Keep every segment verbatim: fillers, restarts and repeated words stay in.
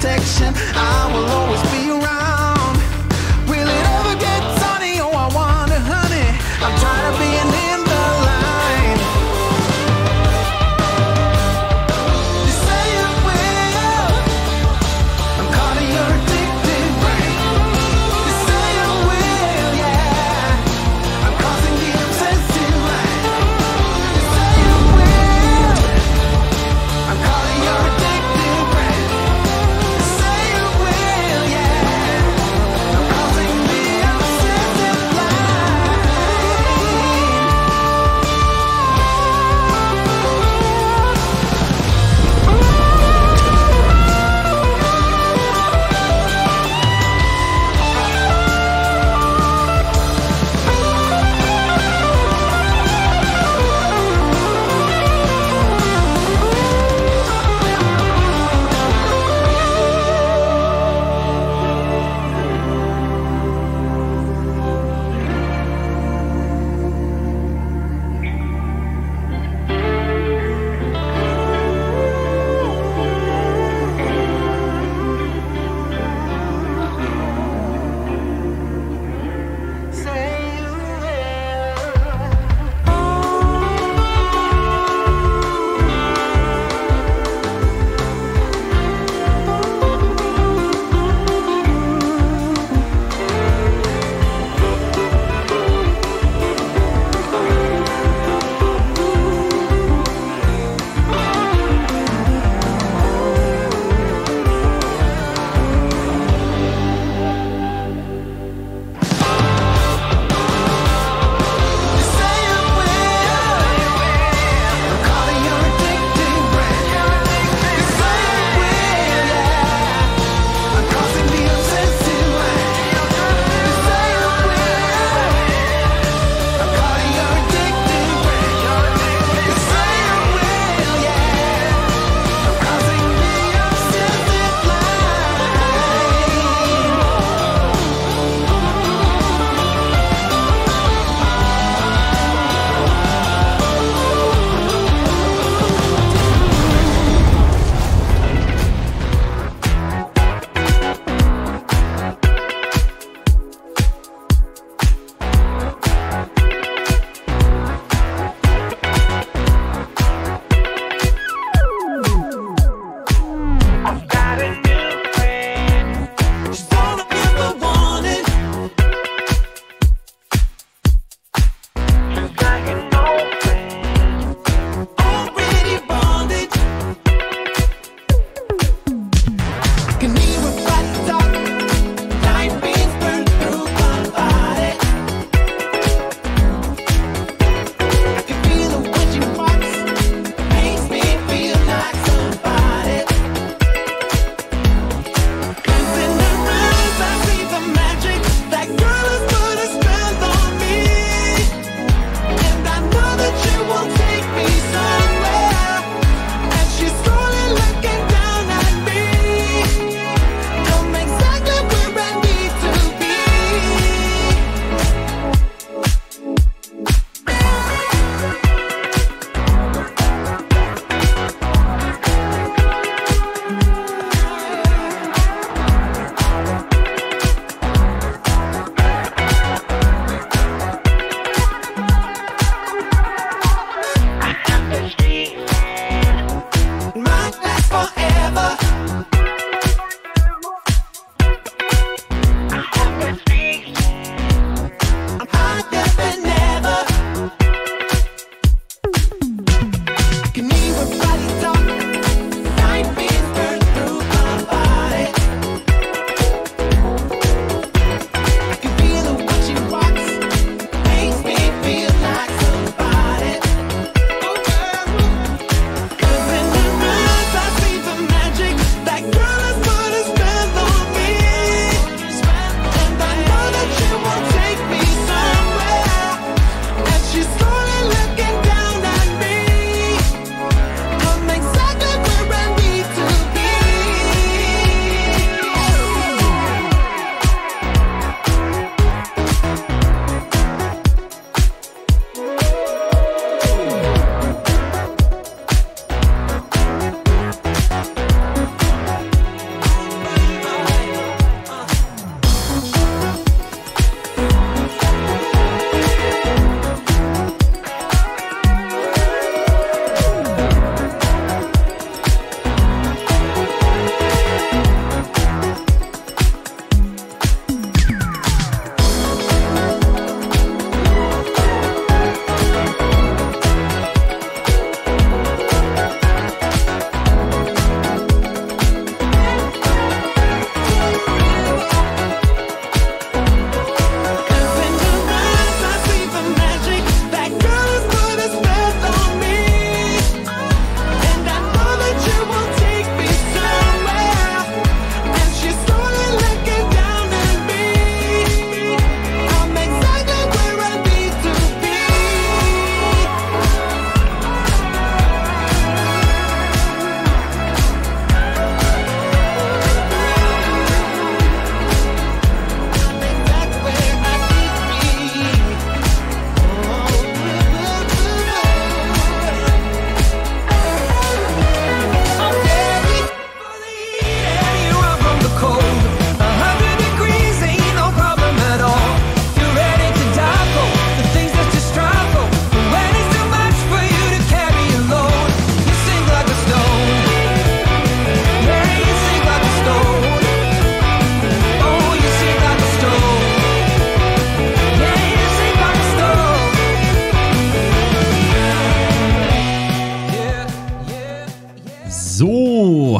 protection. I will always be around. Will it ever get sunny? Oh, I wonder, honey. I'm tired of being in the line. You say you will. I'm caught in your addicted brain. You say you will, yeah. I'm causing the obsessive mind. You say you will. I'm caught in your addicted brain. You say you will, yeah.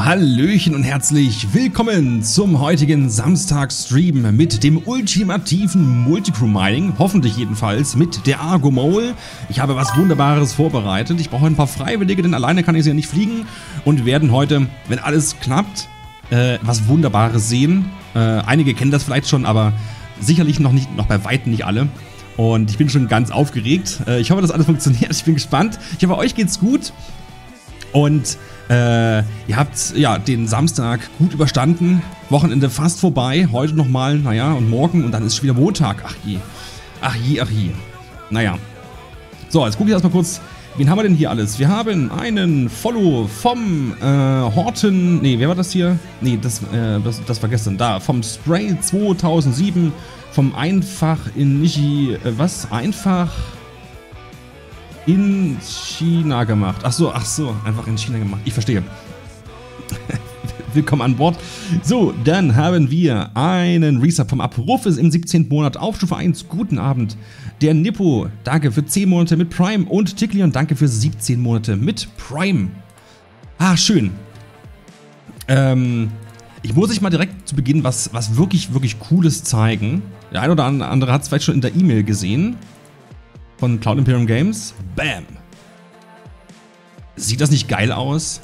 Hallöchen und herzlich willkommen zum heutigen Samstag-Stream mit dem ultimativen Multicrew-Mining, hoffentlich jedenfalls mit der Argo-Mole. Ich habe was Wunderbares vorbereitet, ich brauche ein paar Freiwillige, denn alleine kann ich ja nicht fliegen und wir werden heute, wenn alles klappt, äh, was Wunderbares sehen. Äh, einige kennen das vielleicht schon, aber sicherlich noch, nicht, noch bei weitem nicht alle. Und ich bin schon ganz aufgeregt. Äh, ich hoffe, dass alles funktioniert, ich bin gespannt. Ich hoffe, euch geht's gut. Und äh, ihr habt ja den Samstag gut überstanden. Wochenende fast vorbei. Heute nochmal, naja, und morgen. Und dann ist schon wieder Montag. Ach je. Ach je, ach je. Naja. So, jetzt gucke ich erstmal kurz. Wen haben wir denn hier alles? Wir haben einen Follow vom äh, Horton. Nee, wer war das hier? Nee, das, äh, das, das war gestern. Da. Vom Spray zweitausendsieben. Vom Einfach in Nishi. Äh, was? Einfach. In China gemacht. Ach so, ach so, einfach in China gemacht. Ich verstehe. Willkommen an Bord. So, dann haben wir einen Resub vom Abruf ist im siebzehnten Monat auf Stufe eins. Guten Abend. Der Nippo, danke für zehn Monate mit Prime. Und Ticklion, danke für siebzehn Monate mit Prime. Ah, schön. Ähm, ich muss euch mal direkt zu Beginn was, was wirklich, wirklich Cooles zeigen. Der eine oder andere hat es vielleicht schon in der E-Mail gesehen. Von Cloud Imperium Games. Bam! Sieht das nicht geil aus?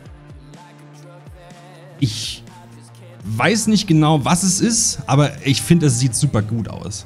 Ich weiß nicht genau, was es ist, aber ich finde, es sieht super gut aus.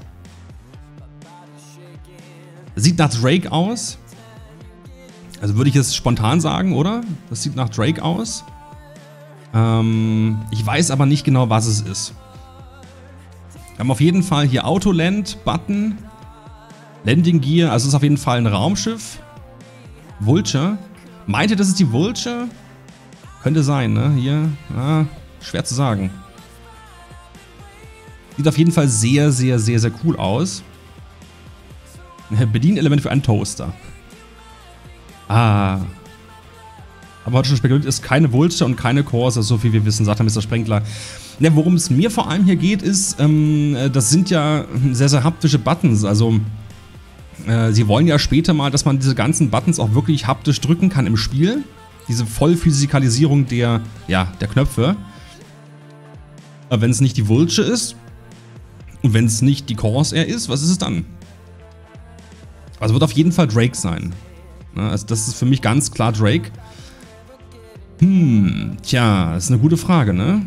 Sieht nach Drake aus. Also würde ich es spontan sagen, oder? Das sieht nach Drake aus. Ähm, ich weiß aber nicht genau, was es ist. Wir haben auf jeden Fall hier Autoland-Button. Landing Gear, also ist auf jeden Fall ein Raumschiff. Vulture. Meint ihr, das ist die Vulture? Könnte sein, ne? Hier, ah, schwer zu sagen. Sieht auf jeden Fall sehr, sehr, sehr, sehr cool aus. Bedienelement für einen Toaster. Ah. Aber heute schon spekuliert, ist keine Vulture und keine Corsair, so viel wir wissen, sagt der Mister Sprenkler. Ja, worum es mir vor allem hier geht, ist, ähm, das sind ja sehr, sehr haptische Buttons, also sie wollen ja später mal, dass man diese ganzen Buttons auch wirklich haptisch drücken kann im Spiel. Diese Vollphysikalisierung der, ja, der Knöpfe. Aber wenn es nicht die Vulture ist und wenn es nicht die Corsair ist, was ist es dann? Also wird auf jeden Fall Drake sein. Also das ist für mich ganz klar Drake. Hm, tja, das ist eine gute Frage, ne?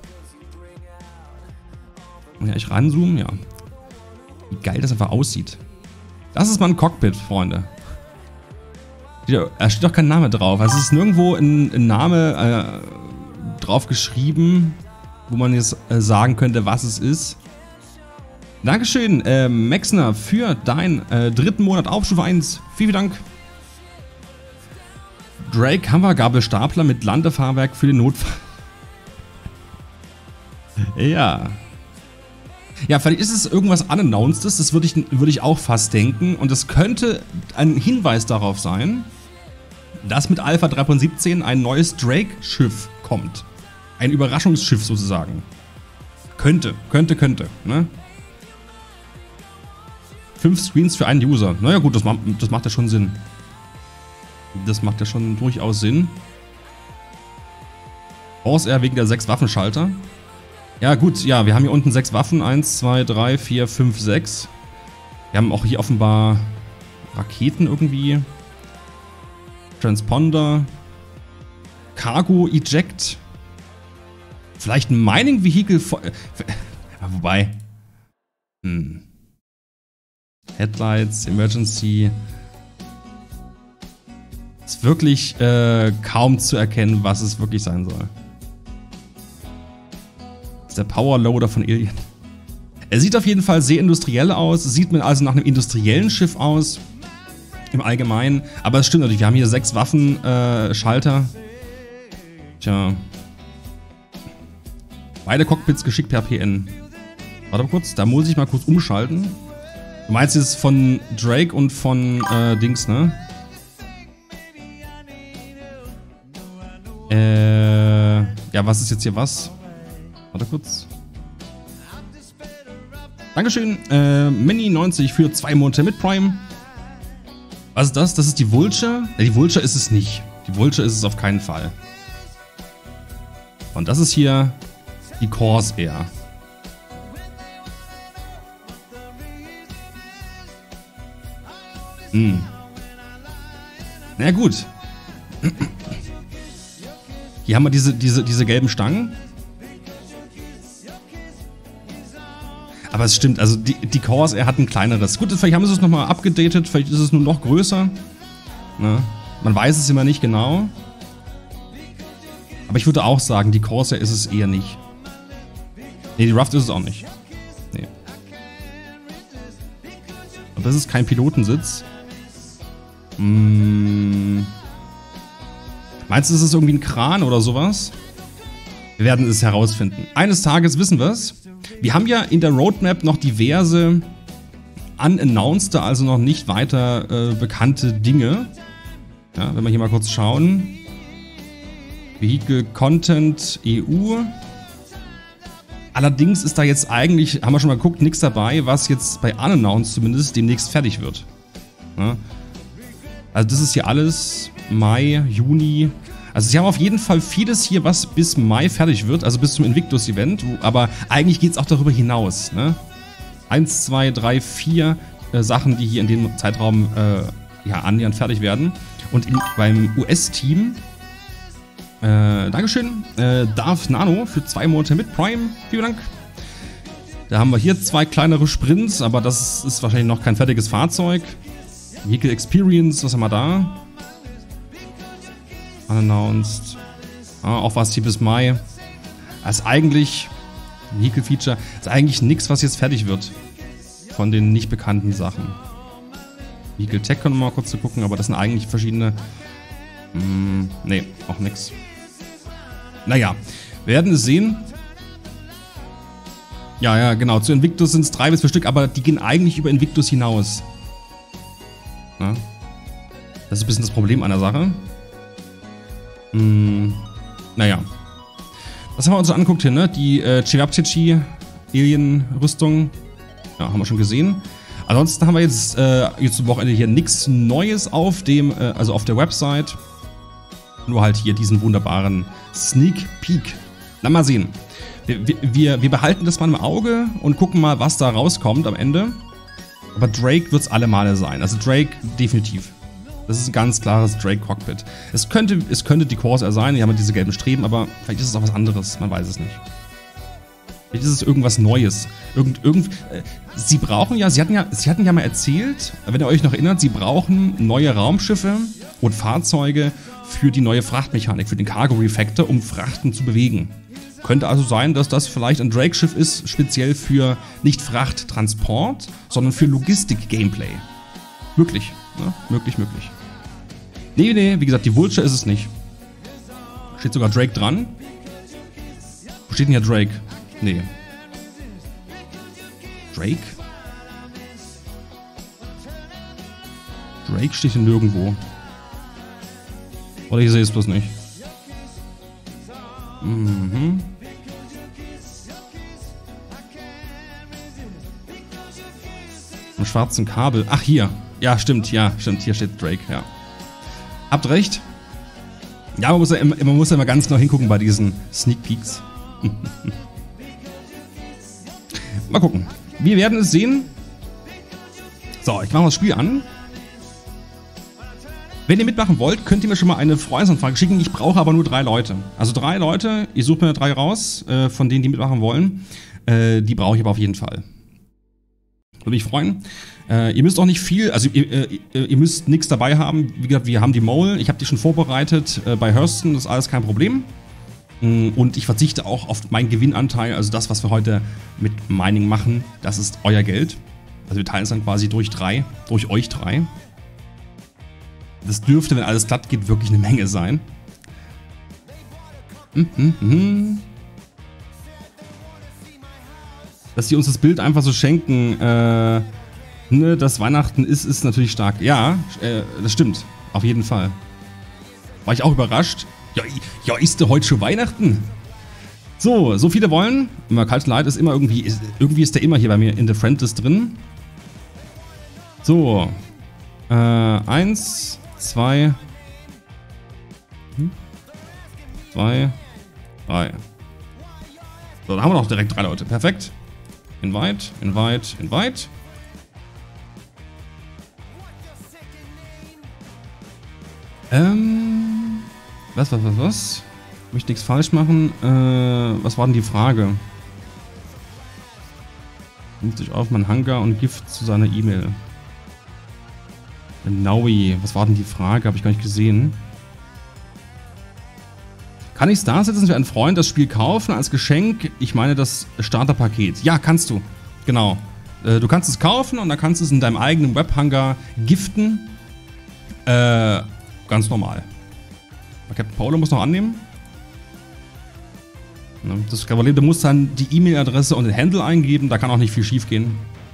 Ja, ich ranzoomen, ja. Wie geil das einfach aussieht. Das ist mal ein Cockpit, Freunde. Da steht doch kein Name drauf. Also es ist nirgendwo ein, ein Name äh, drauf geschrieben, wo man jetzt äh, sagen könnte, was es ist. Dankeschön, äh, Maxner, für deinen äh, dritten Monat auf Stufe eins. Vielen Dank. Drake Hammergabelstapler mit Landefahrwerk für den Notfall. Ja. Ja, vielleicht ist es irgendwas Unannounced, das würde ich, würde ich auch fast denken. Und es könnte ein Hinweis darauf sein, dass mit Alpha drei Punkt siebzehn ein neues Drake-Schiff kommt. Ein Überraschungsschiff sozusagen. Könnte, könnte, könnte. Ne? Fünf Screens für einen User. Naja gut, das, macht, das macht ja schon Sinn. Das macht ja schon durchaus Sinn. Corsair wegen der sechs Waffenschalter. Ja gut, ja, wir haben hier unten sechs Waffen. eins, zwei, drei, vier, fünf, sechs. Wir haben auch hier offenbar Raketen irgendwie. Transponder. Cargo Eject. Vielleicht ein Mining Vehicle. Ja, wobei. Hm. Headlights, Emergency. Ist wirklich äh, kaum zu erkennen, was es wirklich sein soll. Der Powerloader von Alien. Er sieht auf jeden Fall sehr industriell aus. Sieht mir also nach einem industriellen Schiff aus. Im Allgemeinen. Aber es stimmt natürlich, wir haben hier sechs Waffenschalter. Äh, Tja. Beide Cockpits geschickt per P N. Warte mal kurz, da muss ich mal kurz umschalten. Du meinst jetzt von Drake und von äh, Dings, ne? Äh. Ja, was ist jetzt hier was? Warte kurz. Dankeschön, äh, Mini neunzig für zwei Monate mit Prime. Was ist das? Das ist die Vulture? Ja, die Vulture ist es nicht. Die Vulture ist es auf keinen Fall. Und das ist hier die Corsair. Hm. Na gut. Hier haben wir diese, diese, diese gelben Stangen. Aber es stimmt, also die, die Corsair hat ein kleineres. Gut, vielleicht haben sie es nochmal abgedatet, vielleicht ist es nun noch größer. Ne? Man weiß es immer nicht genau. Aber ich würde auch sagen, die Corsair ist es eher nicht. Ne, die Ruffed ist es auch nicht. Nee. Und das ist kein Pilotensitz. Hm. Meinst du, ist es irgendwie ein Kran oder sowas? Wir werden es herausfinden. Eines Tages wissen wir es. Wir haben ja in der Roadmap noch diverse unannounced, also noch nicht weiter äh, bekannte Dinge. Ja, wenn wir hier mal kurz schauen. Vehicle Content E U. Allerdings ist da jetzt eigentlich, haben wir schon mal geguckt, nichts dabei, was jetzt bei unannounced zumindest demnächst fertig wird. Ja. Also das ist hier alles Mai, Juni. Also sie haben auf jeden Fall vieles hier, was bis Mai fertig wird, also bis zum Invictus-Event. Aber eigentlich geht es auch darüber hinaus. Ne? Eins, zwei, drei, vier äh, Sachen, die hier in dem Zeitraum äh, ja, annähernd fertig werden. Und in, beim U S-Team, äh, Dankeschön, äh, Darth Nano für zwei Monate mit Prime. Vielen Dank. Da haben wir hier zwei kleinere Sprints, aber das ist wahrscheinlich noch kein fertiges Fahrzeug. Vehicle Experience, was haben wir da? Unannounced. Ah, auch was hier bis Mai. Das ist eigentlich Vehicle Feature. Das ist eigentlich nichts, was jetzt fertig wird. Von den nicht bekannten Sachen. Vehicle Tech können wir mal kurz zu gucken, aber das sind eigentlich verschiedene. Hm, nee, auch nix. Naja, wir werden es sehen. Ja, ja, genau. Zu Invictus sind es drei bis vier Stück, aber die gehen eigentlich über Invictus hinaus. Na? Das ist ein bisschen das Problem an der Sache. Hm, naja. Das haben wir uns angeguckt hier, ne? Die äh, Chewabchichi Alien-Rüstung. Ja, haben wir schon gesehen. Ansonsten haben wir jetzt, äh, jetzt zum Wochenende hier nichts Neues auf dem, äh, also auf der Website. Nur halt hier diesen wunderbaren Sneak Peek. Na, mal sehen. Wir, wir, wir behalten das mal im Auge und gucken mal, was da rauskommt am Ende. Aber Drake wird es alle Male sein. Also Drake definitiv. Das ist ein ganz klares Drake-Cockpit. Es könnte, es könnte die Corsair sein, die haben diese gelben Streben, aber vielleicht ist es auch was anderes, man weiß es nicht. Vielleicht ist es irgendwas Neues. Irgend, irgend, äh, sie brauchen ja, sie hatten ja, sie hatten ja mal erzählt, wenn ihr euch noch erinnert, sie brauchen neue Raumschiffe und Fahrzeuge für die neue Frachtmechanik, für den Cargo Refactor, um Frachten zu bewegen. Könnte also sein, dass das vielleicht ein Drake-Schiff ist, speziell für nicht Frachttransport, sondern für Logistik-Gameplay. Möglich, ne? Möglich, möglich. Nee, nee, wie gesagt, die Vulture ist es nicht. Steht sogar Drake dran. Wo steht denn hier Drake? Nee. Drake? Drake steht hier nirgendwo. Oder ich sehe es bloß nicht. Mhm. Im schwarzen Kabel. Ach, hier. Ja, stimmt, ja, stimmt. Hier steht Drake, ja. Habt recht. Ja, man muss ja immer, man muss ja immer ganz genau hingucken bei diesen Sneak Peeks. Mal gucken. Wir werden es sehen. So, ich mache das Spiel an. Wenn ihr mitmachen wollt, könnt ihr mir schon mal eine Freundesanfrage schicken. Ich brauche aber nur drei Leute. Also drei Leute. Ich suche mir drei raus, äh, von denen, die mitmachen wollen. Äh, die brauche ich aber auf jeden Fall. Würde mich freuen. Äh, ihr müsst auch nicht viel, also ihr, äh, ihr müsst nichts dabei haben. Wie gesagt, wir haben die Mole. Ich habe die schon vorbereitet äh, bei Hurston. Das ist alles kein Problem. Und ich verzichte auch auf meinen Gewinnanteil. Also das, was wir heute mit Mining machen, das ist euer Geld. Also wir teilen es dann quasi durch drei, durch euch drei. Das dürfte, wenn alles glatt geht, wirklich eine Menge sein. Mhm, mhm. Dass die uns das Bild einfach so schenken, äh, ne, dass Weihnachten ist, ist natürlich stark. Ja, äh, das stimmt. Auf jeden Fall. War ich auch überrascht. Ja, ja, ist denn heute schon Weihnachten? So, so viele wollen. Immer Kalt Light ist immer irgendwie, ist, irgendwie ist der immer hier bei mir in The Friendlist drin. So. Äh, eins, zwei. Hm, zwei. drei. So, dann haben wir doch direkt drei Leute. Perfekt. Invite, invite, invite. Ähm. Was, was, was, was? Ich möchte nichts falsch machen. Äh, was war denn die Frage? Nimmt sich auf mein Hangar und Gift zu seiner E-Mail. Naui, was war denn die Frage? Habe ich gar nicht gesehen. Kann ich Star Citizen für einen Freund das Spiel kaufen als Geschenk? Ich meine das Starterpaket. Ja, kannst du. Genau. Äh, du kannst es kaufen und dann kannst du es in deinem eigenen Webhangar giften. Äh, ganz normal. Captain Paolo muss noch annehmen. Das Problem, du musst dann die E-Mail-Adresse und den Handle eingeben, da kann auch nicht viel schief gehen.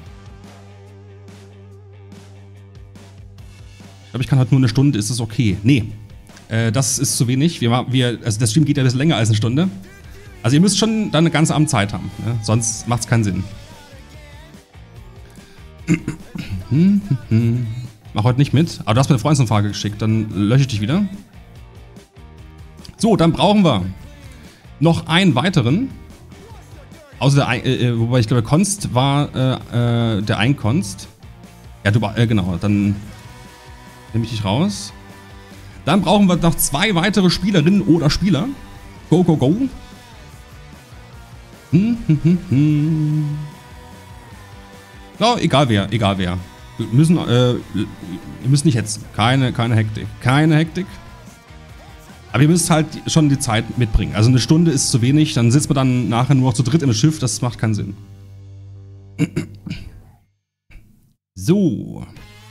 Ich glaube, ich kann halt nur eine Stunde, ist das okay? Nee, äh, das ist zu wenig. Wir, wir, also der Stream geht ja ein bisschen länger als eine Stunde. Also ihr müsst schon dann eine ganze Abend Zeit haben, ne? Sonst macht es keinen Sinn. Mach heute nicht mit, aber du hast mir eine Freundesumfrage geschickt, dann lösche ich dich wieder. So, dann brauchen wir noch einen weiteren. Außer der, ein, äh, wobei ich glaube, Konst war äh, äh, der Einkonst. Ja, du, äh, genau, dann nehme ich dich raus. Dann brauchen wir noch zwei weitere Spielerinnen oder Spieler. Go, go, go. Hm, hm, hm, hm. Ja, egal wer, egal wer. Wir müssen, äh, wir müssen nicht hetzen. Keine, keine Hektik. Keine Hektik. Aber ihr müsst halt schon die Zeit mitbringen. Also eine Stunde ist zu wenig, dann sitzt man dann nachher nur noch zu dritt im Schiff, das macht keinen Sinn. So.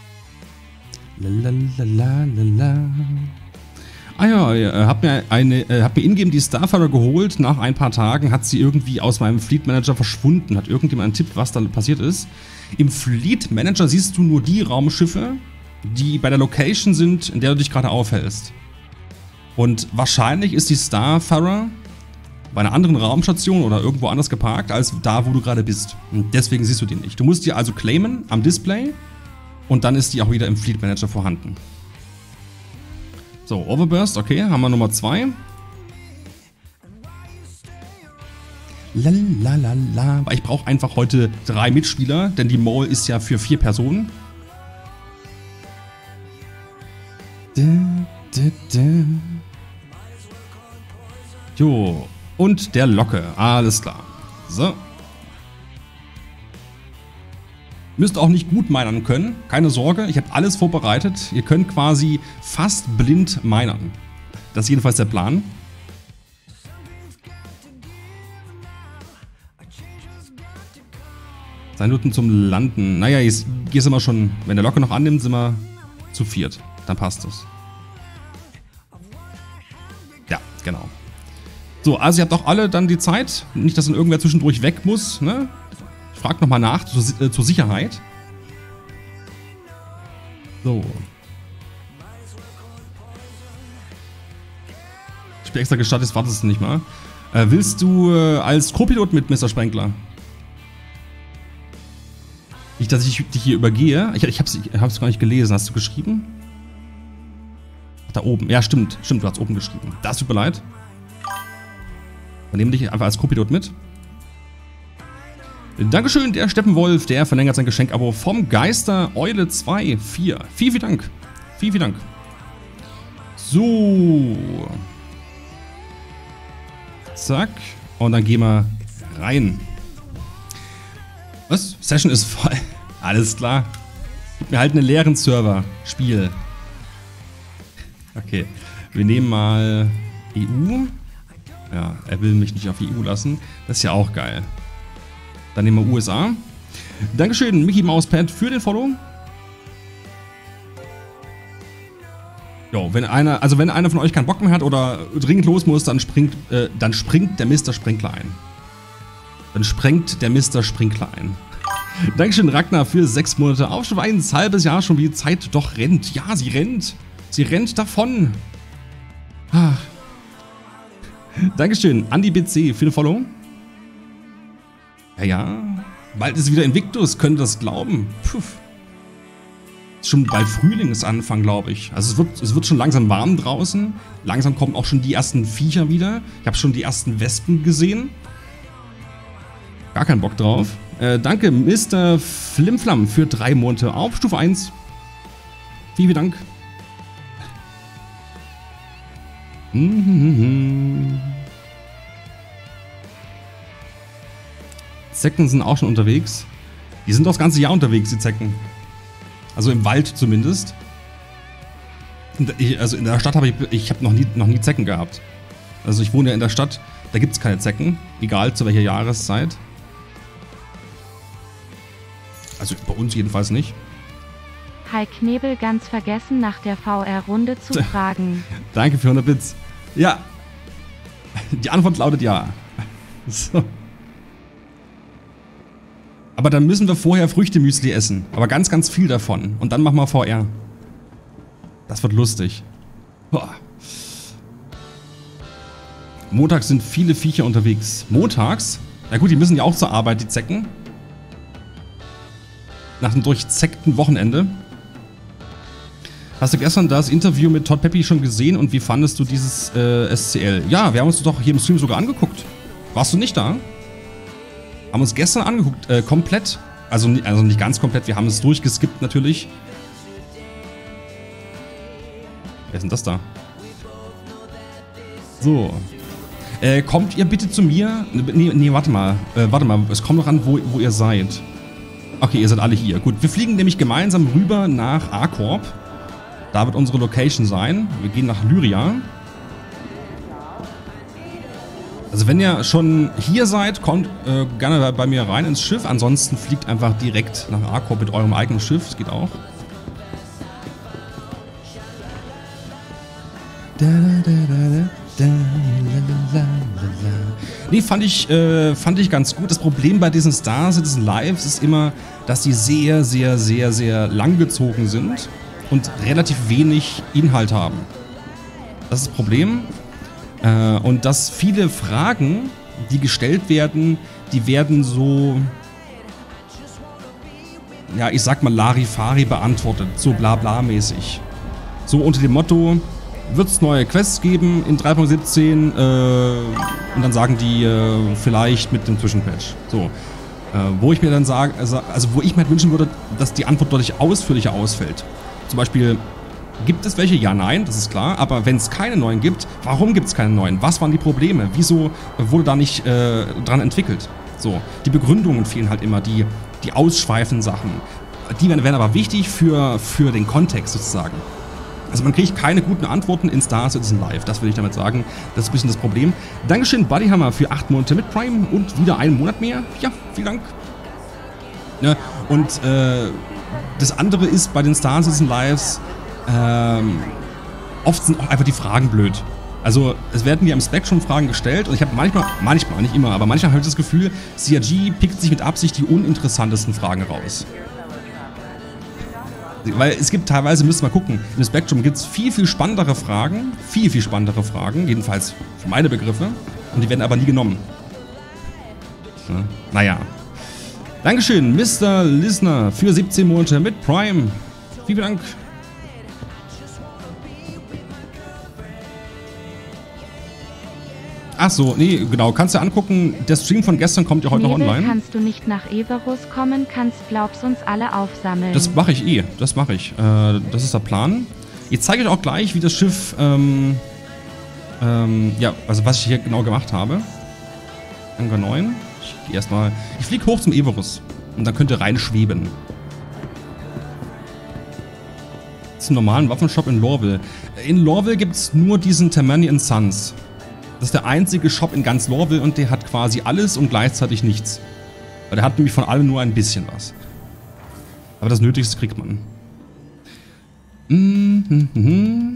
Lalalala. Ah ja, ja, hab mir eine, äh, hab mir ingame die Starfarer geholt. Nach ein paar Tagen hat sie irgendwie aus meinem Fleet Manager verschwunden. Hat irgendjemand einen Tipp, was dann passiert ist? Im Fleet Manager siehst du nur die Raumschiffe, die bei der Location sind, in der du dich gerade aufhältst. Und wahrscheinlich ist die Starfarer bei einer anderen Raumstation oder irgendwo anders geparkt, als da, wo du gerade bist. Und deswegen siehst du die nicht. Du musst die also claimen am Display und dann ist die auch wieder im Fleet Manager vorhanden. So, Overburst, okay, haben wir Nummer zwei. Lalalala. Ich brauche einfach heute drei Mitspieler, denn die Mole ist ja für vier Personen. Da, da, da. Jo, und der Locke, alles klar. So. Müsst auch nicht gut minern können, keine Sorge, ich habe alles vorbereitet. Ihr könnt quasi fast blind minern. Das ist jedenfalls der Plan. Zwei Minuten zum Landen. Naja, jetzt, hier sind wir schon, wenn der Locke noch annimmt, sind wir zu viert. Dann passt es. Ja, genau. So, also ihr habt auch alle dann die Zeit. Nicht, dass dann irgendwer zwischendurch weg muss, ne? Ich frag nochmal nach, zur, äh, zur Sicherheit. So. Ich bin extra gestartet, jetzt wartest du nicht mal. Äh, willst du äh, als Co-Pilot mit Mister Sprenkler? Nicht, dass ich dich hier übergehe. Ich, ich hab's, ich hab's gar nicht gelesen. Hast du geschrieben? Ach, da oben. Ja, stimmt. Stimmt, du hast oben geschrieben. Das tut mir leid. Dann nehmen dich einfach als Co-Pilot mit. Dankeschön, der Steppenwolf, der verlängert sein Geschenk-Abo vom Geister Eule zwei vier. Vielen, vielen Dank. Vielen, vielen Dank. So. Zack. Und dann gehen wir rein. Was? Session ist voll. Alles klar. Gib mir halt einen leeren Server. Spiel. Okay. Wir nehmen mal E U. Ja, er will mich nicht auf E U lassen. Das ist ja auch geil. Dann nehmen wir U S A. Dankeschön, Mickey Mauspad, für den Follow. Jo, wenn einer, also wenn einer von euch keinen Bock mehr hat oder dringend los muss, dann springt, äh, dann springt der Mister Sprinkler ein. Dann sprengt der Mister Sprinkler ein. Dankeschön, Ragnar, für sechs Monate. Auch schon ein halbes Jahr schon, wie die Zeit doch rennt. Ja, sie rennt. Sie rennt davon. Ah. Dankeschön, Andi B C, für den Follow. Ja, ja. Bald ist wieder Invictus, könnt ihr das glauben? Puh. schon bald Frühlingsanfang, glaube ich. Also es wird, es wird schon langsam warm draußen. Langsam kommen auch schon die ersten Viecher wieder. Ich habe schon die ersten Wespen gesehen. Gar keinen Bock drauf. Äh, danke, Mister Flimflam, für drei Monate auf Stufe eins. Vielen, vielen Dank. Zecken sind auch schon unterwegs. Die sind auch das ganze Jahr unterwegs, die Zecken. Also im Wald zumindest. Und ich, also in der Stadt habe ich, ich habe noch nie, noch nie Zecken gehabt. Also ich wohne ja in der Stadt, da gibt es keine Zecken. Egal zu welcher Jahreszeit. Also bei uns jedenfalls nicht. Hi Knebel, ganz vergessen nach der V R-Runde zu fragen. Danke für hundert Bits. Ja. Die Antwort lautet ja. So. Aber dann müssen wir vorher Früchtemüsli essen. Aber ganz, ganz viel davon. Und dann machen wir V R. Das wird lustig. Boah. Montags sind viele Viecher unterwegs. Montags? Na gut, die müssen ja auch zur Arbeit, die Zecken. Nach einem durchzeckten Wochenende. Hast du gestern das Interview mit Todd Peppy schon gesehen und wie fandest du dieses äh, S C L? Ja, wir haben uns doch hier im Stream sogar angeguckt. Warst du nicht da? Haben uns gestern angeguckt, äh, komplett. Also, also nicht ganz komplett, wir haben es durchgeskippt natürlich. Wer ist denn das da? So. Äh, kommt ihr bitte zu mir? Nee, nee warte mal. Äh, warte mal, es kommt noch an, wo, wo ihr seid. Okay, ihr seid alle hier. Gut, wir fliegen nämlich gemeinsam rüber nach A-Corp. Da wird unsere Location sein. Wir gehen nach Lyria. Also wenn ihr schon hier seid, kommt äh, gerne bei mir rein ins Schiff. Ansonsten fliegt einfach direkt nach A-Corp mit eurem eigenen Schiff. Das geht auch. Nee, fand ich, äh, fand ich ganz gut. Das Problem bei diesen Star Citizen Lives ist immer, dass die sehr, sehr, sehr, sehr langgezogen sind und relativ wenig Inhalt haben. Das ist das Problem. Äh, und dass viele Fragen, die gestellt werden, die werden so, ja, ich sag mal Larifari beantwortet, so bla bla mäßig. So unter dem Motto, wird es neue Quests geben in drei Punkt siebzehn äh, und dann sagen die äh, vielleicht mit dem Zwischenpatch. So, äh, wo ich mir dann sage, also, also wo ich mir halt wünschen würde, dass die Antwort deutlich ausführlicher ausfällt. Zum Beispiel, gibt es welche? Ja, nein, das ist klar. Aber wenn es keine neuen gibt, warum gibt es keine neuen? Was waren die Probleme? Wieso wurde da nicht äh, dran entwickelt? So, die Begründungen fehlen halt immer, die, die ausschweifenden Sachen. Die werden, werden aber wichtig für, für den Kontext sozusagen. Also man kriegt keine guten Antworten in Star Citizen Live, das will ich damit sagen. Das ist ein bisschen das Problem. Dankeschön, Buddyhammer, für acht Monate mit Prime und wieder einen Monat mehr. Ja, vielen Dank. Ja, und äh, das andere ist bei den Star Citizen Lives, ähm, oft sind auch einfach die Fragen blöd. Also es werden ja im Spec schon Fragen gestellt und ich habe manchmal, manchmal, nicht immer, aber manchmal habe ich das Gefühl, C R G pickt sich mit Absicht die uninteressantesten Fragen raus. Weil es gibt teilweise, müsst ihr mal gucken, im Spectrum gibt es viel, viel spannendere Fragen, viel, viel spannendere Fragen, jedenfalls für meine Begriffe, und die werden aber nie genommen. Ja, naja. Dankeschön, Mister Listener, für siebzehn Monate mit Prime. Vielen Dank. Ach so, nee, genau, kannst du angucken, der Stream von gestern kommt ja heute Nebel, noch online. Kannst du nicht nach Everus kommen, kannst glaubst uns alle aufsammeln. Das mache ich eh, das mache ich. Äh, das ist der Plan. Jetzt zeige ich euch auch gleich, wie das Schiff, ähm, ähm, ja, also was ich hier genau gemacht habe. Hangar neun. Ich gehe erstmal, ich fliege hoch zum Everus und dann könnt ihr reinschweben. Zum normalen Waffenshop in Lorville. In Lorville gibt es nur diesen Termanian Sons. Das ist der einzige Shop in ganz Lorville und der hat quasi alles und gleichzeitig nichts. Weil der hat nämlich von allem nur ein bisschen was. Aber das Nötigste kriegt man. Mm-hmm.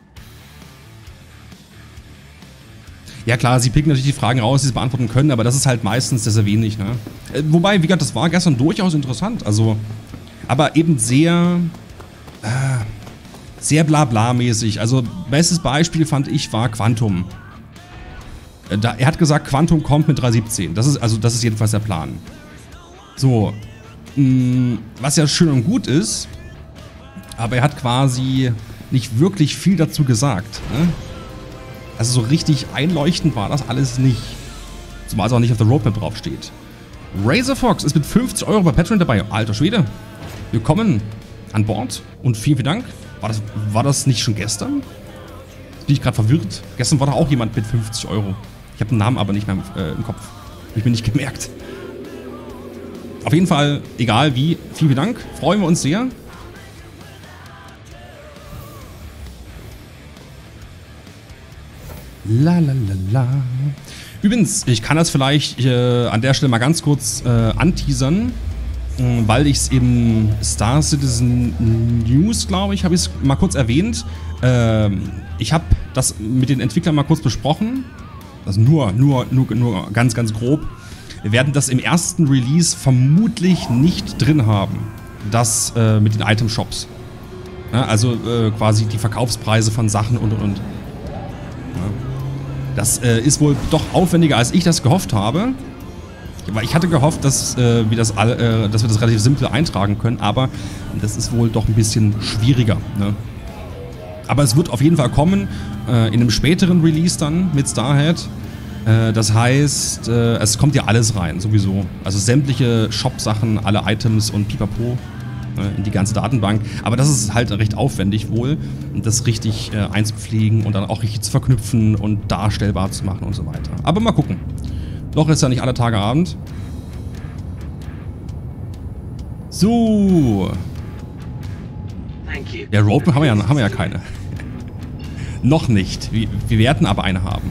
Ja klar, sie picken natürlich die Fragen raus, die sie beantworten können, aber das ist halt meistens sehr, sehr wenig. Ne? Äh, wobei, wie gesagt, das war gestern durchaus interessant. Also, aber eben sehr... Äh, sehr Blabla-mäßig. Also, bestes Beispiel fand ich war Quantum. Da, er hat gesagt, Quantum kommt mit drei siebzehn. Das ist, also, das ist jedenfalls der Plan. So. Mh, was ja schön und gut ist, aber er hat quasi nicht wirklich viel dazu gesagt. Ne? Also so richtig einleuchtend war das alles nicht. Zumal es auch nicht auf der Roadmap draufsteht. Razor Fox ist mit fünfzig Euro bei Patreon dabei. Alter Schwede. Willkommen an Bord und vielen, vielen Dank. War das, war das nicht schon gestern? Jetzt bin ich gerade verwirrt. Gestern war da auch jemand mit fünfzig Euro. Ich habe den Namen aber nicht mehr im, äh, im Kopf. Habe ich mir nicht gemerkt. Auf jeden Fall, egal wie, vielen, vielen Dank. Freuen wir uns sehr. La la la la. Übrigens, ich kann das vielleicht äh, an der Stelle mal ganz kurz äh, anteasern, äh, weil ich es im Star Citizen News, glaube ich, habe ich es mal kurz erwähnt. Äh, ich habe das mit den Entwicklern mal kurz besprochen. Also nur, nur, nur, nur ganz, ganz grob. Wir werden das im ersten Release vermutlich nicht drin haben. Das äh, mit den Item-Shops. Ja, also äh, quasi die Verkaufspreise von Sachen und und und. Ja. Das äh, ist wohl doch aufwendiger, als ich das gehofft habe. Weil ich hatte gehofft, dass, äh, wir das all, äh, dass wir das relativ simpel eintragen können, aber das ist wohl doch ein bisschen schwieriger. Ne? Aber es wird auf jeden Fall kommen, äh, in einem späteren Release dann mit Starhead. Äh, das heißt, äh, es kommt ja alles rein, sowieso. Also sämtliche Shop-Sachen, alle Items und Pipapo. In die ganze Datenbank. Aber das ist halt recht aufwendig wohl, das richtig äh, einzupflegen und dann auch richtig zu verknüpfen und darstellbar zu machen und so weiter. Aber mal gucken. Noch ist ja nicht alle Tage Abend. So. Der Roadmap haben wir ja, haben wir ja keine. Noch nicht. Wir, wir werden aber eine haben.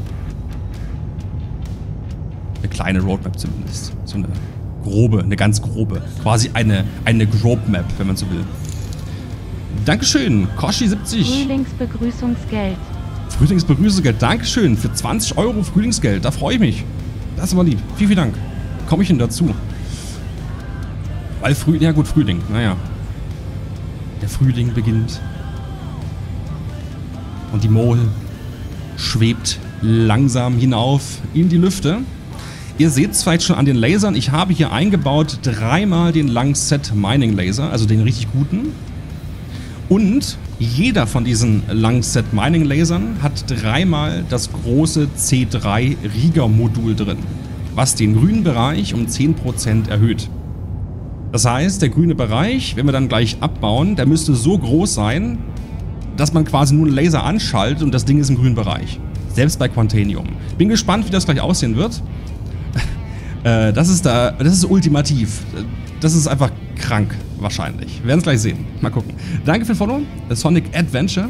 Eine kleine Roadmap zumindest. So eine grobe, eine ganz grobe. Quasi eine, eine Grobe-Map, wenn man so will. Dankeschön, Koshi siebzig. Frühlingsbegrüßungsgeld. Frühlingsbegrüßungsgeld, Dankeschön für zwanzig Euro Frühlingsgeld. Da freue ich mich. Das ist aber lieb. Vielen, vielen Dank. Komme ich denn dazu? Weil Frühling, ja gut, Frühling, naja. Der Frühling beginnt. Und die Mole schwebt langsam hinauf in die Lüfte. Ihr seht es vielleicht schon an den Lasern, ich habe hier eingebaut dreimal den Langset Mining Laser, also den richtig guten. Und jeder von diesen Langset Mining Lasern hat dreimal das große C drei Riga Modul drin, was den grünen Bereich um zehn Prozent erhöht. Das heißt, der grüne Bereich, wenn wir dann gleich abbauen, der müsste so groß sein, dass man quasi nur einen Laser anschaltet und das Ding ist im grünen Bereich. Selbst bei Quantanium. Bin gespannt, wie das gleich aussehen wird. Das ist da, das ist ultimativ. Das ist einfach krank, wahrscheinlich. Wir werden es gleich sehen. Mal gucken. Danke für den Follow. Sonic Adventure.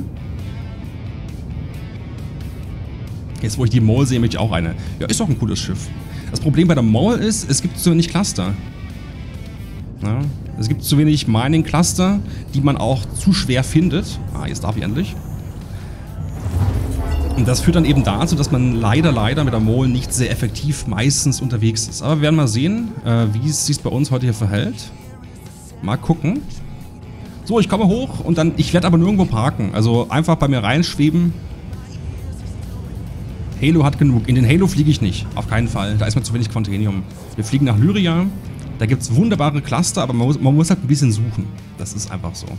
Jetzt, wo ich die Mole sehe, möchte ich auch eine. Ja, ist doch ein cooles Schiff. Das Problem bei der Mole ist, es gibt zu wenig Cluster. Ja, es gibt zu wenig Mining-Cluster, die man auch zu schwer findet. Ah, jetzt darf ich endlich. Und das führt dann eben dazu, dass man leider, leider mit der Mole nicht sehr effektiv meistens unterwegs ist. Aber wir werden mal sehen, äh, wie es sich bei uns heute hier verhält. Mal gucken. So, ich komme hoch und dann, ich werde aber nirgendwo parken. Also einfach bei mir reinschweben. Halo hat genug. In den Halo fliege ich nicht. Auf keinen Fall. Da ist mir zu wenig Quantanium. Wir fliegen nach Lyria. Da gibt es wunderbare Cluster, aber man muss, man muss halt ein bisschen suchen. Das ist einfach so.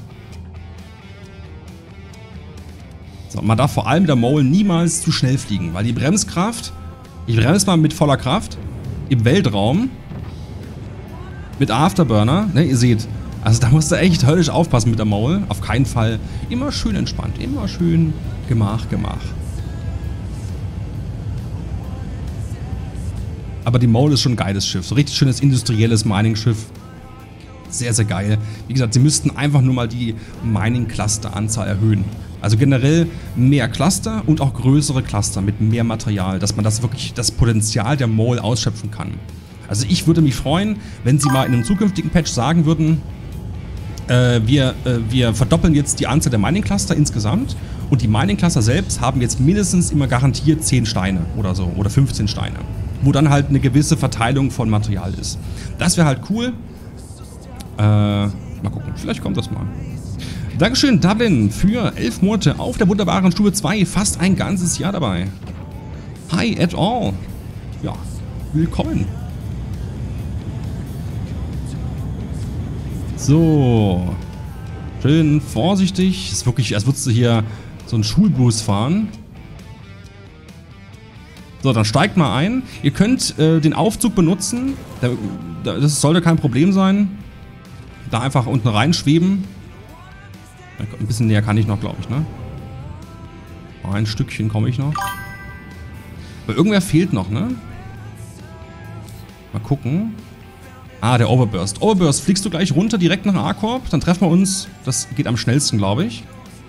So, man darf vor allem mit der Mole niemals zu schnell fliegen, weil die Bremskraft, ich bremse mal mit voller Kraft, im Weltraum, mit Afterburner, ne, ihr seht, also da musst du echt höllisch aufpassen mit der Mole, auf keinen Fall, immer schön entspannt, immer schön Gemach, Gemach. Aber die Mole ist schon ein geiles Schiff, so richtig schönes industrielles Mining-Schiff. Sehr, sehr geil. Wie gesagt, sie müssten einfach nur mal die Mining-Cluster-Anzahl erhöhen. Also generell mehr Cluster und auch größere Cluster mit mehr Material, dass man das wirklich, das Potenzial der Mole ausschöpfen kann. Also ich würde mich freuen, wenn sie mal in einem zukünftigen Patch sagen würden, äh, wir, äh, wir verdoppeln jetzt die Anzahl der Mining-Cluster insgesamt und die Mining-Cluster selbst haben jetzt mindestens immer garantiert zehn Steine oder so oder fünfzehn Steine, wo dann halt eine gewisse Verteilung von Material ist. Das wäre halt cool. Äh, mal gucken, vielleicht kommt das mal. Dankeschön, Dublin, für elf Monate auf der wunderbaren Stufe zwei. Fast ein ganzes Jahr dabei. Hi, at all. Ja, willkommen. So. Schön vorsichtig. Ist wirklich, als würdest du hier so einen Schulbus fahren. So, dann steigt mal ein. Ihr könnt äh, den Aufzug benutzen. Der, der, das sollte kein Problem sein. Da einfach unten reinschweben. Ein bisschen näher kann ich noch, glaube ich, ne? Ein Stückchen komme ich noch. Aber irgendwer fehlt noch, ne? Mal gucken. Ah, der Overburst. Overburst, fliegst du gleich runter direkt nach A-Corp? Dann treffen wir uns. Das geht am schnellsten, glaube ich.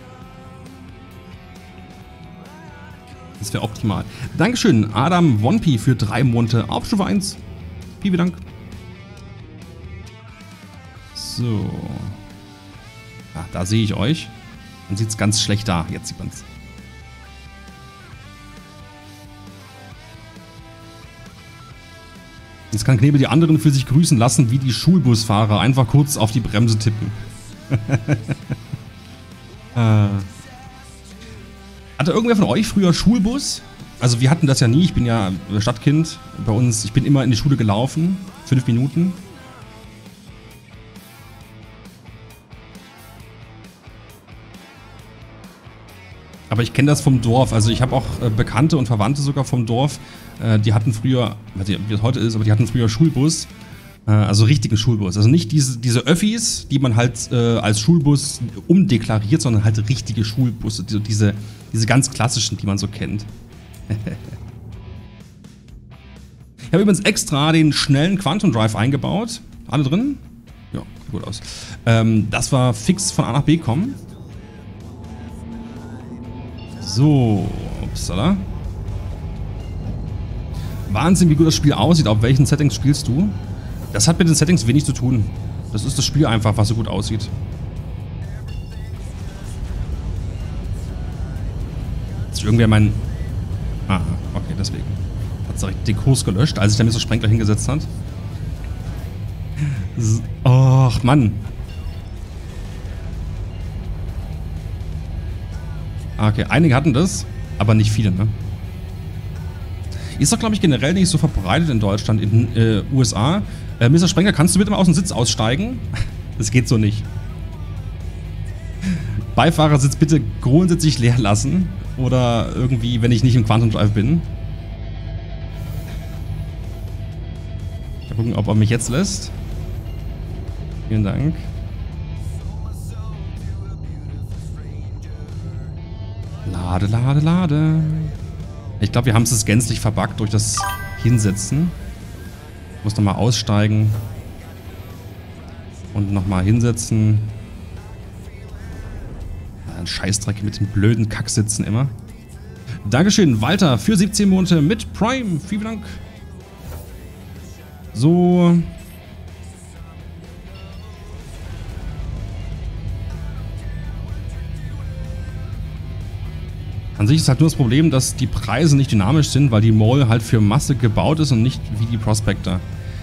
Das wäre optimal. Dankeschön, Adam Wonpi für drei Monate auf Stufe eins. Vielen Dank. So. Ah, da sehe ich euch. Dann sieht es ganz schlecht da. Jetzt sieht man es. Jetzt kann Knebel die anderen für sich grüßen lassen, wie die Schulbusfahrer. Einfach kurz auf die Bremse tippen. äh. Hatte irgendwer von euch früher Schulbus? Also wir hatten das ja nie. Ich bin ja Stadtkind. Bei uns, ich bin immer in die Schule gelaufen. Fünf Minuten. Aber ich kenne das vom Dorf. Also ich habe auch äh, Bekannte und Verwandte sogar vom Dorf. Äh, die hatten früher, weiß nicht, wie es heute ist, aber die hatten früher Schulbus. Äh, also richtigen Schulbus. Also nicht diese, diese Öffis, die man halt äh, als Schulbus umdeklariert, sondern halt richtige Schulbusse. Die, diese, diese ganz klassischen, die man so kennt. Ich habe übrigens extra den schnellen Quantum Drive eingebaut. Alle drin? Ja, sieht gut aus. Ähm, das war fix von A nach B kommen. So, upsala. Wahnsinn, wie gut das Spiel aussieht. Auf welchen Settings spielst du? Das hat mit den Settings wenig zu tun. Das ist das Spiel einfach, was so gut aussieht. Ist irgendwer mein... Ah, okay, deswegen. Hat direkt den Kurs gelöscht, als sich der Mister Sprengler hingesetzt hat. Och, Mann. Okay, einige hatten das, aber nicht viele, ne? Ist doch, glaube ich, generell nicht so verbreitet in Deutschland, in den äh, U S A. Äh, Mister Sprengler, kannst du bitte mal aus dem Sitz aussteigen? Das geht so nicht. Beifahrersitz bitte grundsätzlich leer lassen. Oder irgendwie, wenn ich nicht im Quantum Drive bin. Mal gucken, ob er mich jetzt lässt. Vielen Dank. Lade, lade, lade. Ich glaube, wir haben es gänzlich verbuggt durch das Hinsetzen. Ich muss nochmal aussteigen. Und nochmal hinsetzen. Ein Scheißdreck mit den blöden Kacksitzen immer. Dankeschön, Walter, für siebzehn Monate mit Prime. Vielen Dank. So. An sich ist halt nur das Problem, dass die Preise nicht dynamisch sind, weil die Mall halt für Masse gebaut ist und nicht wie die Prospector.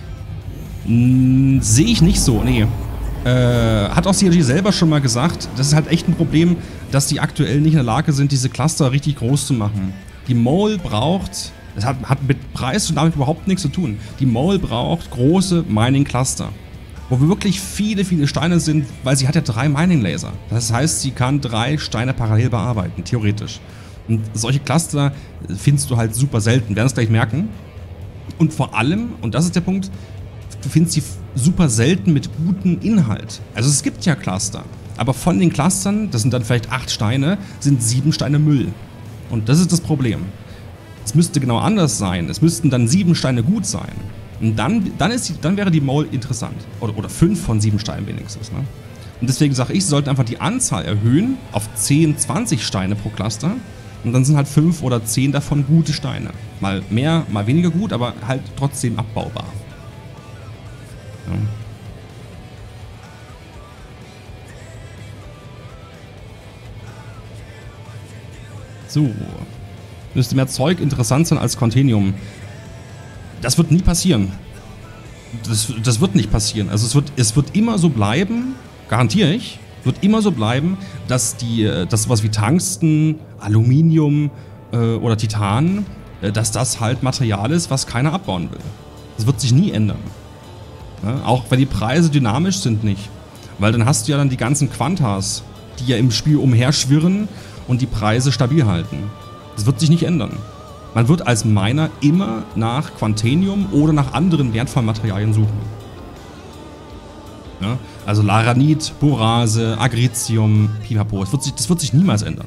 Hm, sehe ich nicht so, nee. Äh, hat auch C R G selber schon mal gesagt, das ist halt echt ein Problem, dass die aktuell nicht in der Lage sind, diese Cluster richtig groß zu machen. Die Mall braucht, das hat, hat mit Preis und damit überhaupt nichts zu tun, die Mall braucht große Mining-Cluster, wo wirklich viele, viele Steine sind, weil sie hat ja drei Mining-Laser. Das heißt, sie kann drei Steine parallel bearbeiten, theoretisch. Und solche Cluster findest du halt super selten, werden es gleich merken. Und vor allem, und das ist der Punkt, du findest sie super selten mit gutem Inhalt. Also es gibt ja Cluster, aber von den Clustern, das sind dann vielleicht acht Steine, sind sieben Steine Müll. Und das ist das Problem. Es müsste genau anders sein. Es müssten dann sieben Steine gut sein. Und dann, dann, ist die, dann wäre die Mall interessant. Oder, oder fünf von sieben Steinen wenigstens. Ne? Und deswegen sage ich, sie sollten einfach die Anzahl erhöhen auf zehn, zwanzig Steine pro Cluster. Und dann sind halt fünf oder zehn davon gute Steine. Mal mehr, mal weniger gut, aber halt trotzdem abbaubar. Ja. So. Müsste mehr Zeug interessant sein als Continuum. Das wird nie passieren. Das, das wird nicht passieren. Also es wird, es wird immer so bleiben, garantiere ich, wird immer so bleiben, dass die, das was wie Tungsten, Aluminium äh, oder Titan, äh, dass das halt Material ist, was keiner abbauen will. Das wird sich nie ändern. Ja, auch wenn die Preise dynamisch sind, nicht. Weil dann hast du ja dann die ganzen Quantas, die ja im Spiel umherschwirren und die Preise stabil halten. Das wird sich nicht ändern. Man wird als Miner immer nach Quantanium oder nach anderen wertvollen Materialien suchen. Ja? Also Laranit, Borase, Agritium, Pipapo. Das wird sich, das wird sich niemals ändern.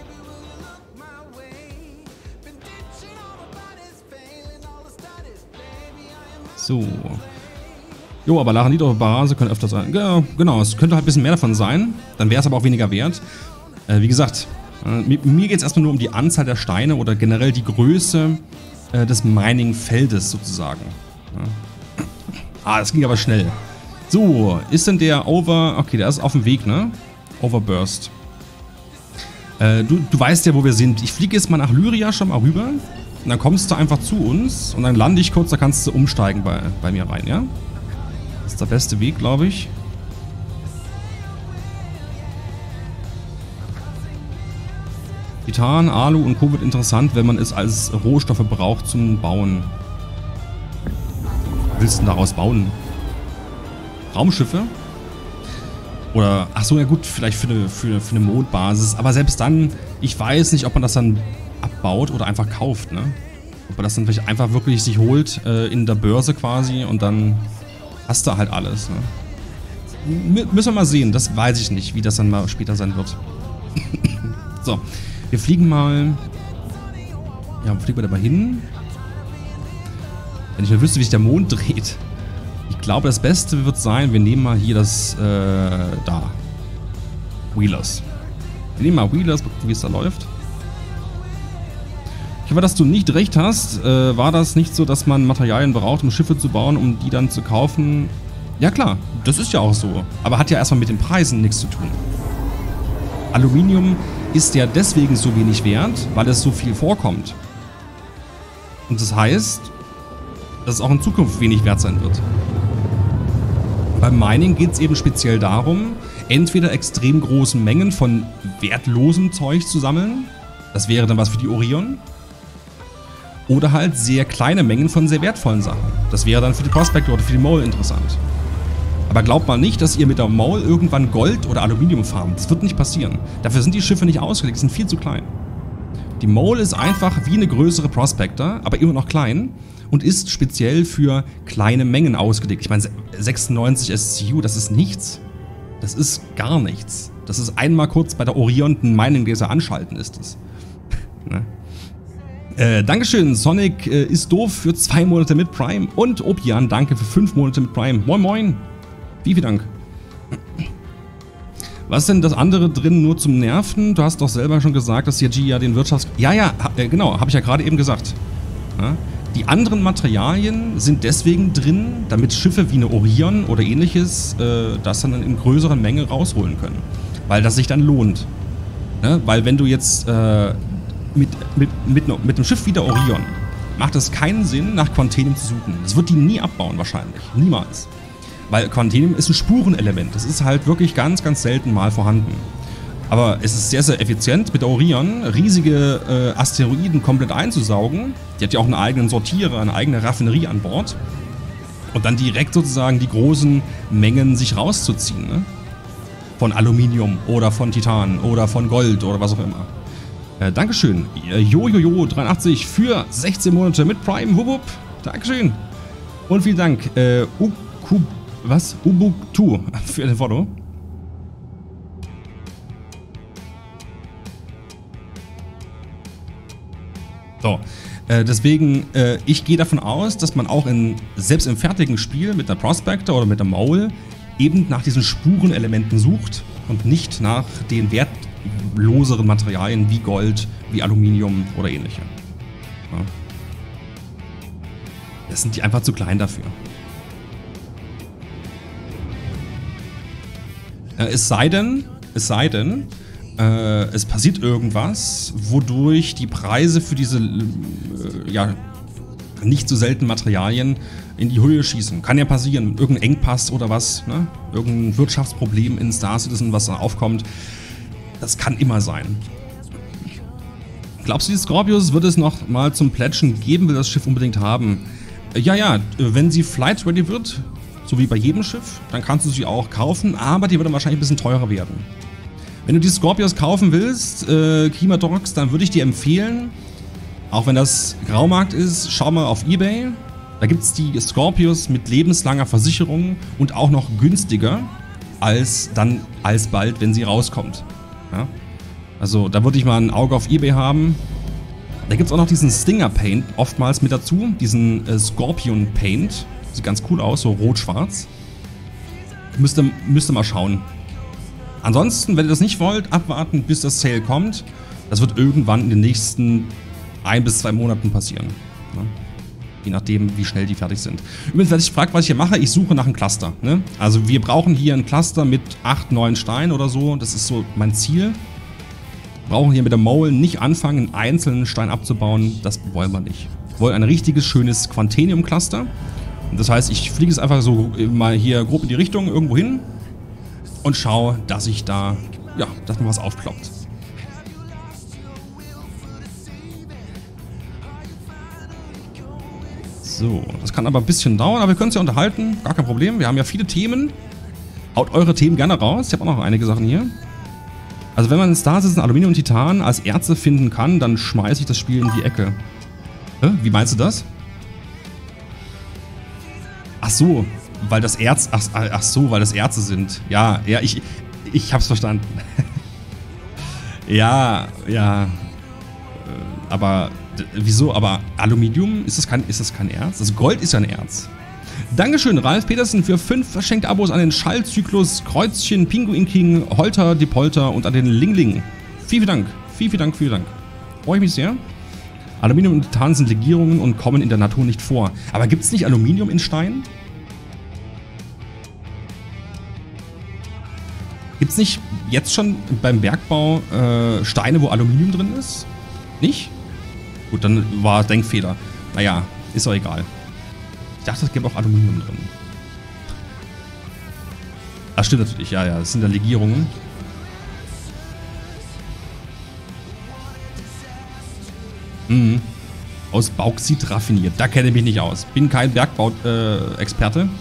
So. Jo, aber Laranit oder Borase können öfter sein. Ja, genau, es könnte halt ein bisschen mehr davon sein. Dann wäre es aber auch weniger wert. Äh, wie gesagt, äh, mir geht es erstmal nur um die Anzahl der Steine oder generell die Größe äh, des Mining-Feldes sozusagen. Ja. Ah, das ging aber schnell. So, ist denn der Over... Okay, der ist auf dem Weg, ne? Overburst. Äh, du, du weißt ja, wo wir sind. Ich fliege jetzt mal nach Lyria schon mal rüber. Und dann kommst du einfach zu uns. Und dann lande ich kurz, da kannst du umsteigen bei, bei mir rein, ja? Das ist der beste Weg, glaube ich. Titan, Alu und Co. wird interessant, wenn man es als Rohstoffe braucht zum Bauen. Was willst du denn daraus bauen? Raumschiffe? Oder, ach so, ja gut, vielleicht für eine, für, für eine Mondbasis. Aber selbst dann, ich weiß nicht, ob man das dann abbaut oder einfach kauft, ne? Ob man das dann vielleicht einfach wirklich sich holt äh, in der Börse quasi und dann hast du halt alles, ne? M- müssen wir mal sehen, das weiß ich nicht, wie das dann mal später sein wird. So, wir fliegen mal... Ja, wo fliegen wir dabei hin? Wenn ich mal wüsste, wie sich der Mond dreht. Ich glaube, das Beste wird sein, wir nehmen mal hier das, äh, da. Wheelers. Wir nehmen mal Wheelers, gucken, wie es da läuft. Ich hoffe, dass du nicht recht hast. Äh, war das nicht so, dass man Materialien braucht, um Schiffe zu bauen, um die dann zu kaufen? Ja klar, das ist ja auch so. Aber hat ja erstmal mit den Preisen nichts zu tun. Aluminium ist ja deswegen so wenig wert, weil es so viel vorkommt. Und das heißt, dass es auch in Zukunft wenig wert sein wird. Beim Mining geht es eben speziell darum, entweder extrem große Mengen von wertlosem Zeug zu sammeln, das wäre dann was für die Orion, oder halt sehr kleine Mengen von sehr wertvollen Sachen. Das wäre dann für die Prospector oder für die Mole interessant. Aber glaubt mal nicht, dass ihr mit der Mole irgendwann Gold oder Aluminium farmt. Das wird nicht passieren. Dafür sind die Schiffe nicht ausgelegt, die sind viel zu klein. Die Mole ist einfach wie eine größere Prospector, aber immer noch klein und ist speziell für kleine Mengen ausgelegt. Ich meine, sechsundneunzig S C U, das ist nichts. Das ist gar nichts. Das ist einmal kurz bei der Orion einen Mining Laser anschalten, ist es. Ne? Äh, Dankeschön, Sonic äh, ist doof für zwei Monate mit Prime und Opian, danke für fünf Monate mit Prime. Moin moin. Wie viel Dank. Was ist denn das andere drin nur zum Nerven? Du hast doch selber schon gesagt, dass C G ja den Wirtschafts... Ja, ja, äh, genau, habe ich ja gerade eben gesagt. Ja? Die anderen Materialien sind deswegen drin, damit Schiffe wie eine Orion oder ähnliches äh, das dann in größerer Menge rausholen können. Weil das sich dann lohnt. Ne? Weil wenn du jetzt äh, mit, mit, mit, mit einem Schiff wie der Orion macht es keinen Sinn, nach Quantanium zu suchen. Das wird die nie abbauen wahrscheinlich. Niemals. Weil Quantanium ist ein Spurenelement. Das ist halt wirklich ganz, ganz selten mal vorhanden. Aber es ist sehr, sehr effizient mit der Orion riesige äh, Asteroiden komplett einzusaugen. Die hat ja auch einen eigenen Sortierer, eine eigene Raffinerie an Bord. Und dann direkt sozusagen die großen Mengen sich rauszuziehen. Ne? Von Aluminium oder von Titan oder von Gold oder was auch immer. Äh, Dankeschön. Jojojo dreiundachtzig für sechzehn Monate mit Prime. Wupp, wupp. Dankeschön. Und vielen Dank. Äh, Uku, was? Ubuntu für den Follow. So, äh, deswegen, äh, ich gehe davon aus, dass man auch in, selbst im fertigen Spiel mit der Prospector oder mit der Mole eben nach diesen Spurenelementen sucht und nicht nach den wertloseren Materialien wie Gold, wie Aluminium oder ähnliche. Ja. Das sind die einfach zu klein dafür. Äh, es sei denn, es sei denn, Äh, es passiert irgendwas, wodurch die Preise für diese äh, ja, nicht so seltenen Materialien in die Höhe schießen. Kann ja passieren, irgendein Engpass oder was, ne? Irgendein Wirtschaftsproblem in Star Citizen, was da aufkommt. Das kann immer sein. Glaubst du, die Scorpius wird es noch mal zum Plätschen geben, will das Schiff unbedingt haben? Äh, ja, ja, wenn sie flight ready wird, so wie bei jedem Schiff, dann kannst du sie auch kaufen, aber die würde wahrscheinlich ein bisschen teurer werden. Wenn du die Scorpios kaufen willst, äh, Kimadox, dann würde ich dir empfehlen, auch wenn das Graumarkt ist, schau mal auf eBay. Da gibt es die Scorpios mit lebenslanger Versicherung und auch noch günstiger als dann alsbald, wenn sie rauskommt. Ja? Also da würde ich mal ein Auge auf eBay haben. Da gibt es auch noch diesen Stinger Paint oftmals mit dazu, diesen äh, Scorpion Paint. Sieht ganz cool aus, so rot-schwarz. Müsste, müsste mal schauen. Ansonsten, wenn ihr das nicht wollt, abwarten, bis das Sale kommt. Das wird irgendwann in den nächsten ein bis zwei Monaten passieren. Ja? Je nachdem, wie schnell die fertig sind. Übrigens, wenn ich fragt, was ich hier mache, ich suche nach einem Cluster. Ne? Also wir brauchen hier ein Cluster mit acht, neun Steinen oder so. Das ist so mein Ziel. Wir brauchen hier mit der Mole nicht anfangen, einen einzelnen Stein abzubauen. Das wollen wir nicht. Wir wollen ein richtiges, schönes Quantenium-Cluster. Das heißt, ich fliege es einfach so mal hier grob in die Richtung irgendwo hin und schaue, dass ich da, ja, dass mir was aufploppt. So, das kann aber ein bisschen dauern, aber wir können uns ja unterhalten, gar kein Problem. Wir haben ja viele Themen. Haut eure Themen gerne raus. Ich habe auch noch einige Sachen hier. Also wenn man in Star Citizen Aluminium und Titan als Erze finden kann, dann schmeiße ich das Spiel in die Ecke. Hä? Wie meinst du das? Ach so, weil das Erz, ach, ach so, weil das Erze sind. Ja, ja, ich, ich hab's verstanden. ja, ja. Aber wieso? Aber Aluminium, ist das kein, ist das kein Erz? Also Gold ist ja ein Erz. Dankeschön, Ralf Petersen, für fünf verschenkte Abos an den Schallzyklus, Kreuzchen, Pinguin King, Holter, die Polter und an den Lingling. Vielen, vielen Dank. Vielen, vielen Dank, vielen Dank. Freue ich mich sehr. Aluminium und Titan sind Legierungen und kommen in der Natur nicht vor. Aber gibt es nicht Aluminium in Stein? Gibt es nicht jetzt schon beim Bergbau äh, Steine, wo Aluminium drin ist? Nicht? Gut, dann war Denkfehler. Naja, ist doch egal. Ich dachte, es gäbe auch Aluminium drin. Das stimmt natürlich, ja, ja. Das sind ja Legierungen. Mhm. Aus Bauxit raffiniert. Da kenne ich mich nicht aus. Bin kein Bergbau-Experte. Äh,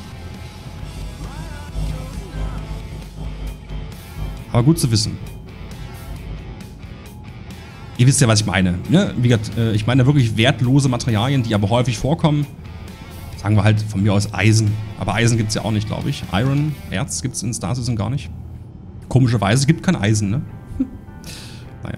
Aber gut zu wissen. Ihr wisst ja, was ich meine. Ne? Wie gesagt, äh, ich meine wirklich wertlose Materialien, die aber häufig vorkommen. Sagen wir halt von mir aus Eisen. Aber Eisen gibt es ja auch nicht, glaube ich. Iron, Erz gibt es in Star Citizen gar nicht. Komischerweise, es gibt kein Eisen, ne? Hm. Naja.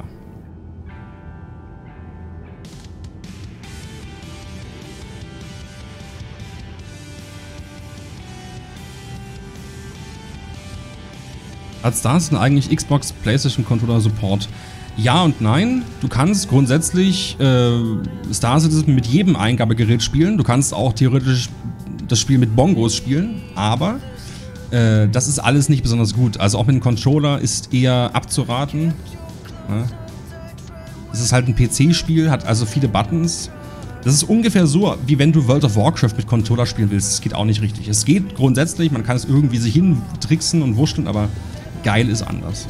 Hat Star Citizen eigentlich Xbox, PlayStation Controller Support? Ja und nein. Du kannst grundsätzlich äh, Star Citizen mit jedem Eingabegerät spielen. Du kannst auch theoretisch das Spiel mit Bongos spielen, aber äh, das ist alles nicht besonders gut. Also auch mit dem Controller ist eher abzuraten. Ja. Es ist halt ein P C-Spiel, hat also viele Buttons. Das ist ungefähr so, wie wenn du World of Warcraft mit Controller spielen willst. Das geht auch nicht richtig. Es geht grundsätzlich, man kann es irgendwie sich hintricksen und wurschteln, aber geil ist anders.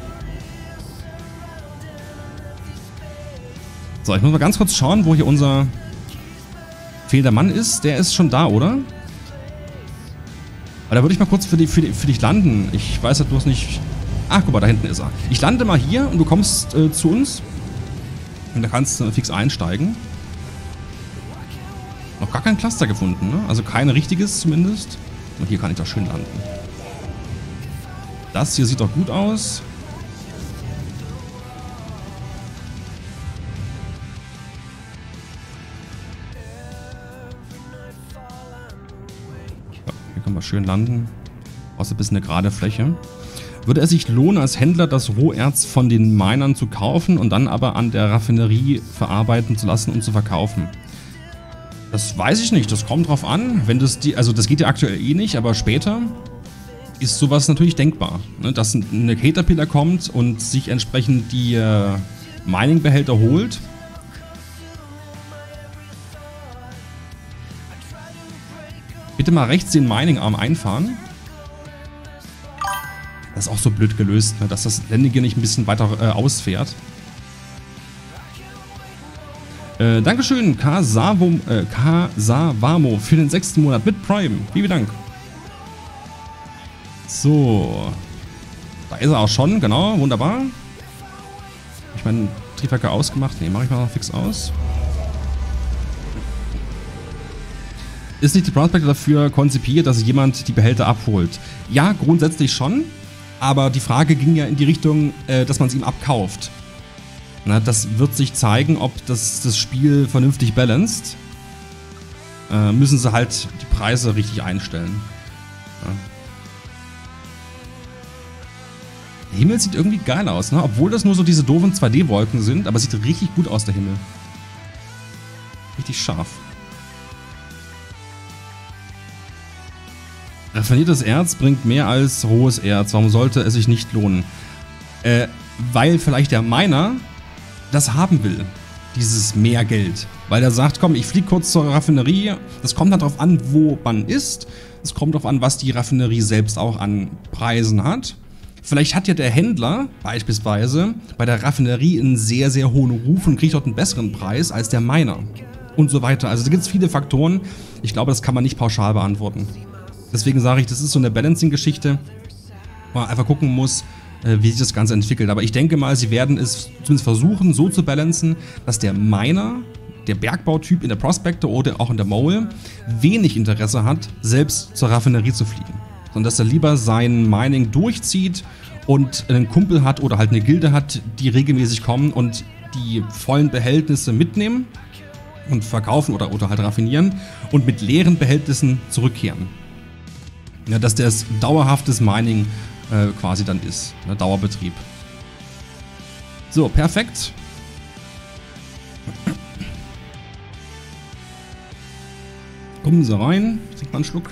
So, ich muss mal ganz kurz schauen, wo hier unser fehlender Mann ist. Der ist schon da, oder? Aber da würde ich mal kurz für, die, für, die, für dich landen. Ich weiß ja, du hast nicht... Ach, guck mal, da hinten ist er. Ich lande mal hier und du kommst äh, zu uns. Und da kannst du fix einsteigen. Noch gar kein Cluster gefunden, ne? Also kein richtiges zumindest. Und hier kann ich doch schön landen. Das hier sieht doch gut aus. Ja, hier können wir schön landen. Außer ein bisschen eine gerade Fläche. Würde es sich lohnen, als Händler das Roherz von den Minern zu kaufen und dann aber an der Raffinerie verarbeiten zu lassen und zu verkaufen? Das weiß ich nicht, das kommt drauf an. Wenn das die, also das geht ja aktuell eh nicht, aber später ist sowas natürlich denkbar. Ne? Dass eine Caterpillar kommt und sich entsprechend die äh, Mining-Behälter holt. Bitte mal rechts den Mining-Arm einfahren. Das ist auch so blöd gelöst, ne? Dass das Landing nicht ein bisschen weiter äh, ausfährt. Äh, Dankeschön, Kasavo, äh, Kasavamo für den sechsten Monat mit Prime. Vielen Dank. So. Da ist er auch schon, genau, wunderbar. Ich meine, Triebwerke ausgemacht. Ne, mache ich mal noch fix aus. Ist nicht die Prospector dafür konzipiert, dass jemand die Behälter abholt? Ja, grundsätzlich schon. Aber die Frage ging ja in die Richtung, äh, dass man es ihm abkauft. Na, das wird sich zeigen, ob das, das Spiel vernünftig balanced. Äh, müssen sie halt die Preise richtig einstellen. Ja. Der Himmel sieht irgendwie geil aus, ne? Obwohl das nur so diese doofen zwei D Wolken sind, aber sieht richtig gut aus, der Himmel. Richtig scharf. Raffiniertes Erz bringt mehr als rohes Erz. Warum sollte es sich nicht lohnen? Äh, weil vielleicht der Miner das haben will. Dieses mehr Geld. Weil er sagt, komm, ich fliege kurz zur Raffinerie. Das kommt dann darauf an, wo man ist. Es kommt darauf an, was die Raffinerie selbst auch an Preisen hat. Vielleicht hat ja der Händler beispielsweise bei der Raffinerie einen sehr, sehr hohen Ruf und kriegt dort einen besseren Preis als der Miner. Und so weiter. Also da gibt es viele Faktoren. Ich glaube, das kann man nicht pauschal beantworten. Deswegen sage ich, das ist so eine Balancing-Geschichte, wo man einfach gucken muss, wie sich das Ganze entwickelt. Aber ich denke mal, sie werden es zumindest versuchen, so zu balancen, dass der Miner, der Bergbautyp in der Prospector oder auch in der Mole, wenig Interesse hat, selbst zur Raffinerie zu fliegen. Sondern dass er lieber sein Mining durchzieht und einen Kumpel hat oder halt eine Gilde hat, die regelmäßig kommen und die vollen Behältnisse mitnehmen und verkaufen oder, oder halt raffinieren und mit leeren Behältnissen zurückkehren. Ja, dass das dauerhaftes Mining äh, quasi dann ist. Ne, Dauerbetrieb. So, perfekt. Kommen Sie rein. Trink mal einen Schluck.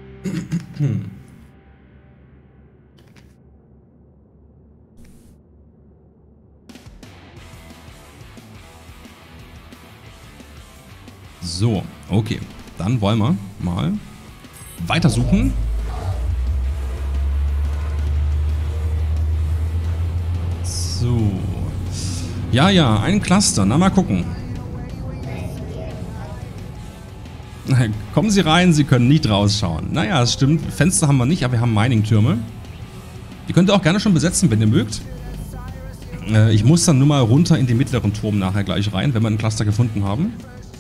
So, okay. Dann wollen wir mal weitersuchen. So. Ja, ja, ein Cluster. Na, mal gucken. Kommen Sie rein, Sie können nicht rausschauen. Naja, das stimmt. Fenster haben wir nicht, aber wir haben Mining-Türme. Die könnt ihr auch gerne schon besetzen, wenn ihr mögt. Äh, ich muss dann nur mal runter in den mittleren Turm nachher gleich rein, wenn wir einen Cluster gefunden haben.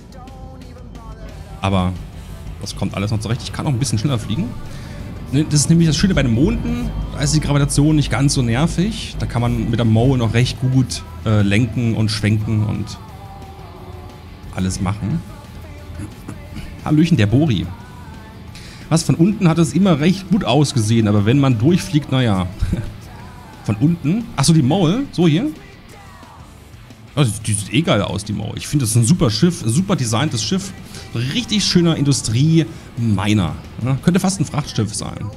Aber das kommt alles noch zurecht. Ich kann auch ein bisschen schneller fliegen. Das ist nämlich das Schöne bei den Monden. Da ist die Gravitation nicht ganz so nervig. Da kann man mit der Mole noch recht gut äh, lenken und schwenken und alles machen. Hallöchen, der Bori. Was, von unten hat es immer recht gut ausgesehen, aber wenn man durchfliegt, naja. Von unten? Achso, die Mole? So hier? Oh, die sieht eh geil aus, die Mole. Ich finde, das ist ein super Schiff, ein super designtes Schiff. Richtig schöner Industrie-Miner. Ja, könnte fast ein Frachtschiff sein.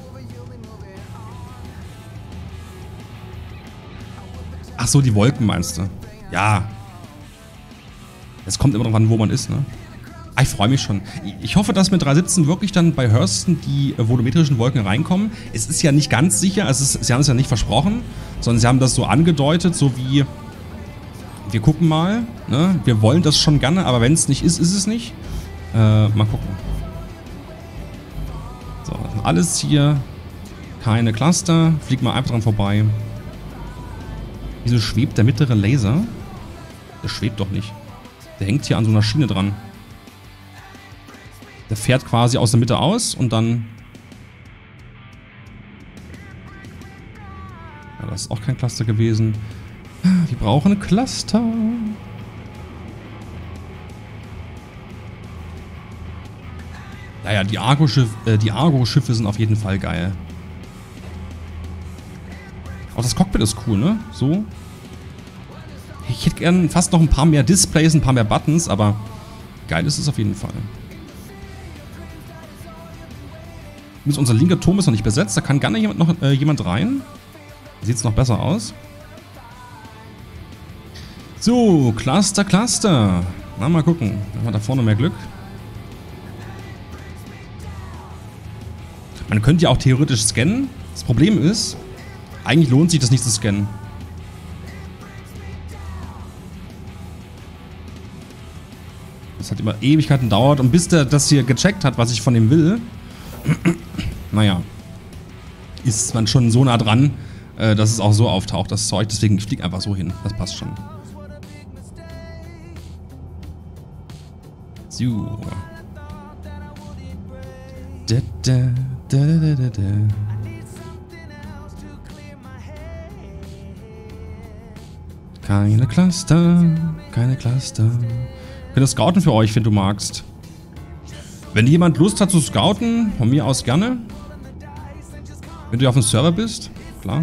Ach so, die Wolken meinst du? Ja. Es kommt immer noch an, wo man ist, ne? Ah, ich freue mich schon. Ich hoffe, dass mit drei siebzehn wirklich dann bei Hurston die volumetrischen Wolken reinkommen. Es ist ja nicht ganz sicher, also es ist, sie haben es ja nicht versprochen, sondern sie haben das so angedeutet, so wie wir gucken mal, ne? Wir wollen das schon gerne, aber wenn es nicht ist, ist es nicht. Äh, mal gucken. So, alles hier. Keine Cluster. Fliegt mal einfach dran vorbei. Wieso schwebt der mittlere Laser? Der schwebt doch nicht. Der hängt hier an so einer Schiene dran. Der fährt quasi aus der Mitte aus und dann... Ja, das ist auch kein Cluster gewesen. Wir brauchen ein Cluster. Naja, die Argo-Schiffe äh, die Argo-Schiffe sind auf jeden Fall geil. Auch das Cockpit ist cool, ne? So. Ich hätte gern fast noch ein paar mehr Displays, ein paar mehr Buttons, aber geil ist es auf jeden Fall. Unser linker Turm ist noch nicht besetzt, da kann gerne jemand, noch, äh, jemand rein. Sieht es noch besser aus. So, Cluster, Cluster. Na, mal gucken. Haben wir da vorne mehr Glück. Man könnte ja auch theoretisch scannen. Das Problem ist, eigentlich lohnt sich das nicht zu scannen. Das hat immer Ewigkeiten dauert und bis der das hier gecheckt hat, was ich von ihm will. Naja. ist man schon so nah dran, äh, dass es auch so auftaucht, das Zeug. Deswegen, ich fliege einfach so hin. Das passt schon. So. Da, da, da, da, da, da. Keine Cluster, keine Cluster. Ich kann das scouten für euch, wenn du magst. Wenn jemand Lust hat zu scouten, von mir aus gerne. Wenn du auf dem Server bist, klar.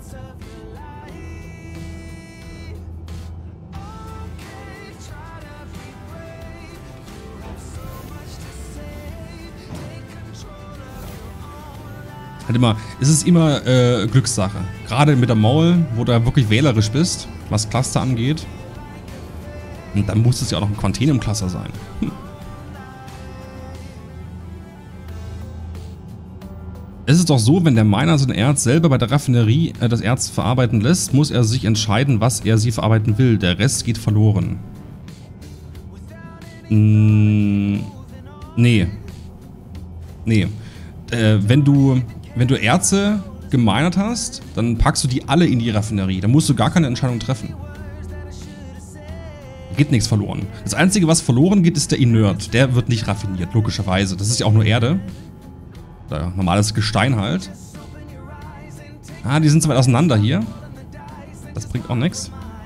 Halt immer, es ist immer äh, Glückssache. Gerade mit der Maul, wo du wirklich wählerisch bist, was Cluster angeht. Und dann muss es ja auch noch ein Quantenium-Cluster sein. Hm. Es ist doch so, wenn der Miner sein Erz selber bei der Raffinerie äh, das Erz verarbeiten lässt, muss er sich entscheiden, was er sie verarbeiten will. Der Rest geht verloren. Hm, nee. Nee. Äh, wenn du, wenn du Erze geminert hast, dann packst du die alle in die Raffinerie. Da musst du gar keine Entscheidung treffen. Geht nichts verloren. Das Einzige, was verloren geht, ist der Inert. Der wird nicht raffiniert, logischerweise. Das ist ja auch nur Erde. Oder normales Gestein halt. Ah, die sind so weit auseinander hier. Das bringt auch nichts.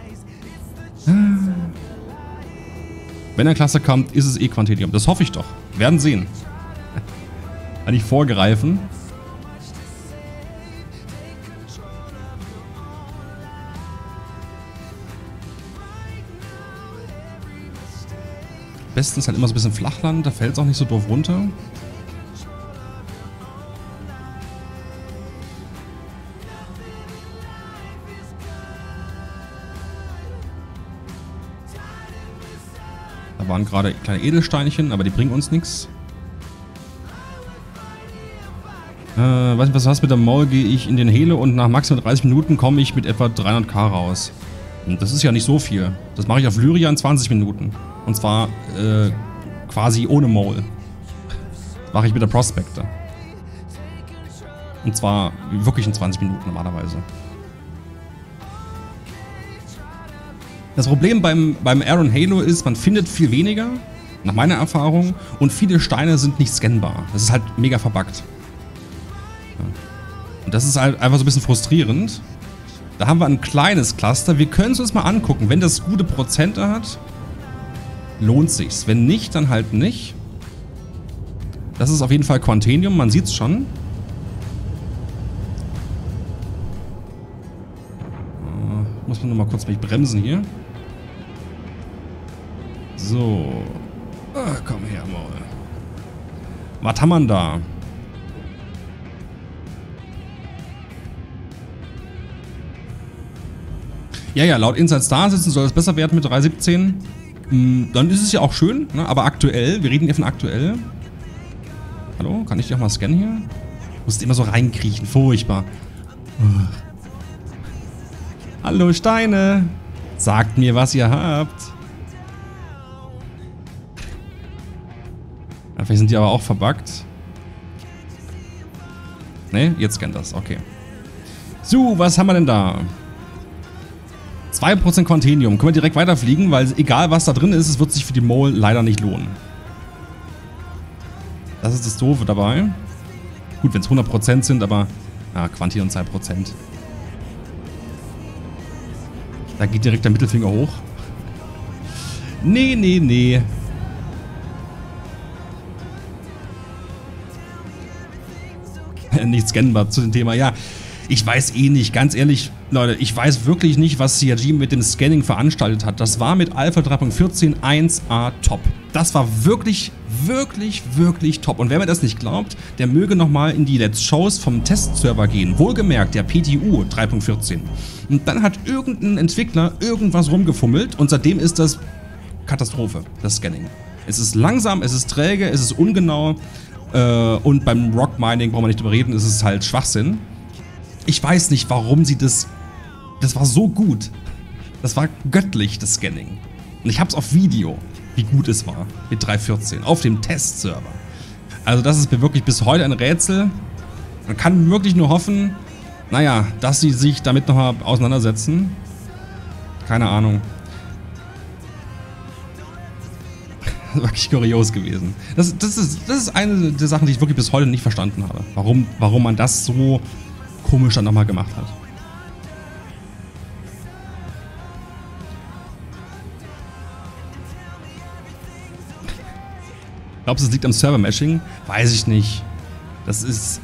Wenn ein Cluster kommt, ist es eh Quantenium. Das hoffe ich doch. Wir werden sehen. Kann ich vorgreifen. Bestens halt immer so ein bisschen Flachland, da fällt es auch nicht so doof runter. Da waren gerade kleine Edelsteinchen, aber die bringen uns nichts. Äh, weiß nicht, was du hast mit der Maul, gehe ich in den Hele und nach maximal dreißig Minuten komme ich mit etwa dreihunderttausend raus. Und das ist ja nicht so viel. Das mache ich auf Lyria in zwanzig Minuten. Und zwar äh, quasi ohne Maul. Das mache ich mit der Prospector. Und zwar wirklich in zwanzig Minuten normalerweise. Das Problem beim, beim Iron Halo ist, man findet viel weniger, nach meiner Erfahrung, und viele Steine sind nicht scannbar. Das ist halt mega verbuggt. Ja. Und das ist halt einfach so ein bisschen frustrierend. Da haben wir ein kleines Cluster. Wir können es uns mal angucken. Wenn das gute Prozente hat, lohnt sich's. Wenn nicht, dann halt nicht. Das ist auf jeden Fall Quantenium, man sieht's schon. Uh, muss man nur mal kurz mich bremsen hier. So. Ach, komm her, Maul. Was haben wir da? Ja, ja, laut Inside Star sitzen soll es besser werden mit drei siebzehn. Dann ist es ja auch schön, ne? Aber aktuell, wir reden hier von aktuell. Hallo, kann ich dich auch mal scannen hier? Musst immer so reinkriechen, furchtbar. Oh. Hallo Steine, sagt mir, was ihr habt. Ja, vielleicht sind die aber auch verbuggt. Ne, jetzt scannt das, okay. So, was haben wir denn da? zwei Prozent Quantenium. Können wir direkt weiterfliegen, weil egal was da drin ist, es wird sich für die Mole leider nicht lohnen. Das ist das Doofe dabei. Gut, wenn es hundert Prozent sind, aber ja, Quanti und zwei Prozent. Da geht direkt der Mittelfinger hoch. Nee, nee, nee. Nicht scannbar zu dem Thema. Ja, ich weiß eh nicht, ganz ehrlich, Leute, ich weiß wirklich nicht, was C R G mit dem Scanning veranstaltet hat. Das war mit Alpha drei Punkt vierzehn eins a top. Das war wirklich, wirklich, wirklich top. Und wer mir das nicht glaubt, der möge nochmal in die Let's Shows vom Testserver gehen. Wohlgemerkt, der P T U drei Punkt vierzehn. Und dann hat irgendein Entwickler irgendwas rumgefummelt und seitdem ist das Katastrophe, das Scanning. Es ist langsam, es ist träge, es ist ungenau äh, und beim Rock Mining, brauchen wir nicht drüber reden, ist es halt Schwachsinn. Ich weiß nicht, warum sie das... Das war so gut. Das war göttlich, das Scanning. Und ich hab's auf Video, wie gut es war mit drei Punkt vierzehn auf dem Testserver. Also das ist mir wirklich bis heute ein Rätsel. Man kann wirklich nur hoffen, naja, dass sie sich damit nochmal auseinandersetzen. Keine Ahnung. Wirklich kurios gewesen. Das, das, ist, das ist eine der Sachen, die ich wirklich bis heute nicht verstanden habe. Warum, warum man das so komisch dann nochmal gemacht hat. Glaubst du, es liegt am Server-Meshing? Weiß ich nicht. Das ist...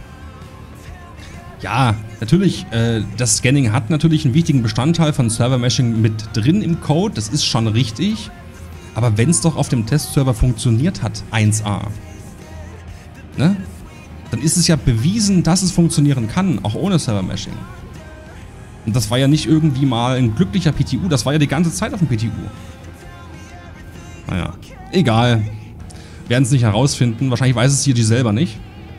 Ja, natürlich, äh, das Scanning hat natürlich einen wichtigen Bestandteil von Server-Meshing mit drin im Code. Das ist schon richtig. Aber wenn es doch auf dem Testserver funktioniert hat, eins a, ne? Dann ist es ja bewiesen, dass es funktionieren kann, auch ohne Server-Meshing. Und das war ja nicht irgendwie mal ein glücklicher P T U, das war ja die ganze Zeit auf dem P T U. Naja, egal. Werden es nicht herausfinden. Wahrscheinlich weiß es hier die selber nicht.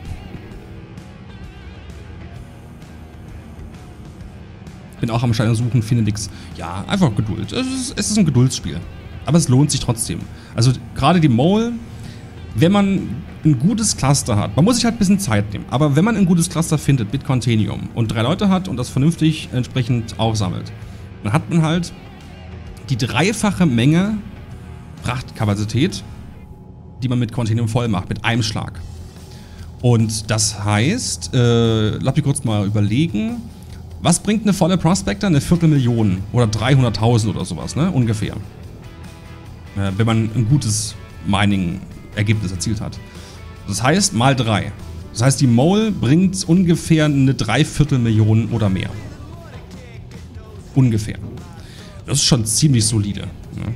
Bin auch am Stein suchen, finde nix. Ja, einfach Geduld. Es ist, es ist ein Geduldsspiel. Aber es lohnt sich trotzdem. Also gerade die Mole, wenn man ein gutes Cluster hat, man muss sich halt ein bisschen Zeit nehmen, aber wenn man ein gutes Cluster findet mit Continuum und drei Leute hat und das vernünftig entsprechend aufsammelt, dann hat man halt die dreifache Menge Frachtkapazität, die man mit Continuum voll macht, mit einem Schlag. Und das heißt, äh, lass mich kurz mal überlegen, was bringt eine volle Prospector? Eine Viertelmillion oder dreihunderttausend oder sowas, ne? Ungefähr. Äh, wenn man ein gutes Mining-Ergebnis erzielt hat. Das heißt, mal drei. Das heißt, die Mole bringt ungefähr eine Dreiviertelmillion oder mehr. Ungefähr. Das ist schon ziemlich solide. Ne?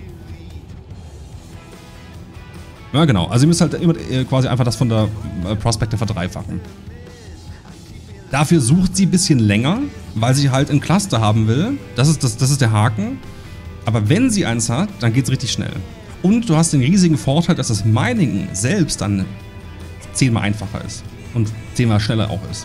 Ja, genau. Also ihr müsst halt immer quasi einfach das von der Prospector verdreifachen. Dafür sucht sie ein bisschen länger, weil sie halt ein Cluster haben will. Das ist, das, das ist der Haken. Aber wenn sie eins hat, dann geht es richtig schnell. Und du hast den riesigen Vorteil, dass das Mining selbst dann zehnmal einfacher ist. Und zehnmal schneller auch ist.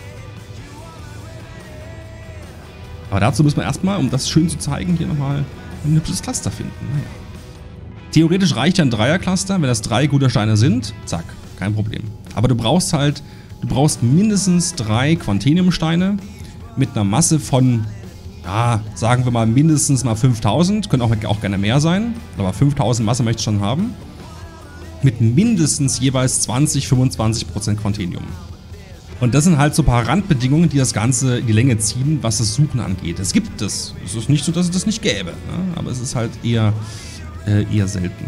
Aber dazu müssen wir erstmal, um das schön zu zeigen, hier nochmal ein hübsches Cluster finden. Naja. Theoretisch reicht ja ein Dreier-Cluster, wenn das drei gute Steine sind, zack, kein Problem. Aber du brauchst halt, du brauchst mindestens drei Quantenium-Steine mit einer Masse von, ja, sagen wir mal mindestens mal fünftausend, können auch, auch gerne mehr sein, aber fünftausend Masse möchte ich schon haben. Mit mindestens jeweils zwanzig, fünfundzwanzig Prozent Quantenium. Und das sind halt so ein paar Randbedingungen, die das Ganze in die Länge ziehen, was das Suchen angeht. Es gibt es. Es ist nicht so, dass es das nicht gäbe, ne? Aber es ist halt eher... Äh, eher selten.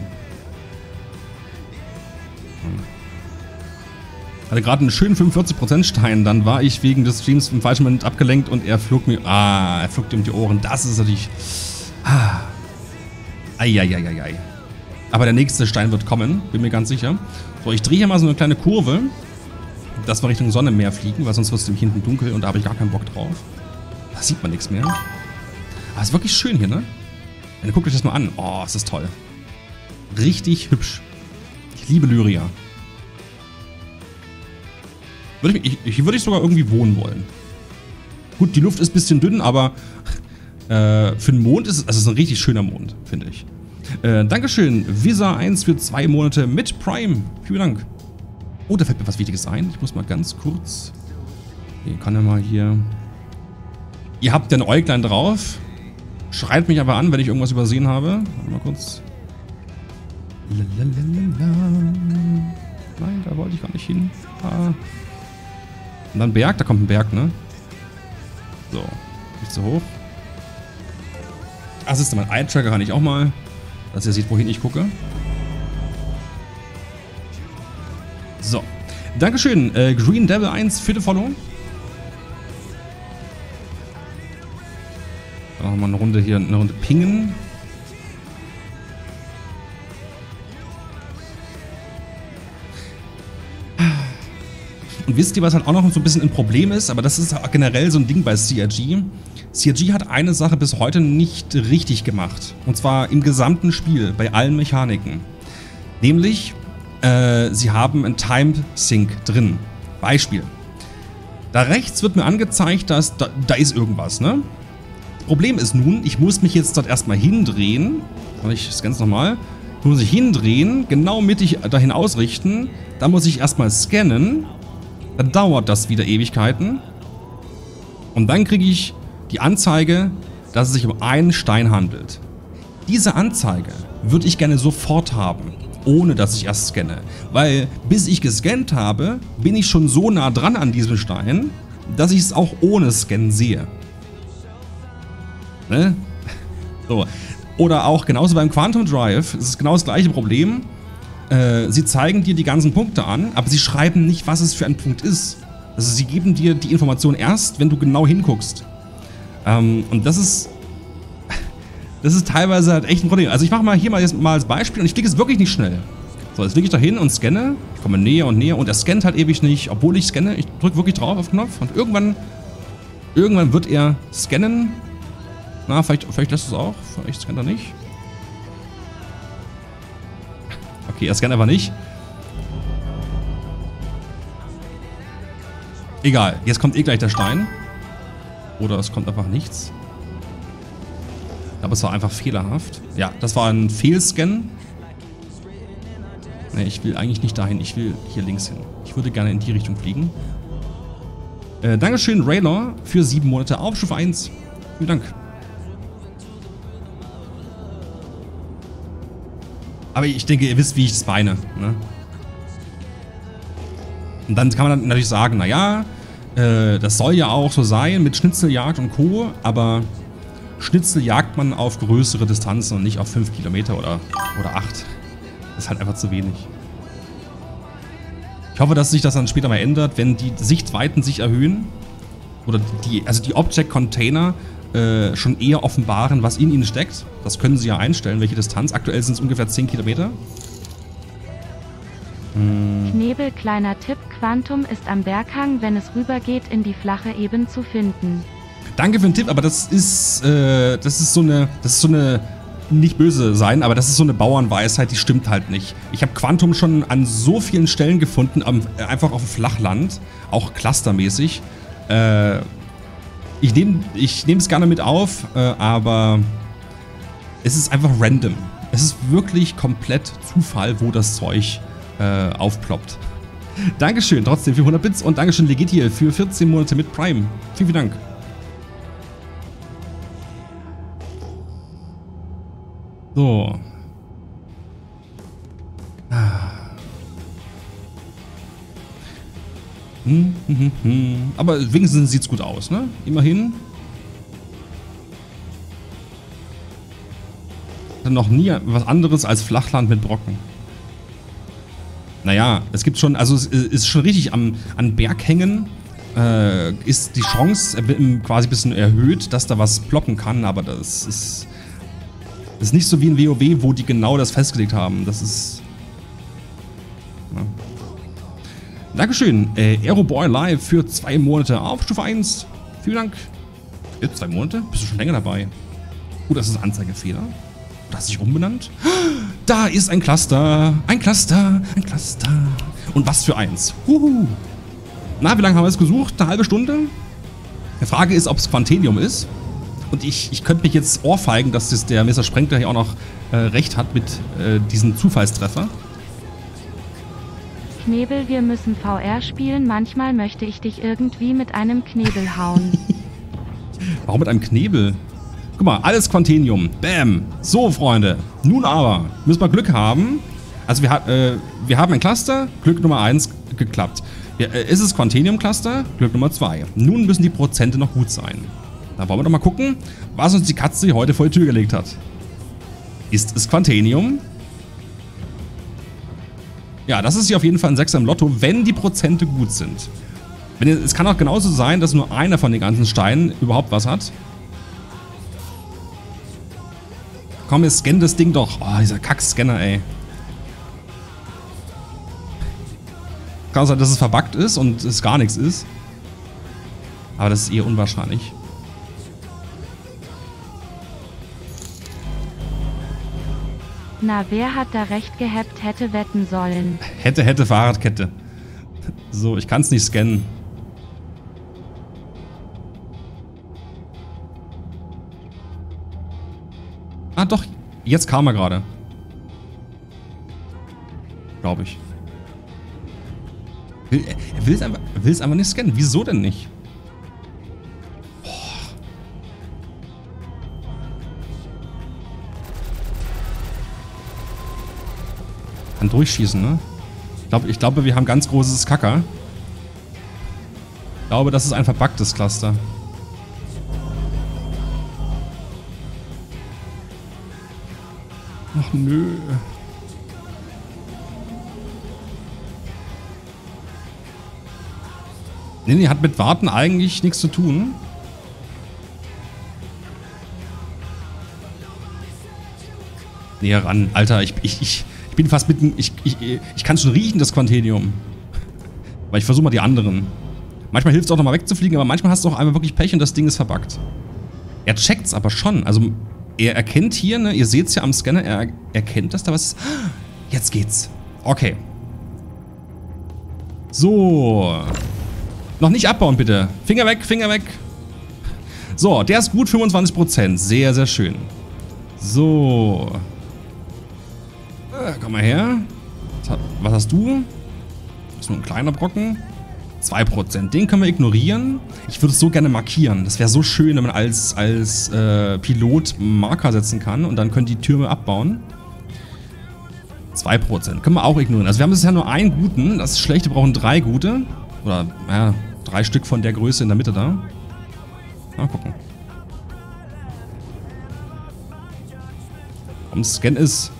Hm. Hatte gerade einen schönen fünfundvierzig Prozent Stein, dann war ich wegen des Streams im falschen Moment abgelenkt und er flog mir. Ah, er flog dir um die Ohren. Das ist natürlich. Ah. Eieieiei. Aber der nächste Stein wird kommen, bin mir ganz sicher. So, ich drehe hier mal so eine kleine Kurve, dass wir Richtung Sonne mehr fliegen, weil sonst wird es nämlich hinten dunkel und da habe ich gar keinen Bock drauf. Da sieht man nichts mehr. Aber es ist wirklich schön hier, ne? Dann guckt euch das mal an. Oh, ist das toll. Richtig hübsch. Ich liebe Lyria. Würde ich, ich, hier würde ich sogar irgendwie wohnen wollen. Gut, die Luft ist ein bisschen dünn, aber äh, für den Mond ist es, also es ist ein richtig schöner Mond, finde ich. Äh, Dankeschön, Visa eins für zwei Monate mit Prime. Vielen Dank. Oh, da fällt mir was Wichtiges ein. Ich muss mal ganz kurz... Ich kann ja mal hier... Ihr habt ja ein Äuglein drauf. Schreit mich aber an, wenn ich irgendwas übersehen habe. Warte mal kurz. Lalalala. Nein, da wollte ich gar nicht hin. Ah. Und dann Berg, da kommt ein Berg, ne? So, nicht so hoch. Ach, das ist mein Eye-Tracker, kann ich auch mal. Dass ihr seht, wohin ich gucke. So. Dankeschön, äh, Green Devil eins für die Follow. Dann machen wir eine Runde hier, eine Runde pingen. Und wisst ihr, was halt auch noch so ein bisschen ein Problem ist? Aber das ist generell so ein Ding bei C R G. C R G hat eine Sache bis heute nicht richtig gemacht. Und zwar im gesamten Spiel, bei allen Mechaniken. Nämlich, äh, sie haben ein Time Sync drin. Beispiel. Da rechts wird mir angezeigt, dass da, da ist irgendwas, ne? Problem ist nun, ich muss mich jetzt dort erstmal hindrehen. Ich scanne es nochmal. Ich muss mich hindrehen, genau mittig dahin ausrichten. Dann muss ich erstmal scannen. Dann dauert das wieder Ewigkeiten. Und dann kriege ich die Anzeige, dass es sich um einen Stein handelt. Diese Anzeige würde ich gerne sofort haben, ohne dass ich erst scanne. Weil bis ich gescannt habe, bin ich schon so nah dran an diesem Stein, dass ich es auch ohne Scan sehe. Ne? So. Oder auch genauso beim Quantum Drive, es ist genau das gleiche Problem. Äh, sie zeigen dir die ganzen Punkte an, aber sie schreiben nicht, was es für ein Punkt ist. Also sie geben dir die Information erst, wenn du genau hinguckst. Ähm, und das ist das ist teilweise halt echt ein Problem. Also ich mache mal hier mal, jetzt mal als Beispiel und ich fliege es wirklich nicht schnell. So, jetzt fliege ich da hin und scanne. Ich komme näher und näher und er scannt halt ewig nicht, obwohl ich scanne. Ich drücke wirklich drauf auf den Knopf und irgendwann irgendwann wird er scannen. Na, vielleicht, vielleicht lässt es auch. Vielleicht scannt er nicht. Okay, er scannt aber nicht. Egal, jetzt kommt eh gleich der Stein. Oder es kommt einfach nichts. Aber es war einfach fehlerhaft. Ja, das war ein Fehlscan. Ne, ich will eigentlich nicht dahin. Ich will hier links hin. Ich würde gerne in die Richtung fliegen. Äh, Dankeschön, Raylor, für sieben Monate auf Stufe eins. Vielen Dank. Aber ich denke, ihr wisst, wie ich das meine. Ne? Und dann kann man natürlich sagen, naja, äh, das soll ja auch so sein mit Schnitzeljagd und Co., aber Schnitzel jagt man auf größere Distanzen und nicht auf fünf Kilometer oder, oder acht. Das ist halt einfach zu wenig. Ich hoffe, dass sich das dann später mal ändert, wenn die Sichtweiten sich erhöhen oder die, also die Object-Container äh, schon eher offenbaren, was in ihnen steckt. Das können sie ja einstellen, welche Distanz. Aktuell sind es ungefähr zehn Kilometer. Hm. Knebel, kleiner Tipp, Quantum ist am Berghang, wenn es rübergeht, in die flache Ebene zu finden. Danke für den Tipp, aber das ist, äh, das ist so eine, das ist so eine, nicht böse sein, aber das ist so eine Bauernweisheit, die stimmt halt nicht. Ich habe Quantum schon an so vielen Stellen gefunden, am, äh, einfach auf dem Flachland, auch clustermäßig. Äh, ich nehme ich nehme es gerne mit auf, äh, aber es ist einfach random. Es ist wirklich komplett Zufall, wo das Zeug äh, aufploppt. Dankeschön, trotzdem für hundert Bits und Dankeschön Legitiel für vierzehn Monate mit Prime. Vielen, vielen Dank. So. Hm, hm, hm, hm. Aber wenigstens sieht's gut aus, ne? Immerhin. Dann noch nie was anderes als Flachland mit Brocken. Naja, es gibt schon, also es ist schon richtig am, an Berghängen äh, ist die Chance quasi ein bisschen erhöht, dass da was ploppen kann, aber das ist, das ist nicht so wie in WoW, wo die genau das festgelegt haben. Das ist... Ja. Dankeschön, äh, Aeroboy Live für zwei Monate auf Stufe eins. Vielen Dank. Jetzt zwei Monate? Bist du schon länger dabei? Oh, das ist Anzeigefehler. Du hast dich umbenannt? Da ist ein Cluster. Ein Cluster. Ein Cluster. Und was für eins. Huhu. Na, wie lange haben wir es gesucht? Eine halbe Stunde? Die Frage ist, ob es Quantenium ist. Und ich, ich könnte mich jetzt ohrfeigen, dass das der Mister Sprengler hier auch noch äh, recht hat mit äh, diesem Zufallstreffer. Knebel, wir müssen V R spielen. Manchmal möchte ich dich irgendwie mit einem Knebel hauen. Warum mit einem Knebel? Guck mal, alles Quantenium. Bam. So, Freunde. Nun aber. Müssen wir Glück haben. Also wir, äh, wir haben ein Cluster. Glück Nummer eins geklappt. Ja, äh, ist es Quantenium-Cluster? Glück Nummer zwei. Nun müssen die Prozente noch gut sein. Da wollen wir doch mal gucken, was uns die Katze hier heute vor die Tür gelegt hat. Ist es Quantenium? Ja, das ist hier auf jeden Fall ein Sechser im Lotto, wenn die Prozente gut sind. Wenn, es kann auch genauso sein, dass nur einer von den ganzen Steinen überhaupt was hat. Komm, jetzt scann das Ding doch. Oh, dieser Kack-Scanner, ey. Kann sein, dass es verbuggt ist und es gar nichts ist. Aber das ist eher unwahrscheinlich. Na, wer hat da recht gehabt, hätte wetten sollen. Hätte, hätte, Fahrradkette. So, ich kann es nicht scannen. Ah, doch. Jetzt kam er gerade. Glaube ich. Will, er will es einfach, will's einfach nicht scannen. Wieso denn nicht? Boah. Kann durchschießen, ne? Ich glaube, ich glaube, wir haben ganz großes Kacker. Ich glaube, das ist ein verbuggtes Cluster. Ach nö. Nee, nee, hat mit Warten eigentlich nichts zu tun. Näher ran. Alter, ich, ich, ich, ich bin fast mitten... Ich, ich, ich kann schon riechen, das Quantenium. Weil ich versuche mal die anderen. Manchmal hilft es auch nochmal wegzufliegen, aber manchmal hast du auch einmal wirklich Pech und das Ding ist verbuggt. Er checkt's aber schon. Also, er erkennt hier, ne, ihr seht es ja am Scanner, er erkennt, dass da was ist. Jetzt geht's. Okay. So. Noch nicht abbauen, bitte. Finger weg, Finger weg. So, der ist gut, fünfundzwanzig Prozent. Sehr, sehr schön. So. Äh, komm mal her. Was hast du? Das ist nur ein kleiner Brocken. zwei Prozent. Den können wir ignorieren. Ich würde es so gerne markieren. Das wäre so schön, wenn man als, als äh, Pilot Marker setzen kann und dann können die Türme abbauen. zwei Prozent. Können wir auch ignorieren. Also wir haben bisher nur einen guten. Das ist schlecht. Wir brauchen drei gute. Oder, ja, drei Stück von der Größe in der Mitte da. Mal gucken. Komm, Scan ist...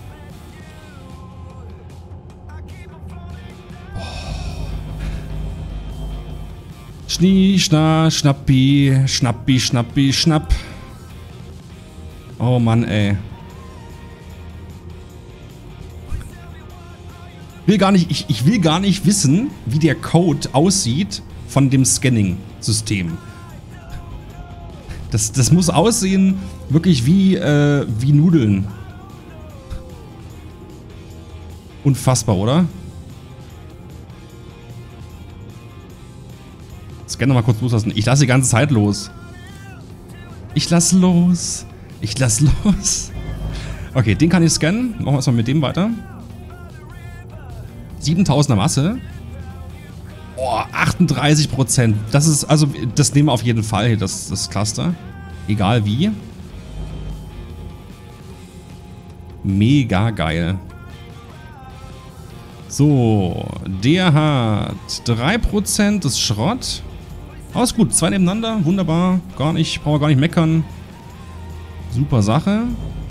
Schnie, schna, schnappi, schnappi, schnappi, schnapp. Oh Mann, ey. Will gar nicht, ich, ich will gar nicht wissen, wie der Code aussieht von dem Scanning-System. Das, das muss aussehen wirklich wie, äh, wie Nudeln. Unfassbar, oder? Scan nochmal kurz loslassen. Ich lasse die ganze Zeit los. Ich lasse los. Ich lasse los. Okay, den kann ich scannen. Machen wir erstmal mit dem weiter. siebentausender Masse. Oh, achtunddreißig Prozent. Das ist, also, das nehmen wir auf jeden Fall hier, das, das Cluster. Egal wie. Mega geil. So, der hat drei Prozent, das ist Schrott. Alles gut, zwei nebeneinander, wunderbar. Gar nicht, brauchen wir gar nicht meckern. Super Sache.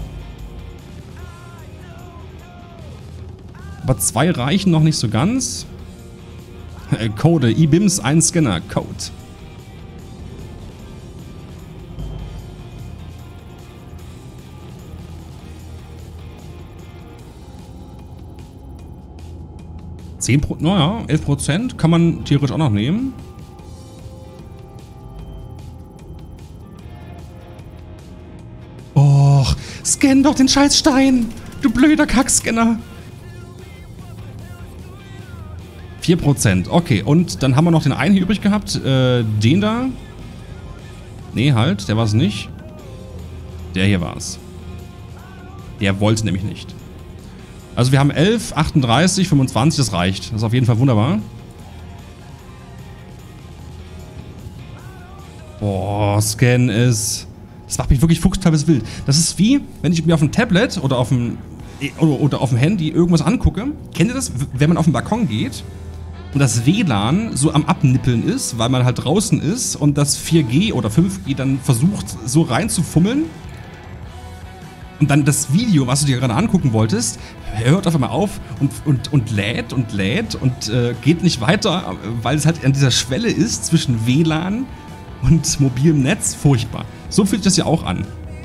Aber zwei reichen noch nicht so ganz. Äh, Code, I B I M S, ein Scanner, Code. zehn Prozent, naja, elf Prozent kann man theoretisch auch noch nehmen. Och, scan doch den scheiß Stein, du blöder Kackscanner. vier Prozent, okay, und dann haben wir noch den einen hier übrig gehabt, äh, den da. Nee, halt, der war es nicht. Der hier war es. Der wollte nämlich nicht. Also wir haben elf, achtunddreißig, fünfundzwanzig, das reicht. Das ist auf jeden Fall wunderbar. Boah, Scan ist... Das macht mich wirklich fuchsteilweise wild. Das ist wie, wenn ich mir auf dem Tablet oder auf dem, oder, oder auf dem Handy irgendwas angucke. Kennt ihr das, wenn man auf den Balkon geht und das W L A N so am Abnippeln ist, weil man halt draußen ist und das vier G oder fünf G dann versucht so reinzufummeln? Und dann das Video, was du dir gerade angucken wolltest, hört auf einmal auf und, und, und lädt und lädt und äh, geht nicht weiter, weil es halt an dieser Schwelle ist zwischen W L A N und mobilem Netz. Furchtbar. So fühlt sich das ja auch an.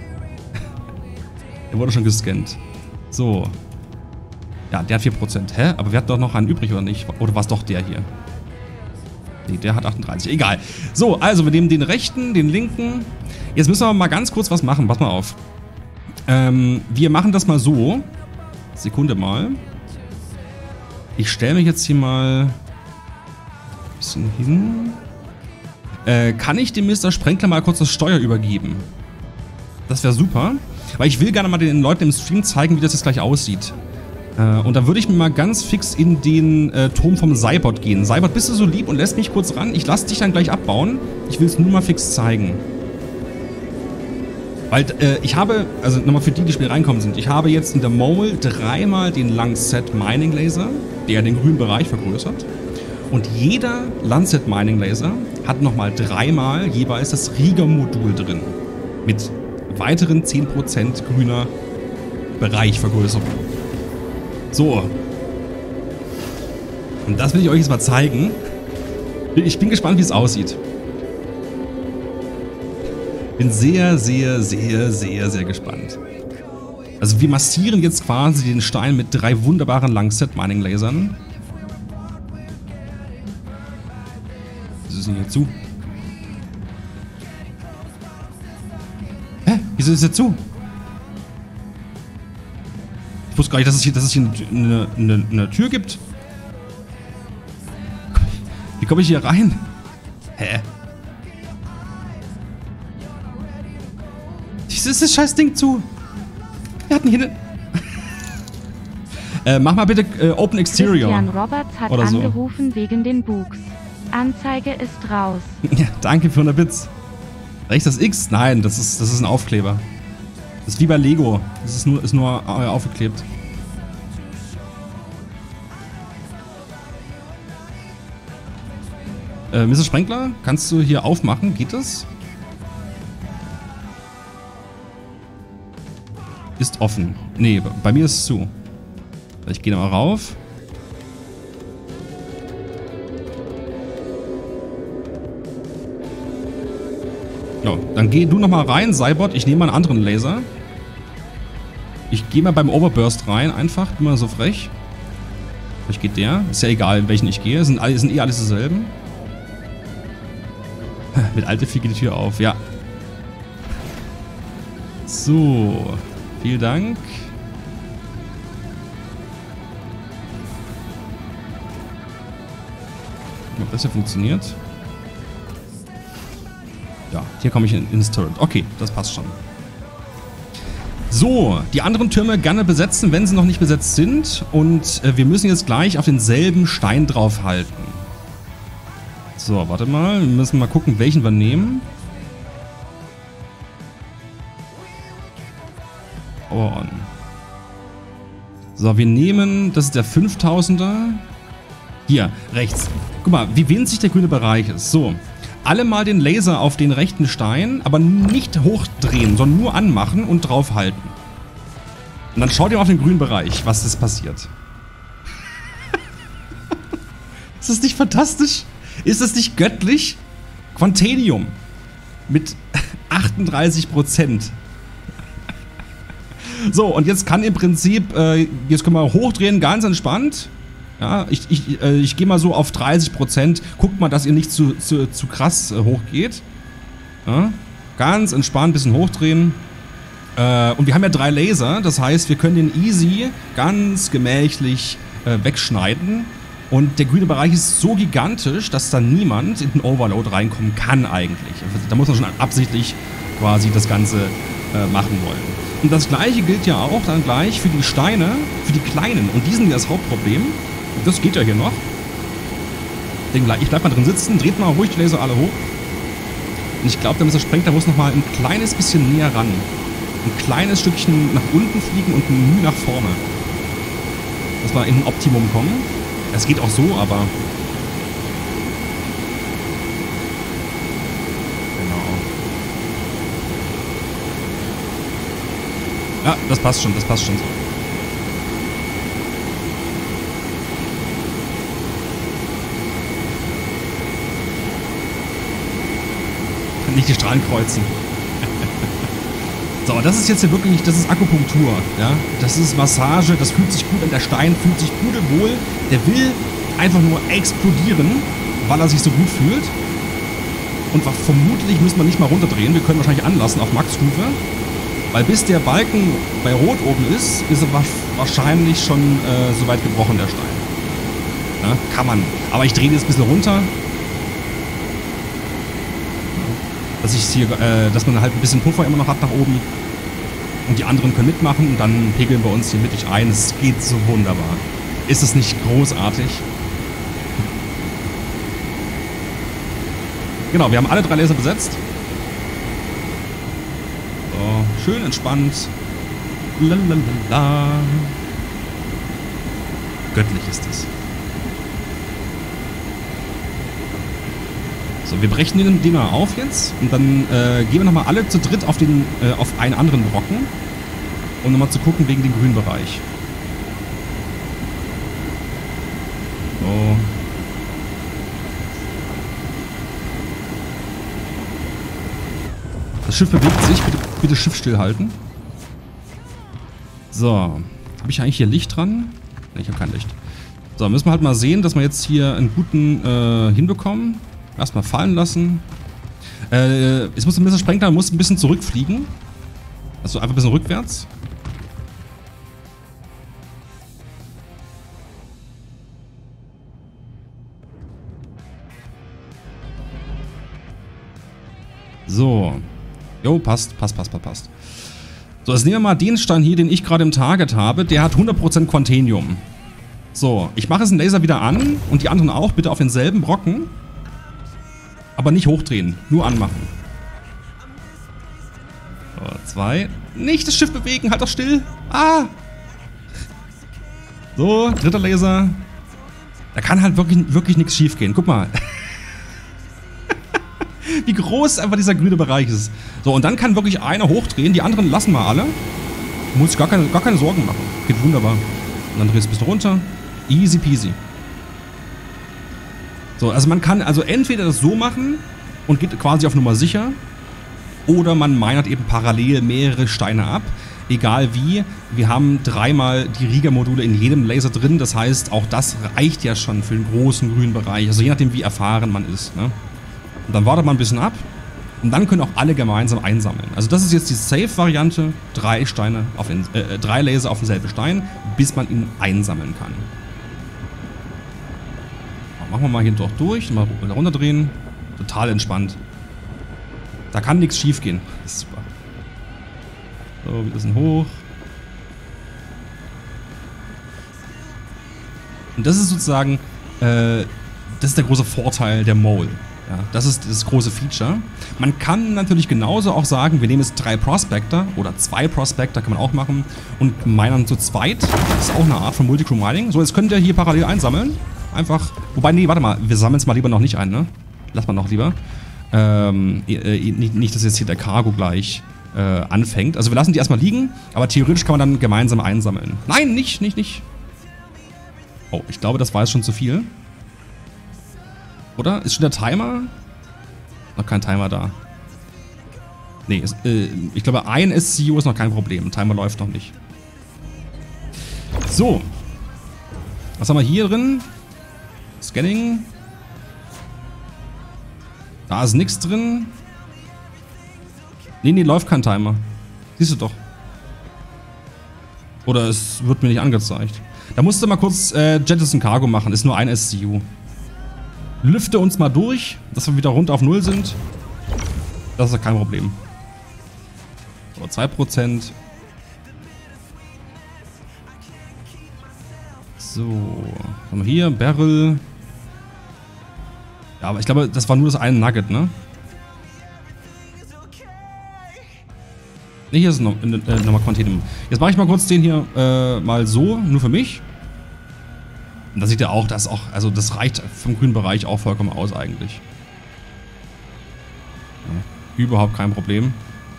Der wurde schon gescannt. So. Ja, der hat vier Prozent. Hä? Aber wir hatten doch noch einen übrig, oder nicht? Oder war es doch der hier? Nee, der hat achtunddreißig. Egal. So, also wir nehmen den rechten, den linken. Jetzt müssen wir mal ganz kurz was machen. Pass mal auf. Ähm, wir machen das mal so. Sekunde mal. Ich stelle mich jetzt hier mal ein bisschen hin. Äh, kann ich dem Mister Sprenkler mal kurz das Steuer übergeben? Das wäre super. Weil ich will gerne mal den Leuten im Stream zeigen, wie das jetzt gleich aussieht. Äh, und da würde ich mal ganz fix in den äh, Turm vom Cybot gehen. Cybot, bist du so lieb und lässt mich kurz ran? Ich lasse dich dann gleich abbauen. Ich will es nur mal fix zeigen. Weil äh, ich habe, also nochmal für die, die Spiel reinkommen sind, ich habe jetzt in der Mole dreimal den Lancet Mining Laser, der den grünen Bereich vergrößert. Und jeder Lancet Mining Laser hat nochmal dreimal jeweils das Rieger-Modul drin. Mit weiteren zehn Prozent grüner Bereichvergrößerung. So. Und das will ich euch jetzt mal zeigen. Ich bin gespannt, wie es aussieht. Bin sehr, sehr, sehr, sehr, sehr gespannt. Also wir massieren jetzt quasi den Stein mit drei wunderbaren Lancet Mining Lasern. Was ist denn hier zu? Hä? Wieso ist es zu? Ich wusste gar nicht, dass es hier, dass es hier eine, eine, eine Tür gibt. Wie komme ich hier rein? Hä? Ist das scheiß Ding zu? Wir hatten hier eine... äh, mach mal bitte äh, Open Exterior. Christian Roberts hat Oder so. angerufen wegen den Bugs. Anzeige ist raus. Ja, danke für hundert Bits. Rechts das X? Nein, das ist, das ist ein Aufkleber. Das ist wie bei Lego. Das ist nur, ist nur äh, aufgeklebt. Äh, Mister Sprenkler, kannst du hier aufmachen? Geht das? Ist offen. Nee, bei mir ist es zu. Ich gehe nochmal rauf. Ja, dann geh du nochmal rein, Cybot. Ich nehme mal einen anderen Laser. Ich gehe mal beim Overburst rein, einfach. Bin mal so frech. Vielleicht geht der. Ist ja egal, in welchen ich gehe. Sind, alle, sind eh alles dieselben. Mit Alt F vier geht die Tür auf, ja. So. Vielen Dank. Ob das hier funktioniert. Ja, hier komme ich in, ins Turret. Okay, das passt schon. So, die anderen Türme gerne besetzen, wenn sie noch nicht besetzt sind. Und äh, wir müssen jetzt gleich auf denselben Stein draufhalten. So, warte mal. Wir müssen mal gucken, welchen wir nehmen. On. So, wir nehmen, das ist der fünftausender. Hier, rechts. Guck mal, wie winzig der grüne Bereich ist. So, alle mal den Laser auf den rechten Stein, aber nicht hochdrehen, sondern nur anmachen und draufhalten. Und dann schaut ihr auf den grünen Bereich, was ist passiert. Ist das nicht fantastisch? Ist das nicht göttlich? Quantanium mit achtunddreißig Prozent. So, und jetzt kann im Prinzip, äh, jetzt können wir hochdrehen, ganz entspannt. Ja, ich, ich, äh, ich gehe mal so auf dreißig Prozent. Guckt mal, dass ihr nicht zu, zu, zu krass äh, hochgeht. Ja, ganz entspannt, ein bisschen hochdrehen. Äh, und wir haben ja drei Laser, das heißt, wir können den easy, ganz gemächlich äh, wegschneiden. Und der grüne Bereich ist so gigantisch, dass da niemand in den Overload reinkommen kann eigentlich. Da muss man schon absichtlich quasi das Ganze äh, machen wollen. Und das gleiche gilt ja auch dann gleich für die Steine, für die kleinen. Und die sind ja das Hauptproblem. Das geht ja hier noch. Ich bleib mal drin sitzen, dreht mal ruhig die Laser alle hoch. Und ich glaube, der Mister Sprenkler muss noch mal ein kleines bisschen näher ran. Ein kleines Stückchen nach unten fliegen und ein Mühe nach vorne. Dass wir in ein Optimum kommen. Das geht auch so, aber... Ja, das passt schon, das passt schon so. Nicht die Strahlen kreuzen. So, das ist jetzt hier wirklich, das ist Akupunktur, ja. Das ist Massage, das fühlt sich gut an, der Stein fühlt sich pudelwohl. Der will einfach nur explodieren, weil er sich so gut fühlt. Und vermutlich müssen wir nicht mal runterdrehen, wir können wahrscheinlich anlassen auf Max-Stufe. Weil bis der Balken bei Rot oben ist, ist er wahrscheinlich schon äh, so weit gebrochen, der Stein. Ja, kann man. Aber ich drehe jetzt ein bisschen runter. Dass ich hier, äh, dass man halt ein bisschen Puffer immer noch hat nach oben. Und die anderen können mitmachen und dann pegeln wir uns hier mittig ein. Es geht so wunderbar. Ist es nicht großartig? Genau, wir haben alle drei Laser besetzt. So, schön entspannt. Lalalala. Göttlich ist es. So, wir brechen den Dinger auf jetzt und dann äh, gehen wir nochmal alle zu dritt auf, den, äh, auf einen anderen Brocken, um nochmal zu gucken wegen dem grünen Bereich. So. Das Schiff bewegt sich. Bitte, bitte Schiff stillhalten. So. Habe ich eigentlich hier Licht dran? Ne, ich habe kein Licht. So, müssen wir halt mal sehen, dass wir jetzt hier einen guten äh, hinbekommen. Erstmal fallen lassen. Äh, es muss ein bisschen Sprengler, muss ein bisschen zurückfliegen. Also einfach ein bisschen rückwärts. So. Jo, passt, passt, passt, passt, passt. So, jetzt nehmen wir mal den Stein hier, den ich gerade im Target habe. Der hat hundert Prozent Quantenium. So, ich mache jetzt einen Laser wieder an und die anderen auch, bitte auf denselben Brocken. Aber nicht hochdrehen, nur anmachen. So, zwei. Nicht das Schiff bewegen, halt doch still. Ah! So, dritter Laser. Da kann halt wirklich, wirklich nichts schief gehen. Guck mal. Wie groß einfach dieser grüne Bereich ist. So, und dann kann wirklich einer hochdrehen, die anderen lassen wir alle. Muss gar keine, gar keine Sorgen machen. Geht wunderbar. Und dann drehst du ein bisschen runter. Easy peasy. So, also man kann also entweder das so machen und geht quasi auf Nummer sicher, oder man minert eben parallel mehrere Steine ab. Egal wie, wir haben dreimal die Rieger-Module in jedem Laser drin, das heißt, auch das reicht ja schon für den großen grünen Bereich, also je nachdem wie erfahren man ist. Ne? Und dann wartet man ein bisschen ab und dann können auch alle gemeinsam einsammeln. Also das ist jetzt die Safe-Variante, drei Steine auf den, äh, drei Laser auf denselben Stein, bis man ihn einsammeln kann. Machen wir mal hier doch durch, mal runterdrehen. Total entspannt. Da kann nichts schief gehen. Das ist super. So, wir sind hoch. Und das ist sozusagen, äh, das ist der große Vorteil der Mole. Ja, das ist das große Feature. Man kann natürlich genauso auch sagen, wir nehmen jetzt drei Prospector oder zwei Prospector, kann man auch machen, und minern zu zweit. Das ist auch eine Art von Multicrew Mining. So, jetzt könnt ihr hier parallel einsammeln. Einfach, wobei, nee, warte mal, wir sammeln es mal lieber noch nicht ein, ne? Lass mal noch lieber. Ähm, äh, nicht, nicht, dass jetzt hier der Cargo gleich äh, anfängt. Also wir lassen die erstmal liegen, aber theoretisch kann man dann gemeinsam einsammeln. Nein, nicht, nicht, nicht. Oh, ich glaube, das war jetzt schon zu viel. Oder? Ist schon der Timer? Noch kein Timer da. Nee, ist, äh, ich glaube, ein S C U ist noch kein Problem. Timer läuft noch nicht. So. Was haben wir hier drin? Scanning. Da ist nichts drin. Nee, nee, läuft kein Timer. Siehst du doch. Oder es wird mir nicht angezeigt. Da musst du mal kurz äh, Jettison Cargo machen. Ist nur ein S C U. Lüfte uns mal durch, dass wir wieder runter auf null sind. Das ist ja kein Problem. So, zwei Prozent. So. Was haben wir hier? Barrel. Ja, aber ich glaube, das war nur das eine Nugget, ne? Ne, hier ist noch, äh, nochmal Quantenium. Jetzt mache ich mal kurz den hier äh, mal so, nur für mich. Und da seht ihr auch, das auch, also das reicht vom grünen Bereich auch vollkommen aus eigentlich. Ja, überhaupt kein Problem.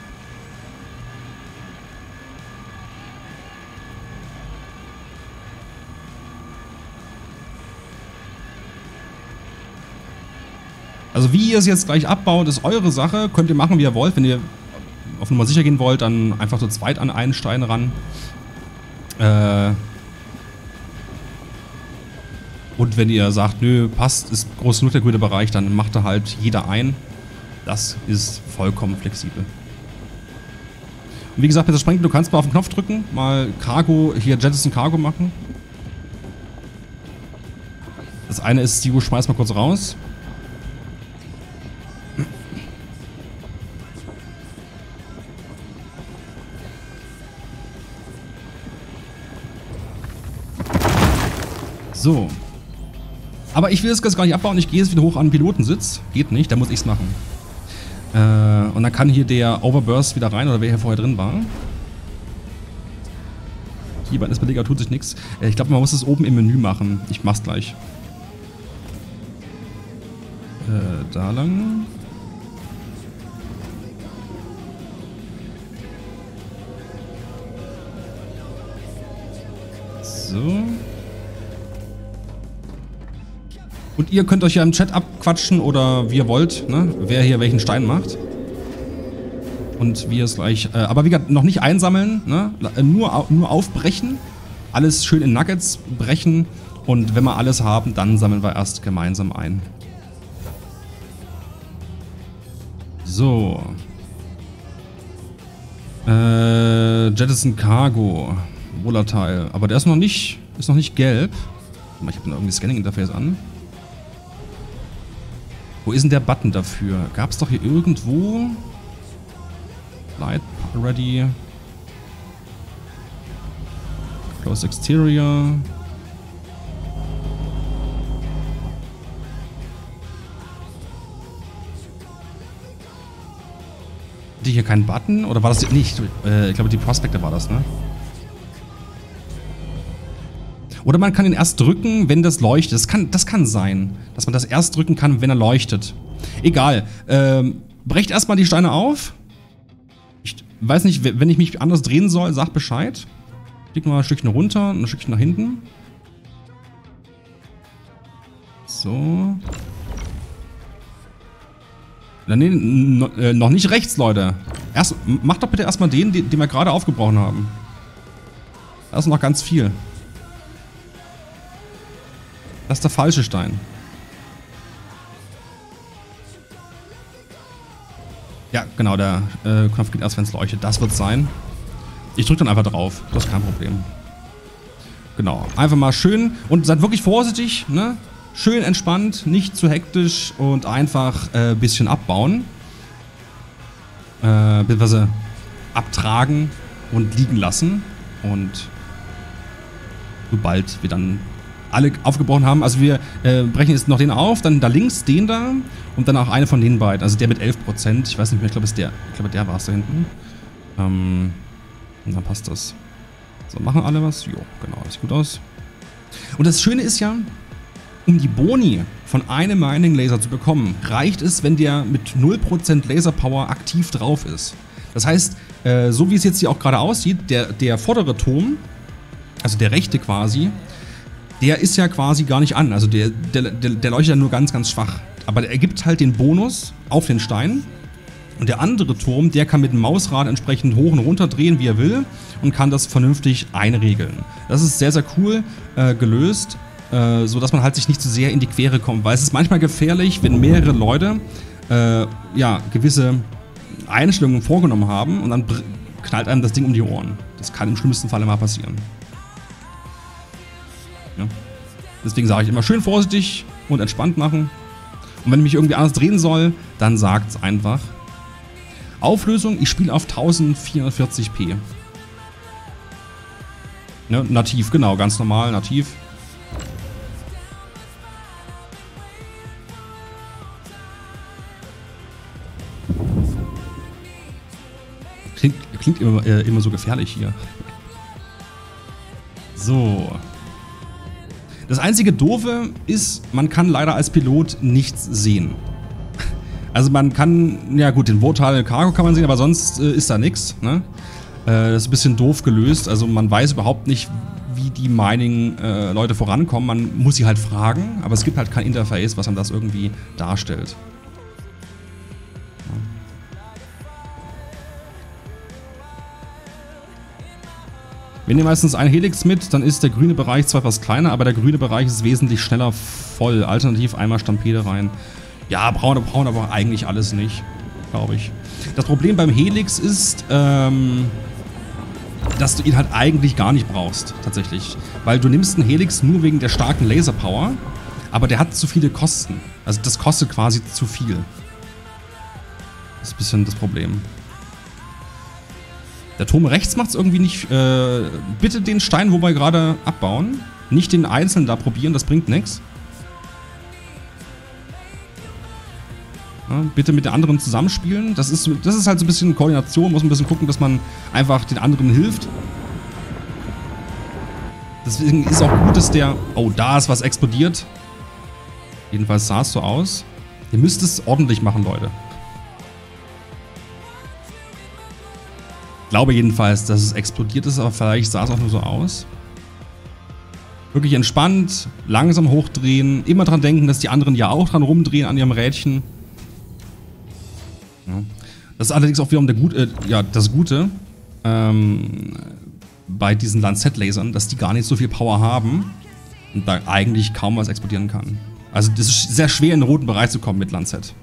Also wie ihr es jetzt gleich abbaut, ist eure Sache. Könnt ihr machen, wie ihr wollt. Wenn ihr auf Nummer sicher gehen wollt, dann einfach zu zweit an einen Stein ran. Äh... Und wenn ihr sagt, nö, passt, ist groß genug der grüne Bereich, dann macht da halt jeder ein. Das ist vollkommen flexibel. Und wie gesagt, mit der Sprengel, du kannst mal auf den Knopf drücken, mal Cargo, hier Jettison Cargo machen. Das eine ist, Steve, schmeiß mal kurz raus. So. Aber ich will das Ganze gar nicht abbauen. Ich gehe jetzt wieder hoch an den Pilotensitz. Geht nicht, da muss ich's machen. Äh, und dann kann hier der Overburst wieder rein, oder wer hier vorher drin war. Hier bei Espelega tut sich nichts. Äh, ich glaube, man muss es oben im Menü machen. Ich mach's gleich. Äh, da lang. So. Und ihr könnt euch ja im Chat abquatschen oder wie ihr wollt, ne? Wer hier welchen Stein macht. Und wie es gleich. Äh, aber wie gesagt, noch nicht einsammeln, ne? Nur, nur aufbrechen. Alles schön in Nuggets brechen. Und wenn wir alles haben, dann sammeln wir erst gemeinsam ein. So. Äh, Jettison Cargo. Volatile. Aber der ist noch nicht, ist noch nicht gelb. Ich habe irgendwie Scanning-Interface an. Wo ist denn der Button dafür? Gab es doch hier irgendwo... Light Ready. Close Exterior. Hatte hier keinen Button? Oder war das nicht? Äh, ich glaube, die Prospekte war das, ne? Oder man kann ihn erst drücken, wenn das leuchtet. Das kann, das kann sein, dass man das erst drücken kann, wenn er leuchtet. Egal. Ähm, brecht erstmal die Steine auf. Ich weiß nicht, wenn ich mich anders drehen soll, sagt Bescheid. Klick mal ein Stückchen runter, ein Stückchen nach hinten. So. Nee, noch nicht rechts, Leute. Erst, macht doch bitte erstmal den, den wir gerade aufgebrochen haben. Da ist noch ganz viel. Das ist der falsche Stein. Ja, genau, der äh, Knopf geht erst, wenn es leuchtet. Das wird es sein. Ich drücke dann einfach drauf. Das ist kein Problem. Genau. Einfach mal schön. Und seid wirklich vorsichtig, ne? Schön entspannt, nicht zu hektisch und einfach ein äh, bisschen abbauen. Äh, beziehungsweise abtragen und liegen lassen. Und sobald wir dann alle aufgebrochen haben, also wir äh, brechen jetzt noch den auf, dann da links den da und dann auch eine von den beiden, also der mit elf Prozent, ich weiß nicht mehr, ich glaube, der, ich glaube, der war es da hinten. Ähm, und dann passt das. So, machen alle was? Jo, genau, das sieht gut aus. Und das Schöne ist ja, um die Boni von einem Mining Laser zu bekommen, reicht es, wenn der mit null Prozent Laser Power aktiv drauf ist. Das heißt, äh, so wie es jetzt hier auch gerade aussieht, der, der vordere Turm, also der rechte quasi, der ist ja quasi gar nicht an. Also der, der, der, der leuchtet ja nur ganz, ganz schwach. Aber der ergibt halt den Bonus auf den Stein. Und der andere Turm, der kann mit dem Mausrad entsprechend hoch und runter drehen, wie er will. Und kann das vernünftig einregeln. Das ist sehr, sehr cool äh, gelöst. Äh, so dass man halt sich nicht zu sehr in die Quere kommt. Weil es ist manchmal gefährlich, wenn mehrere Leute äh, ja, gewisse Einstellungen vorgenommen haben. Und dann knallt einem das Ding um die Ohren. Das kann im schlimmsten Falle mal passieren. Ja. Deswegen sage ich immer schön vorsichtig und entspannt machen. Und wenn ich mich irgendwie anders drehen soll, dann sagt es einfach. Auflösung, ich spiele auf vierzehnhundertvierzig p. Ne, nativ, genau, ganz normal, nativ. Klingt, klingt immer, äh, immer so gefährlich hier. So. Das einzige Doofe ist, man kann leider als Pilot nichts sehen. Also man kann, ja gut, den Volatile Cargo kann man sehen, aber sonst äh, ist da nichts. Ne? Äh, das ist ein bisschen doof gelöst. Also man weiß überhaupt nicht, wie die Mining-Leute äh, vorankommen. Man muss sie halt fragen, aber es gibt halt kein Interface, was einem das irgendwie darstellt. Ja. Wir nehmen meistens einen Helix mit, dann ist der grüne Bereich zwar etwas kleiner, aber der grüne Bereich ist wesentlich schneller voll. Alternativ einmal Stampede rein. Ja, braun, braun aber eigentlich alles nicht, glaube ich. Das Problem beim Helix ist, ähm, dass du ihn halt eigentlich gar nicht brauchst, tatsächlich. Weil du nimmst einen Helix nur wegen der starken Laserpower, aber der hat zu viele Kosten. Also das kostet quasi zu viel. Das ist ein bisschen das Problem. Der Turm rechts macht es irgendwie nicht. Äh, bitte den Stein, wo wir gerade abbauen. Nicht den Einzelnen da probieren, das bringt nichts. Ja, bitte mit der anderen zusammenspielen. Das ist, das ist halt so ein bisschen Koordination. Muss ein bisschen gucken, dass man einfach den anderen hilft. Deswegen ist auch gut, dass der... Oh, da ist was explodiert. Jedenfalls sah es so aus. Ihr müsst es ordentlich machen, Leute. Ich glaube jedenfalls, dass es explodiert ist, aber vielleicht sah es auch nur so aus. Wirklich entspannt, langsam hochdrehen. Immer dran denken, dass die anderen ja auch dran rumdrehen an ihrem Rädchen. Ja. Das ist allerdings auch wiederum der Gut, äh, ja, das Gute ähm, bei diesen Lancet-Lasern, dass die gar nicht so viel Power haben und da eigentlich kaum was explodieren kann. Also das ist sehr schwer in den roten Bereich zu kommen mit Lancet.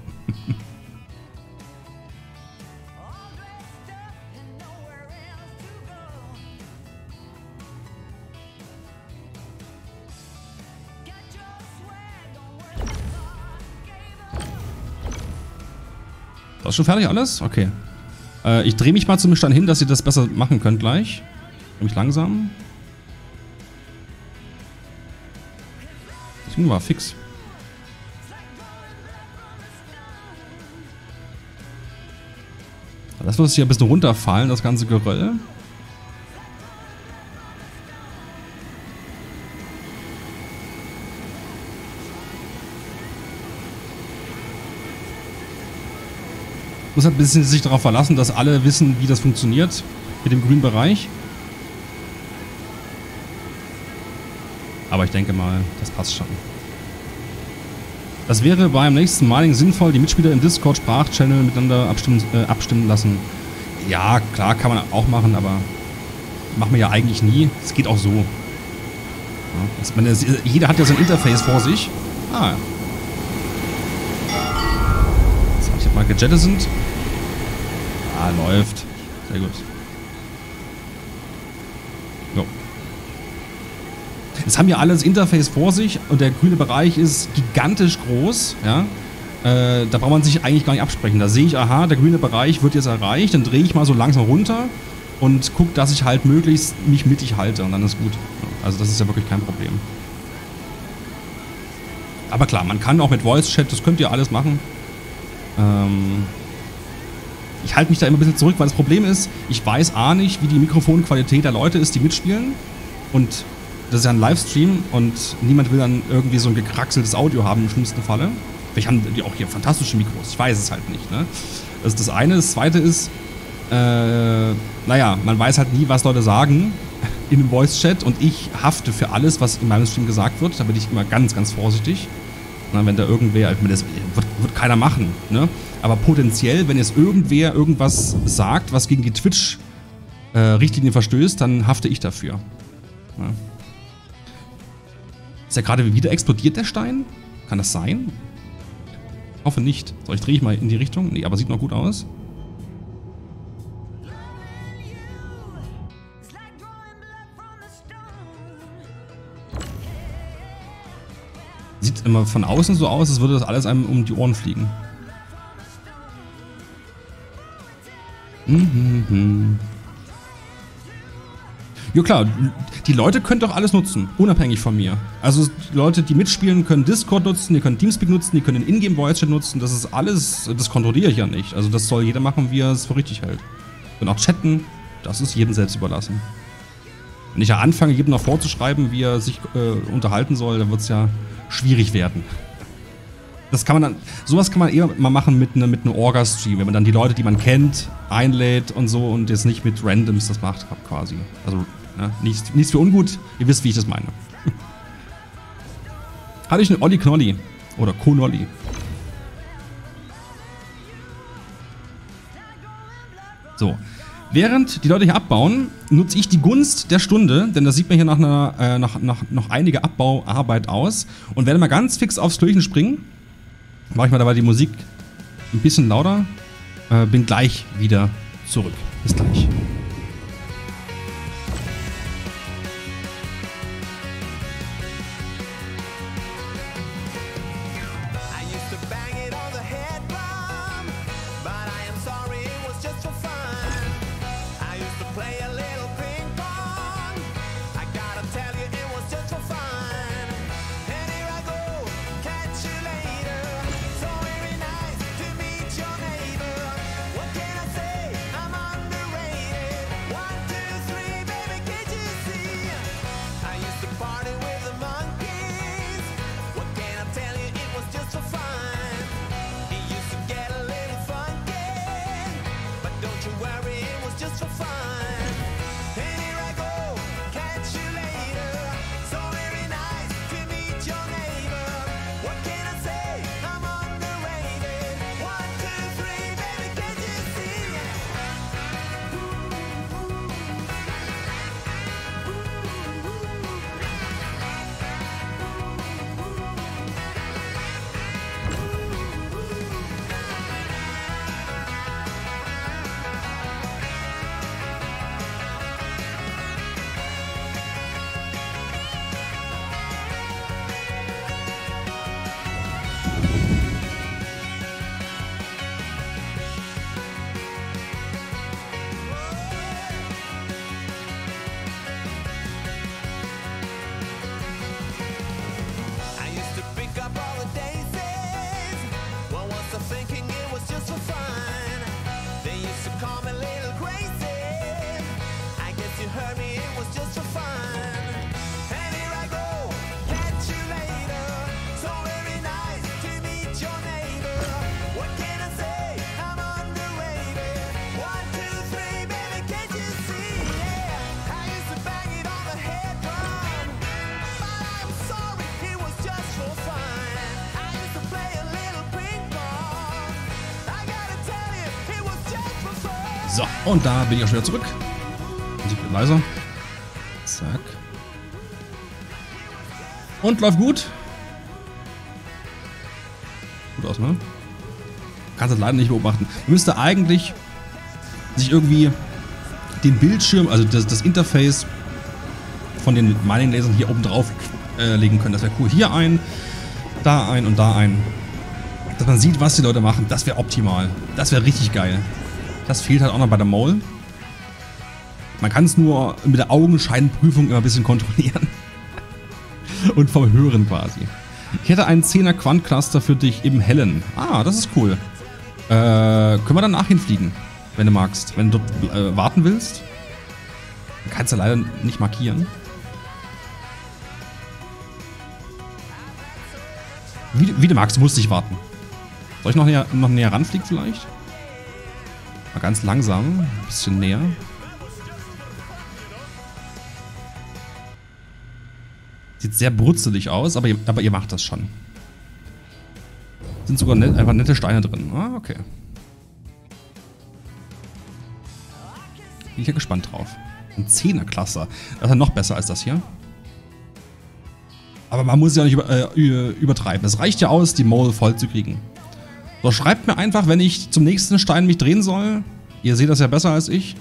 Das ist schon fertig alles? Okay. Äh, ich drehe mich mal zum Stand hin, dass ihr das besser machen könnt gleich. Nämlich langsam. Das Ding war fix. Das wird hier ein bisschen runterfallen, das ganze Geröll. Muss halt ein bisschen sich darauf verlassen, dass alle wissen, wie das funktioniert mit dem grünen Bereich. Aber ich denke mal, das passt schon. Das wäre beim nächsten Mining sinnvoll, die Mitspieler im Discord-Sprachchannel miteinander abstimmen, äh, abstimmen lassen. Ja, klar, kann man auch machen, aber machen wir ja eigentlich nie. Es geht auch so. Ja, das, man, das, jeder hat ja sein Interface vor sich. Ah. So, ich hab mal gejettisont. Ah, läuft. Sehr gut. So. Jetzt haben ja alle das Interface vor sich und der grüne Bereich ist gigantisch groß. Ja? Äh, da braucht man sich eigentlich gar nicht absprechen. Da sehe ich, aha, der grüne Bereich wird jetzt erreicht. Dann drehe ich mal so langsam runter und gucke, dass ich halt möglichst mich mittig halte. Und dann ist gut. Also das ist ja wirklich kein Problem. Aber klar, man kann auch mit Voice-Chat, das könnt ihr alles machen. Ähm... Ich halte mich da immer ein bisschen zurück, weil das Problem ist, ich weiß A nicht, wie die Mikrofonqualität der Leute ist, die mitspielen. Und das ist ja ein Livestream und niemand will dann irgendwie so ein gekraxeltes Audio haben im schlimmsten Falle. Vielleicht haben die auch hier fantastische Mikros, ich weiß es halt nicht. Ne? Das ist das eine. Das zweite ist, äh, naja, man weiß halt nie, was Leute sagen in einem Voice-Chat und ich hafte für alles, was in meinem Stream gesagt wird. Da bin ich immer ganz, ganz vorsichtig. Na, wenn da irgendwer, das wird, wird keiner machen, ne? Aber potenziell, wenn jetzt irgendwer irgendwas sagt, was gegen die Twitch-Richtlinie äh, verstößt, dann hafte ich dafür. Ja. Ist ja gerade wieder explodiert der Stein? Kann das sein? Ich hoffe nicht. So, ich drehe ich mal in die Richtung. Nee, aber sieht noch gut aus. Sieht immer von außen so aus, als würde das alles einem um die Ohren fliegen. Mhm. Ja klar, die Leute können doch alles nutzen, unabhängig von mir. Also die Leute, die mitspielen, können Discord nutzen, die können Teamspeak nutzen, die können den Ingame-Voice-Chat nutzen. Das ist alles, das kontrolliere ich ja nicht. Also das soll jeder machen, wie er es für richtig hält. Und auch chatten, das ist jedem selbst überlassen. Wenn ich ja anfange, jedem noch vorzuschreiben, wie er sich äh, unterhalten soll, dann wird es ja schwierig werden. Das kann man dann, sowas kann man eher mal machen mit einem mit einem Orga-Stream, wenn man dann die Leute, die man kennt, einlädt und so und jetzt nicht mit Randoms das macht quasi. Also ja, nichts, nichts für ungut, ihr wisst, wie ich das meine. Hatte ich einen Olli Knolli oder Konolli. So. Während die Leute hier abbauen, nutze ich die Gunst der Stunde, denn das sieht mir hier nach, einer, äh, nach, nach noch einige Abbauarbeit aus und werde mal ganz fix aufs Türchen springen. Mache ich mal dabei die Musik ein bisschen lauter. Äh, bin gleich wieder zurück. Bis gleich. Play a little ping pong. I gotta tell you, it was just for fun. So, und da bin ich auch schon wieder zurück. Musik wird leiser. Zack. Und läuft gut. Gut aus, ne? Kannst das leider nicht beobachten. Müsste eigentlich sich irgendwie den Bildschirm, also das, das Interface von den Mining-Lasern hier oben drauf äh, legen können. Das wäre cool. Hier ein, da ein und da ein. Dass man sieht, was die Leute machen. Das wäre optimal. Das wäre richtig geil. Das fehlt halt auch noch bei der Mole. Man kann es nur mit der Augenscheinprüfung immer ein bisschen kontrollieren. Und vom Hören quasi. Ich hätte einen zehner Quant-Cluster für dich im Hellen. Ah, das ist cool. Äh, können wir danach hinfliegen, wenn du magst. Wenn du äh, warten willst. Kannst du leider nicht markieren. Wie, wie du magst, du musst nicht warten. Soll ich noch näher, noch näher ranfliegen vielleicht? Mal ganz langsam, ein bisschen näher. Sieht sehr brutzelig aus, aber ihr, aber ihr macht das schon. Sind sogar net, einfach nette Steine drin. Ah, okay. Bin ich ja gespannt drauf. Ein zehner-Cluster. Das ist ja noch besser als das hier. Aber man muss ja nicht über, äh, übertreiben. Es reicht ja aus, die Mole voll zu kriegen. So, schreibt mir einfach, wenn ich zum nächsten Stein mich drehen soll. Ihr seht das ja besser als ich.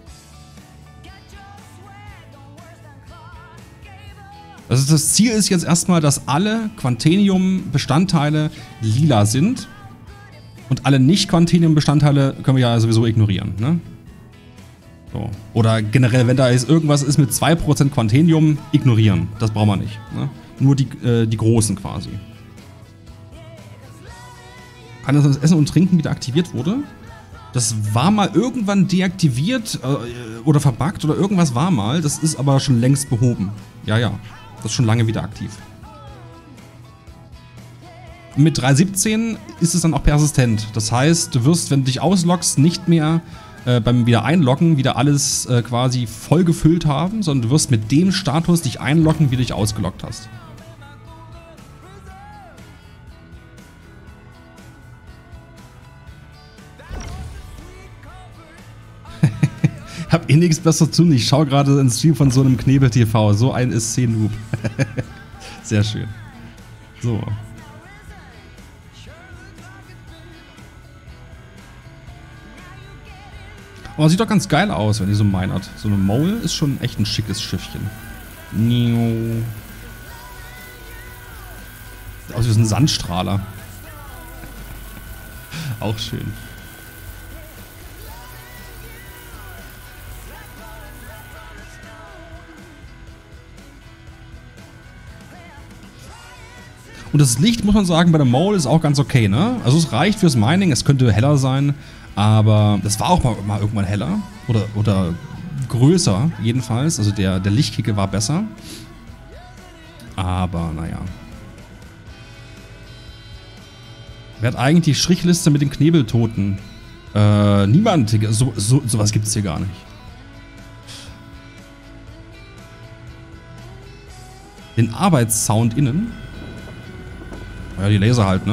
Also das Ziel ist jetzt erstmal, dass alle Quantenium-Bestandteile lila sind. Und alle Nicht-Quantenium-Bestandteile können wir ja sowieso ignorieren, ne? So. Oder generell, wenn da ist, irgendwas ist mit zwei Prozent Quantenium, ignorieren. Das brauchen wir nicht, ne? Nur die, äh, die großen quasi. Kann das Essen und Trinken wieder aktiviert wurde? Das war mal irgendwann deaktiviert äh, oder verbuggt oder irgendwas war mal. Das ist aber schon längst behoben. Ja, ja. Das ist schon lange wieder aktiv. Mit drei Punkt siebzehn ist es dann auch persistent. Das heißt, du wirst, wenn du dich ausloggst, nicht mehr äh, beim wieder einloggen wieder alles äh, quasi voll gefüllt haben, sondern du wirst mit dem Status dich einloggen, wie du dich ausgeloggt hast. Hab eh nichts besser zu tun. Ich schaue gerade ins Stream von so einem Knebel-T V. So ein S C-Noob. Sehr schön. So. Aber sieht doch ganz geil aus, wenn die so minert. So eine Mole ist schon echt ein schickes Schiffchen. Sieht aus wie so ein Sandstrahler. Auch schön. Und das Licht, muss man sagen, bei der Mole ist auch ganz okay, ne? Also es reicht fürs Mining, es könnte heller sein, aber das war auch mal, mal irgendwann heller. Oder, oder größer, jedenfalls. Also der, der Lichtkicke war besser. Aber, naja. Wer hat eigentlich die Strichliste mit den Knebeltoten? Äh, niemand. So, so, sowas gibt es hier gar nicht. Den Arbeitssound innen. Ja, die Laser halt, ne?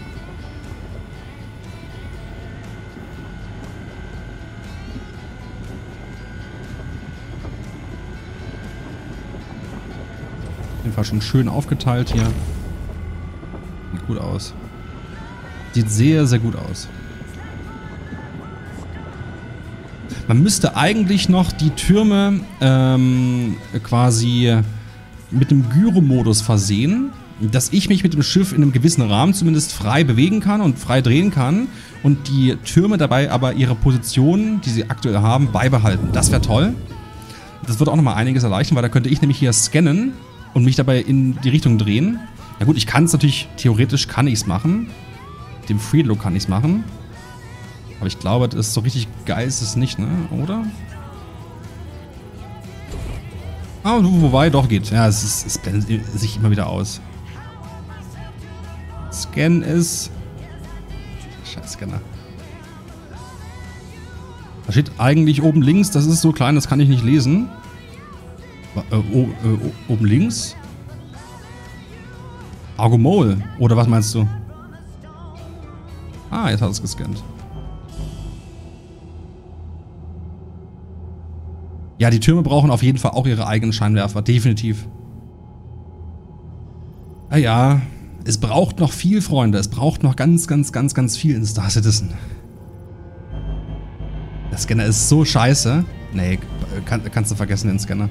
Auf jeden Fall schon schön aufgeteilt hier. Sieht gut aus. Sieht sehr, sehr gut aus. Man müsste eigentlich noch die Türme ähm, quasi mit dem Gyro-Modus versehen, dass ich mich mit dem Schiff in einem gewissen Rahmen zumindest frei bewegen kann und frei drehen kann und die Türme dabei aber ihre Position, die sie aktuell haben, beibehalten. Das wäre toll. Das würde auch nochmal einiges erleichtern, weil da könnte ich nämlich hier scannen und mich dabei in die Richtung drehen. Ja gut, ich kann es natürlich, theoretisch kann ich es machen. Mit dem Freelook kann ich es machen. Aber ich glaube, das ist so richtig geil ist es nicht, ne? Oder? Ah, wobei, doch geht. Ja, es, ist, es blendet sich immer wieder aus. Scan ist... Scheiß Scanner. Da steht eigentlich oben links, das ist so klein, das kann ich nicht lesen. Äh, oh, äh, oben links? Argomole. Oder was meinst du? Ah, jetzt hat es gescannt. Ja, die Türme brauchen auf jeden Fall auch ihre eigenen Scheinwerfer, definitiv. Ah ja, es braucht noch viel, Freunde. Es braucht noch ganz, ganz, ganz, ganz viel in Star Citizen. Der Scanner ist so scheiße. Nee, kann, kannst du vergessen, den Scanner.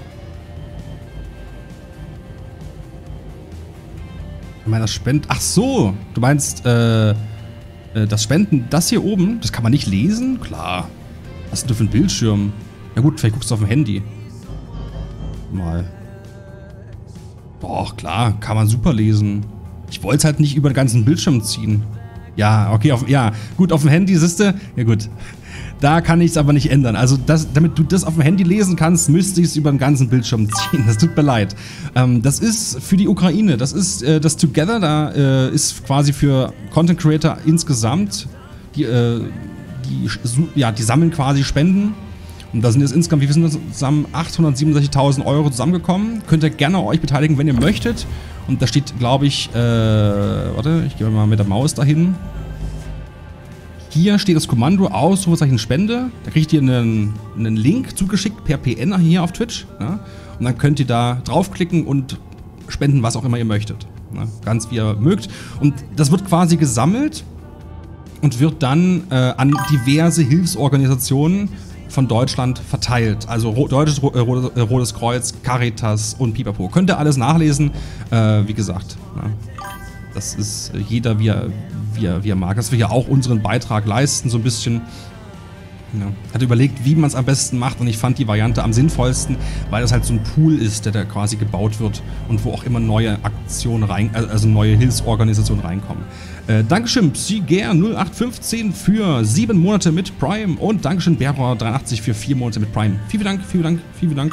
Ich meine, das Spenden... Ach so, du meinst, äh, das Spenden, das hier oben, das kann man nicht lesen? Klar. Was ist denn für ein Bildschirm? Na gut, vielleicht guckst du auf dem Handy. Mal. Doch, klar, kann man super lesen. Ich wollte es halt nicht über den ganzen Bildschirm ziehen. Ja, okay, auf, ja, gut, auf dem Handy, siehste, ja gut. Da kann ich es aber nicht ändern. Also, das, damit du das auf dem Handy lesen kannst, müsste ich es über den ganzen Bildschirm ziehen. Das tut mir leid. Ähm, das ist für die Ukraine. Das ist äh, das Together. Da äh, ist quasi für Content Creator insgesamt, die, äh, die, ja, die sammeln quasi Spenden. Und da sind jetzt insgesamt, wie viel sind das zusammen? achthundertsiebenundsechzigtausend Euro zusammengekommen. Könnt ihr gerne euch beteiligen, wenn ihr möchtet. Und da steht, glaube ich, äh, warte, ich gehe mal mit der Maus dahin. Hier steht das Kommando Ausrufezeichen Spende. Da kriegt ihr einen, einen Link zugeschickt per P N hier auf Twitch. Ja? Und dann könnt ihr da draufklicken und spenden, was auch immer ihr möchtet. Ja? Ganz wie ihr mögt. Und das wird quasi gesammelt und wird dann äh, an diverse Hilfsorganisationen von Deutschland verteilt. Also Ro Deutsches Ro Ro Rotes Kreuz, Caritas und Pipapo. Könnt ihr alles nachlesen. Äh, wie gesagt, ja. Das ist äh, jeder, wie er, wie, er, wie er mag. Dass wir ja auch unseren Beitrag leisten, so ein bisschen. Ja. Hat überlegt, wie man es am besten macht, und ich fand die Variante am sinnvollsten, weil das halt so ein Pool ist, der da quasi gebaut wird und wo auch immer neue Aktionen rein, also neue Hilfsorganisationen reinkommen. Äh, Dankeschön Psyger null acht fünfzehn für sieben Monate mit Prime und Dankeschön Berber dreiundachtzig für vier Monate mit Prime. Vielen Dank, vielen Dank, vielen Dank.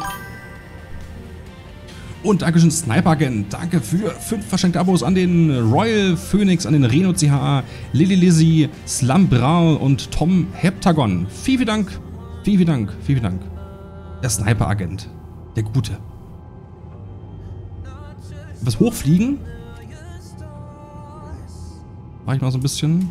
Und Dankeschön Sniper Agent, danke für fünf verschenkte Abos an den Royal Phoenix, an den Reno C H A, Lily Lizzy, Slambral und Tom Heptagon. Vielen, vielen Dank, vielen, vielen Dank, vielen Dank. Der Sniper Agent, der Gute. Was hochfliegen? Mach ich mal so ein bisschen.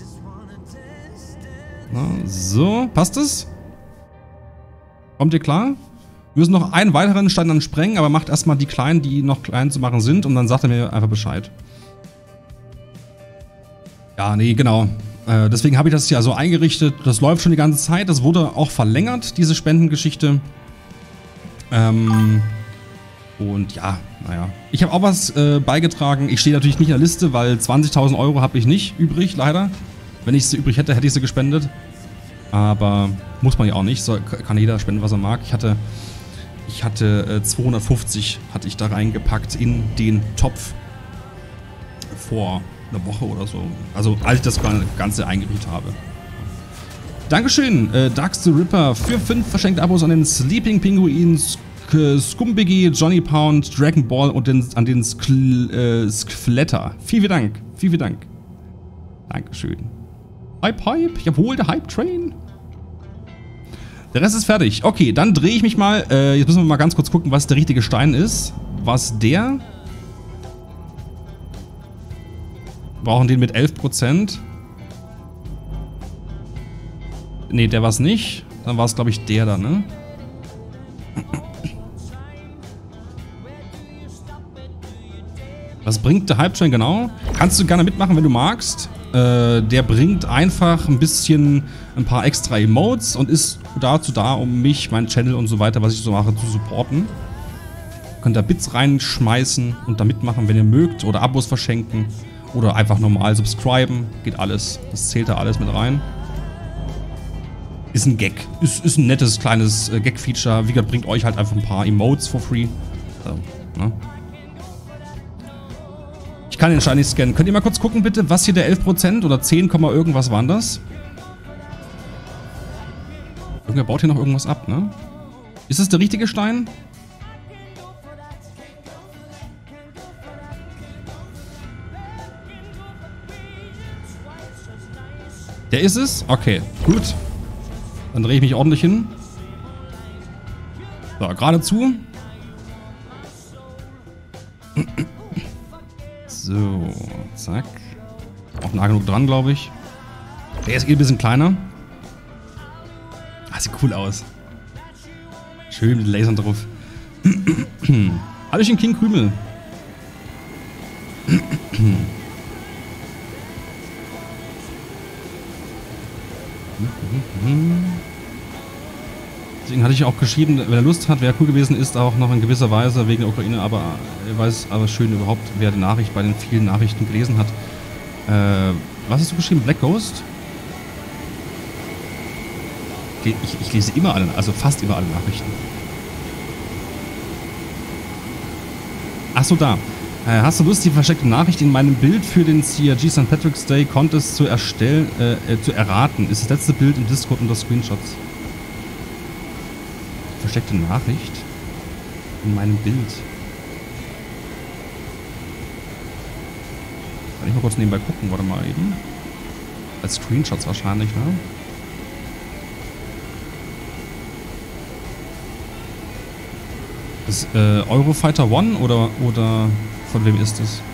Na, so, passt es? Kommt ihr klar? Wir müssen noch einen weiteren Stein dann sprengen, aber macht erstmal die kleinen, die noch klein zu machen sind, und dann sagt er mir einfach Bescheid. Ja, nee, genau. Äh, deswegen habe ich das ja so eingerichtet. Das läuft schon die ganze Zeit. Das wurde auch verlängert, diese Spendengeschichte. Ähm, und ja, naja. Ich habe auch was äh, beigetragen. Ich stehe natürlich nicht in der Liste, weil zwanzigtausend Euro habe ich nicht übrig, leider. Wenn ich sie übrig hätte, hätte ich sie gespendet. Aber muss man ja auch nicht. So, kann jeder spenden, was er mag. Ich hatte... Ich hatte äh, zweihundertfünfzig hatte ich da reingepackt in den Topf vor einer Woche oder so. Also als ich das Ganze eingerichtet habe. Dankeschön, äh, Dax the Ripper für fünf verschenkte Abos an den Sleeping Pinguin, Sk Skumbiggy, Johnny Pound, Dragon Ball und den, an den Skl äh, Skfletter. Vielen, vielen Dank, vielen, vielen Dank. Dankeschön. Hype, Hype, jawohl, der Hype Train. Der Rest ist fertig. Okay, dann drehe ich mich mal. Äh, jetzt müssen wir mal ganz kurz gucken, was der richtige Stein ist. Was der? Wir brauchen den mit elf Prozent. Ne, der war es nicht. Dann war es, glaube ich, der da, ne? Was bringt der Hype Train genau? Kannst du gerne mitmachen, wenn du magst. Äh, der bringt einfach ein bisschen ein paar extra Emotes und ist dazu da, um mich, meinen Channel und so weiter, was ich so mache, zu supporten. Könnt ihr Bits reinschmeißen und da mitmachen, wenn ihr mögt, oder Abos verschenken oder einfach normal subscriben. Geht alles. Das zählt da alles mit rein. Ist ein Gag. Ist, ist ein nettes kleines äh, Gag-Feature. Wie gesagt, bringt euch halt einfach ein paar Emotes for free. So, ne? Ich kann den Schein nicht scannen. Könnt ihr mal kurz gucken, bitte, was hier der elf Prozent oder zehn, irgendwas waren das? Irgendwer baut hier noch irgendwas ab, ne? Ist das der richtige Stein? Der ist es? Okay, gut. Dann drehe ich mich ordentlich hin. So, geradezu. So, zack. Auch nah genug dran, glaube ich. Der ist eh ein bisschen kleiner. Ah, sieht cool aus. Schön mit Lasern drauf. Hallöchen, King Krümel. Deswegen hatte ich auch geschrieben, wenn er Lust hat, wäre cool gewesen, ist auch noch in gewisser Weise wegen der Ukraine, aber er weiß aber schön überhaupt, wer die Nachricht bei den vielen Nachrichten gelesen hat. Äh, was hast du geschrieben? Black Ghost? Ich, ich lese immer alle, also fast immer alle Nachrichten. Achso, da. Äh, hast du Lust, die versteckte Nachricht in meinem Bild für den C R G Sankt Patrick's Day Contest zu erstellen, äh, äh, zu erraten? Ist das letzte Bild im Discord unter Screenshots. Versteckte Nachricht in meinem Bild. Kann ich mal kurz nebenbei gucken, warte mal eben. Als Screenshots wahrscheinlich, ne? Das äh, Eurofighter One oder, oder von wem ist das?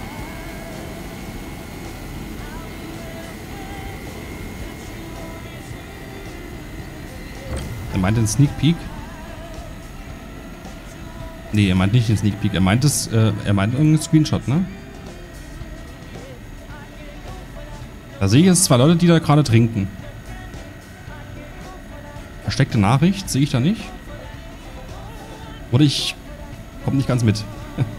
Er meint den Sneak Peek? Nee, er meint nicht den Sneak Peek. Er meint das, äh, er meint irgendeinen Screenshot, ne? Da sehe ich jetzt zwei Leute, die da gerade trinken. Versteckte Nachricht, sehe ich da nicht? Oder ich komme nicht ganz mit.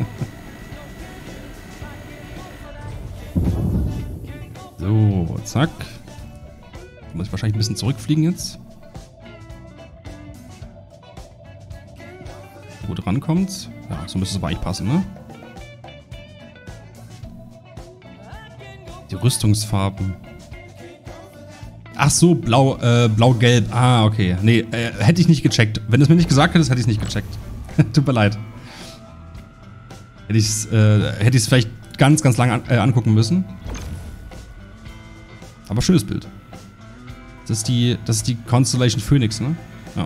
So, zack. Muss ich wahrscheinlich ein bisschen zurückfliegen jetzt. Wo dran kommt. Ja, so müsste es aber eigentlich passen, ne? Die Rüstungsfarben. Ach so, blau, äh, blau-gelb. Ah, okay. Nee, äh, hätte ich nicht gecheckt. Wenn du es mir nicht gesagt hättest, hätte ich es nicht gecheckt. Tut mir leid. Hätte ich es äh, hätte ich es vielleicht ganz, ganz lange an, äh, angucken müssen. Aber schönes Bild. Das ist die, das ist die Constellation Phoenix, ne? Ja.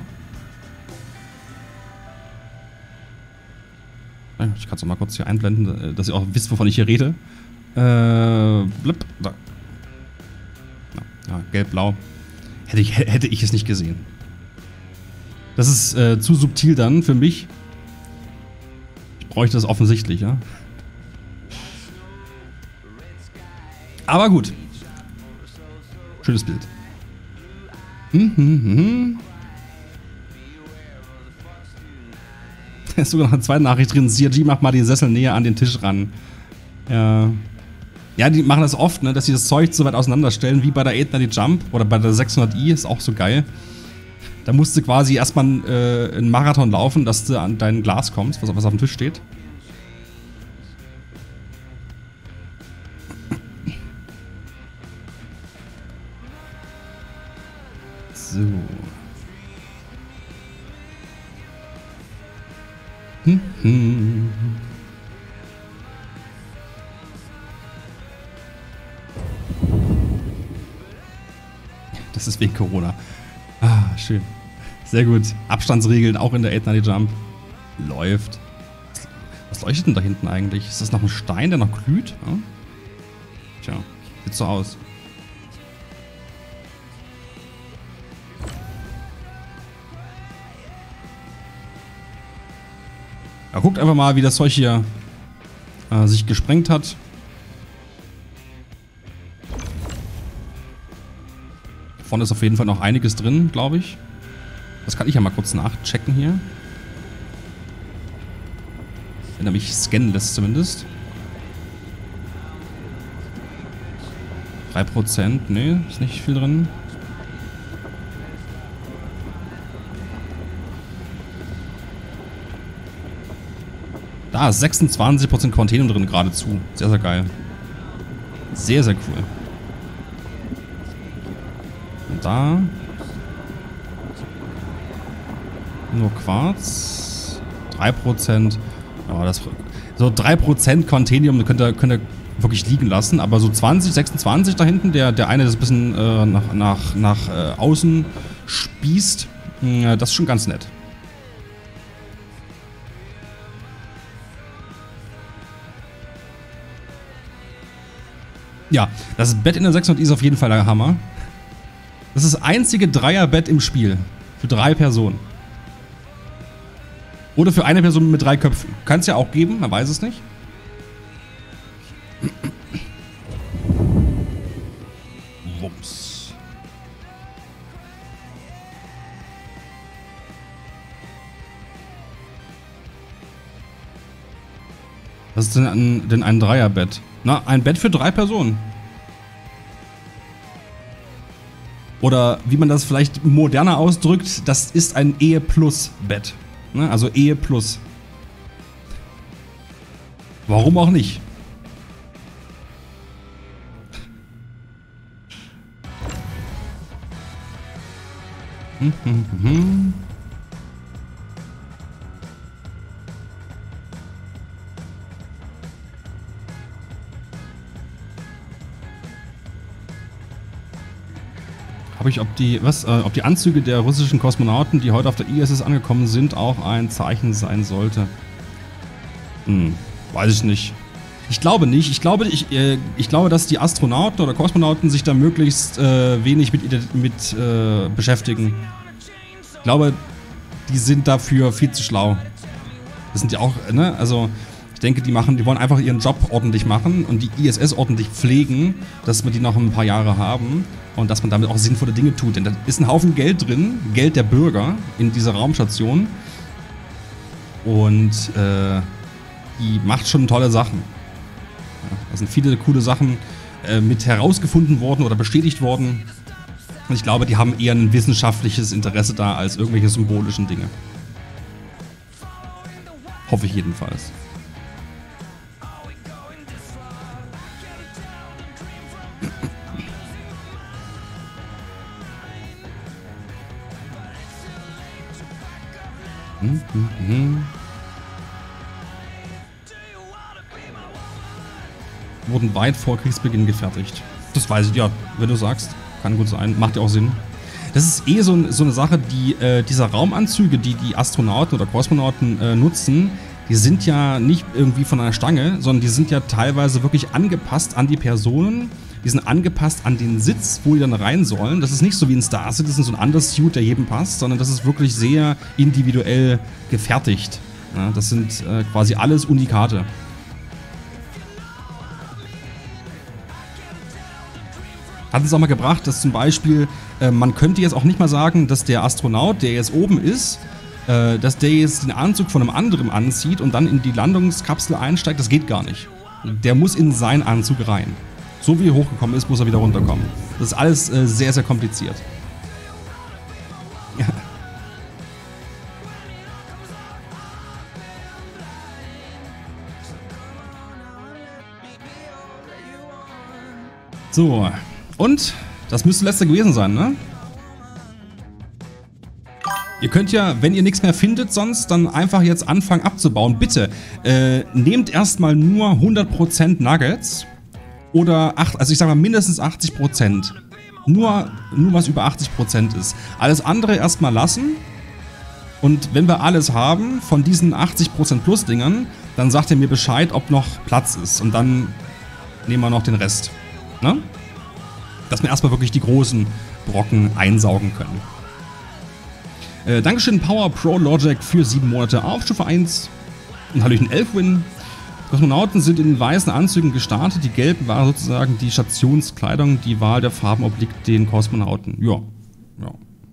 Ich kann es auch mal kurz hier einblenden, dass ihr auch wisst, wovon ich hier rede. Äh, blip, da. Ja, gelb-blau. Hätte ich, hätte ich es nicht gesehen. Das ist äh, zu subtil dann für mich. Ich bräuchte das offensichtlich, ja. Aber gut. Schönes Bild. Hm, hm, hm. Da ist sogar noch eine zweite Nachricht drin. C R G macht mal die Sessel näher an den Tisch ran. Ja. Ja, die machen das oft, ne, dass sie das Zeug so weit auseinanderstellen, wie bei der acht neunzig Jump oder bei der sechshundert i, ist auch so geil. Da musst du quasi erstmal äh, einen Marathon laufen, dass du an dein Glas kommst, was, was auf dem Tisch steht. So. Hm, hm. Das ist wegen Corona. Ah, schön. Sehr gut. Abstandsregeln auch in der acht neunzig Jump. Läuft. Was leuchtet denn da hinten eigentlich? Ist das noch ein Stein, der noch glüht? Ja? Tja, sieht so aus. Ja, guckt einfach mal, wie das Zeug hier äh, sich gesprengt hat. Vorne ist auf jeden Fall noch einiges drin, glaube ich. Das kann ich ja mal kurz nachchecken hier. Wenn er mich scannen lässt zumindest. drei Prozent, ne, ist nicht viel drin. Da ist sechsundzwanzig Prozent Quantanium drin geradezu. Sehr, sehr geil. Sehr, sehr cool. Und da nur Quarz. drei Prozent. Ja, das, so drei Prozent Quantanium könnt ihr, könnt ihr wirklich liegen lassen. Aber so zwanzig, sechsundzwanzig da hinten, der, der eine das ein bisschen äh, nach, nach, nach äh, außen spießt, äh, das ist schon ganz nett. Ja, das Bett in der sechshundert i ist auf jeden Fall der Hammer. Das ist das einzige Dreierbett im Spiel. Für drei Personen. Oder für eine Person mit drei Köpfen. Kann es ja auch geben, man weiß es nicht. Wumms. Was ist denn ein, denn ein Dreierbett? Na, ein Bett für drei Personen. Oder wie man das vielleicht moderner ausdrückt, das ist ein Ehe-Plus-Bett. Ne? Also Ehe Plus. Warum auch nicht? Hm, hm, hm, hm. Habe ich, ob die, was, äh, ob die Anzüge der russischen Kosmonauten, die heute auf der I S S angekommen sind, auch ein Zeichen sein sollte? Hm, weiß ich nicht. Ich glaube nicht. Ich glaube, ich, äh, ich glaube, dass die Astronauten oder Kosmonauten sich da möglichst äh, wenig mit, mit äh, beschäftigen. Ich glaube, die sind dafür viel zu schlau. Das sind ja auch, ne, also ich denke, die machen, die wollen einfach ihren Job ordentlich machen und die I S S ordentlich pflegen, dass wir die noch ein paar Jahre haben und dass man damit auch sinnvolle Dinge tut. Denn da ist ein Haufen Geld drin, Geld der Bürger in dieser Raumstation. Und äh, die macht schon tolle Sachen. Ja, da sind viele coole Sachen äh, mit herausgefunden worden oder bestätigt worden. Und ich glaube, die haben eher ein wissenschaftliches Interesse da als irgendwelche symbolischen Dinge. Hoffe ich jedenfalls. Hm, hm, hm. Wurden weit vor Kriegsbeginn gefertigt. Das weiß ich, ja, wenn du sagst. Kann gut sein, macht ja auch Sinn. Das ist eh so, so eine Sache, die äh, diese Raumanzüge, die die Astronauten oder Kosmonauten äh, nutzen, die sind ja nicht irgendwie von einer Stange, sondern die sind ja teilweise wirklich angepasst an die Personen. Die sind angepasst an den Sitz, wo die dann rein sollen. Das ist nicht so wie ein Star Citizen, so ein Undersuit, der jedem passt, sondern das ist wirklich sehr individuell gefertigt. Ja, das sind äh, quasi alles Unikate. Hat uns auch mal gebracht, dass zum Beispiel, äh, man könnte jetzt auch nicht mal sagen, dass der Astronaut, der jetzt oben ist, äh, dass der jetzt den Anzug von einem anderen anzieht und dann in die Landungskapsel einsteigt. Das geht gar nicht. Der muss in seinen Anzug rein. So wie er hochgekommen ist, muss er wieder runterkommen. Das ist alles äh, sehr, sehr kompliziert. Ja. So, und das müsste letzte gewesen sein, ne? Ihr könnt ja, wenn ihr nichts mehr findet sonst, dann einfach jetzt anfangen abzubauen. Bitte, äh, nehmt erstmal nur hundert Prozent Nuggets. Oder, acht, also ich sag mal mindestens achtzig Prozent. Nur, nur was über achtzig Prozent ist. Alles andere erstmal lassen. Und wenn wir alles haben von diesen achtzig Prozent plus Dingern, dann sagt ihr mir Bescheid, ob noch Platz ist. Und dann nehmen wir noch den Rest. Ne? Dass wir erstmal wirklich die großen Brocken einsaugen können. Äh, Dankeschön Power Pro Logic für sieben Monate auf Stufe eins. Und Hallöchen Elfwin. Kosmonauten sind in weißen Anzügen gestartet. Die gelben war sozusagen die Stationskleidung. Die Wahl der Farben obliegt den Kosmonauten. Ja. Ja.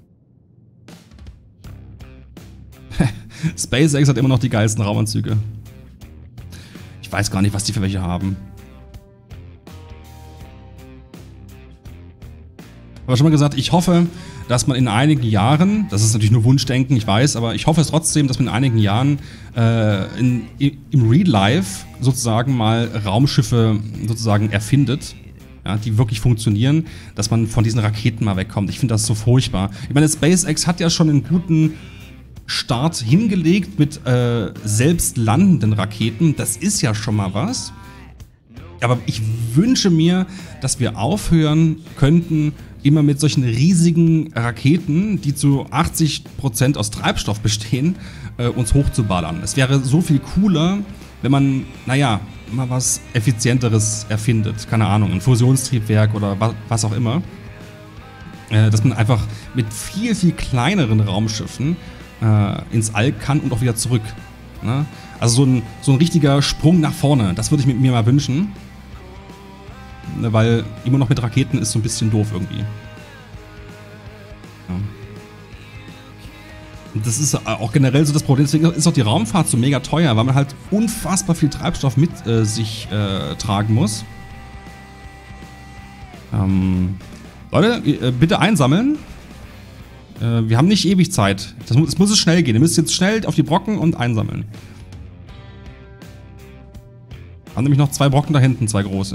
SpaceX hat immer noch die geilsten Raumanzüge. Ich weiß gar nicht, was die für welche haben. Aber schon mal gesagt, ich hoffe, dass man in einigen Jahren, das ist natürlich nur Wunschdenken, ich weiß, aber ich hoffe es trotzdem, dass man in einigen Jahren äh, in, im Real Life sozusagen mal Raumschiffe sozusagen erfindet, ja, die wirklich funktionieren, dass man von diesen Raketen mal wegkommt. Ich finde das so furchtbar. Ich meine, SpaceX hat ja schon einen guten Start hingelegt mit äh, selbst landenden Raketen. Das ist ja schon mal was. Aber ich wünsche mir, dass wir aufhören könnten, immer mit solchen riesigen Raketen, die zu achtzig Prozent aus Treibstoff bestehen, äh, uns hochzuballern. Es wäre so viel cooler, wenn man, naja, mal was Effizienteres erfindet. Keine Ahnung, ein Fusionstriebwerk oder wa was auch immer. Äh, dass man einfach mit viel, viel kleineren Raumschiffen äh, ins All kann und auch wieder zurück. Ne? Also so ein, so ein richtiger Sprung nach vorne, das würde ich mir mal wünschen. Ne, weil immer noch mit Raketen ist so ein bisschen doof irgendwie. Ja. Und das ist auch generell so das Problem, deswegen ist auch die Raumfahrt so mega teuer, weil man halt unfassbar viel Treibstoff mit äh, sich äh, tragen muss. Ähm, Leute, äh, bitte einsammeln. Äh, wir haben nicht ewig Zeit. Das muss, das muss es schnell gehen. Ihr müsst jetzt schnell auf die Brocken und einsammeln. Haben nämlich noch zwei Brocken da hinten, zwei große.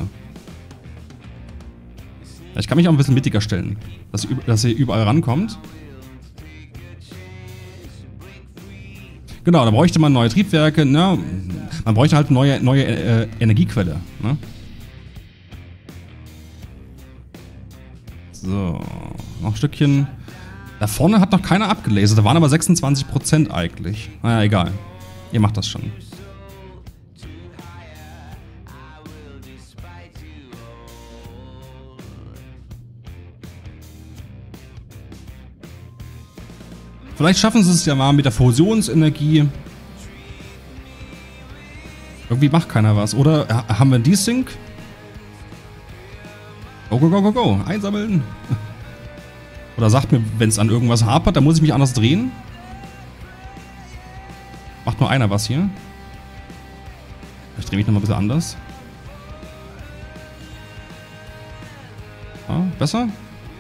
Ja, ich kann mich auch ein bisschen mittiger stellen, dass ihr, dass ihr überall rankommt. Genau, da bräuchte man neue Triebwerke. Ne? Man bräuchte halt eine neue, neue äh, Energiequelle. Ne? So, noch ein Stückchen. Da vorne hat noch keiner abgelasert. Da waren aber sechsundzwanzig Prozent eigentlich. Naja, egal. Ihr macht das schon. Vielleicht schaffen sie es ja mal mit der Fusionsenergie. Irgendwie macht keiner was. Oder haben wir einen Desync? Go, go, go, go, go. Einsammeln. Oder sagt mir, wenn es an irgendwas hapert, dann muss ich mich anders drehen. Macht nur einer was hier. Ich drehe mich nochmal ein bisschen anders. Ja, besser?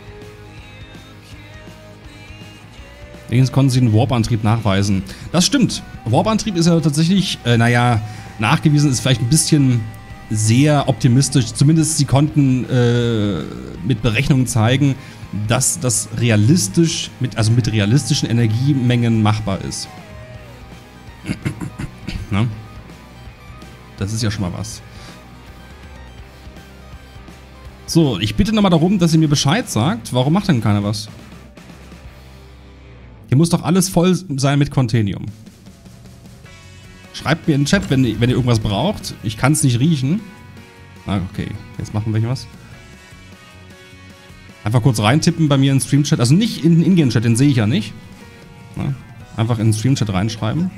Wenigstens konnten sie einen Warp-Antrieb nachweisen. Das stimmt. Warp-Antrieb ist ja tatsächlich, äh, naja, nachgewiesen ist vielleicht ein bisschen sehr optimistisch. Zumindest sie konnten äh, mit Berechnungen zeigen, dass das realistisch, mit, also mit realistischen Energiemengen machbar ist. Ne? Das ist ja schon mal was. So, ich bitte nochmal darum, dass ihr mir Bescheid sagt. Warum macht denn keiner was? Hier muss doch alles voll sein mit Containium. Schreibt mir in den Chat, wenn, wenn ihr irgendwas braucht. Ich kann es nicht riechen. Ah, okay. Jetzt machen wir hier was. Einfach kurz reintippen bei mir in den Stream-Chat. Also nicht in den Ingame-Chat, den sehe ich ja nicht. Na, einfach in den Stream-Chat reinschreiben.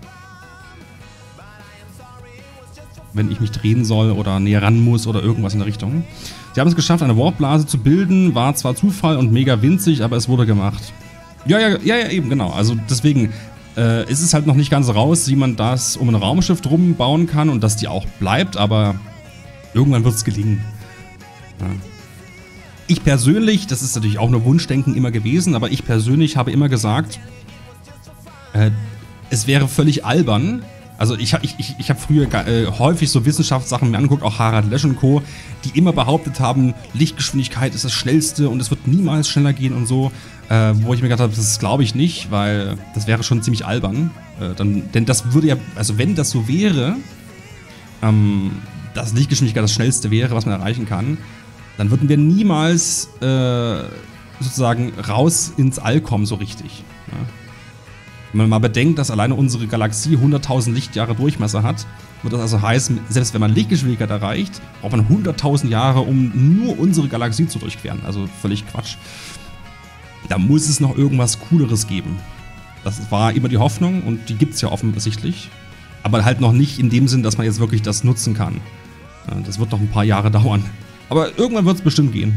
Wenn ich mich drehen soll oder näher ran muss oder irgendwas in der Richtung. Sie haben es geschafft, eine Warpblase zu bilden. War zwar Zufall und mega winzig, aber es wurde gemacht. Ja, ja, ja, ja, eben, genau. Also deswegen äh, ist es halt noch nicht ganz raus, wie man das um ein Raumschiff drum bauen kann und dass die auch bleibt, aber irgendwann wird es gelingen. Ja. Ich persönlich, das ist natürlich auch nur Wunschdenken immer gewesen, aber ich persönlich habe immer gesagt, äh, es wäre völlig albern. Also ich, ich, ich, ich habe früher äh, häufig so Wissenschaftssachen mir angeguckt, auch Harald Lesch und Co., die immer behauptet haben, Lichtgeschwindigkeit ist das Schnellste und es wird niemals schneller gehen und so. Äh, wo ich mir gedacht habe, das glaube ich nicht, weil das wäre schon ziemlich albern. Äh, dann, denn das würde ja, also wenn das so wäre, ähm, dass Lichtgeschwindigkeit das Schnellste wäre, was man erreichen kann, dann würden wir niemals äh, sozusagen raus ins All kommen so richtig. Ja? Wenn man mal bedenkt, dass alleine unsere Galaxie hunderttausend Lichtjahre Durchmesser hat, würde das also heißen, selbst wenn man Lichtgeschwindigkeit erreicht, braucht man hunderttausend Jahre, um nur unsere Galaxie zu durchqueren. Also völlig Quatsch. Da muss es noch irgendwas Cooleres geben. Das war immer die Hoffnung und die gibt es ja offensichtlich. Aber halt noch nicht in dem Sinn, dass man jetzt wirklich das nutzen kann. Das wird noch ein paar Jahre dauern. Aber irgendwann wird es bestimmt gehen.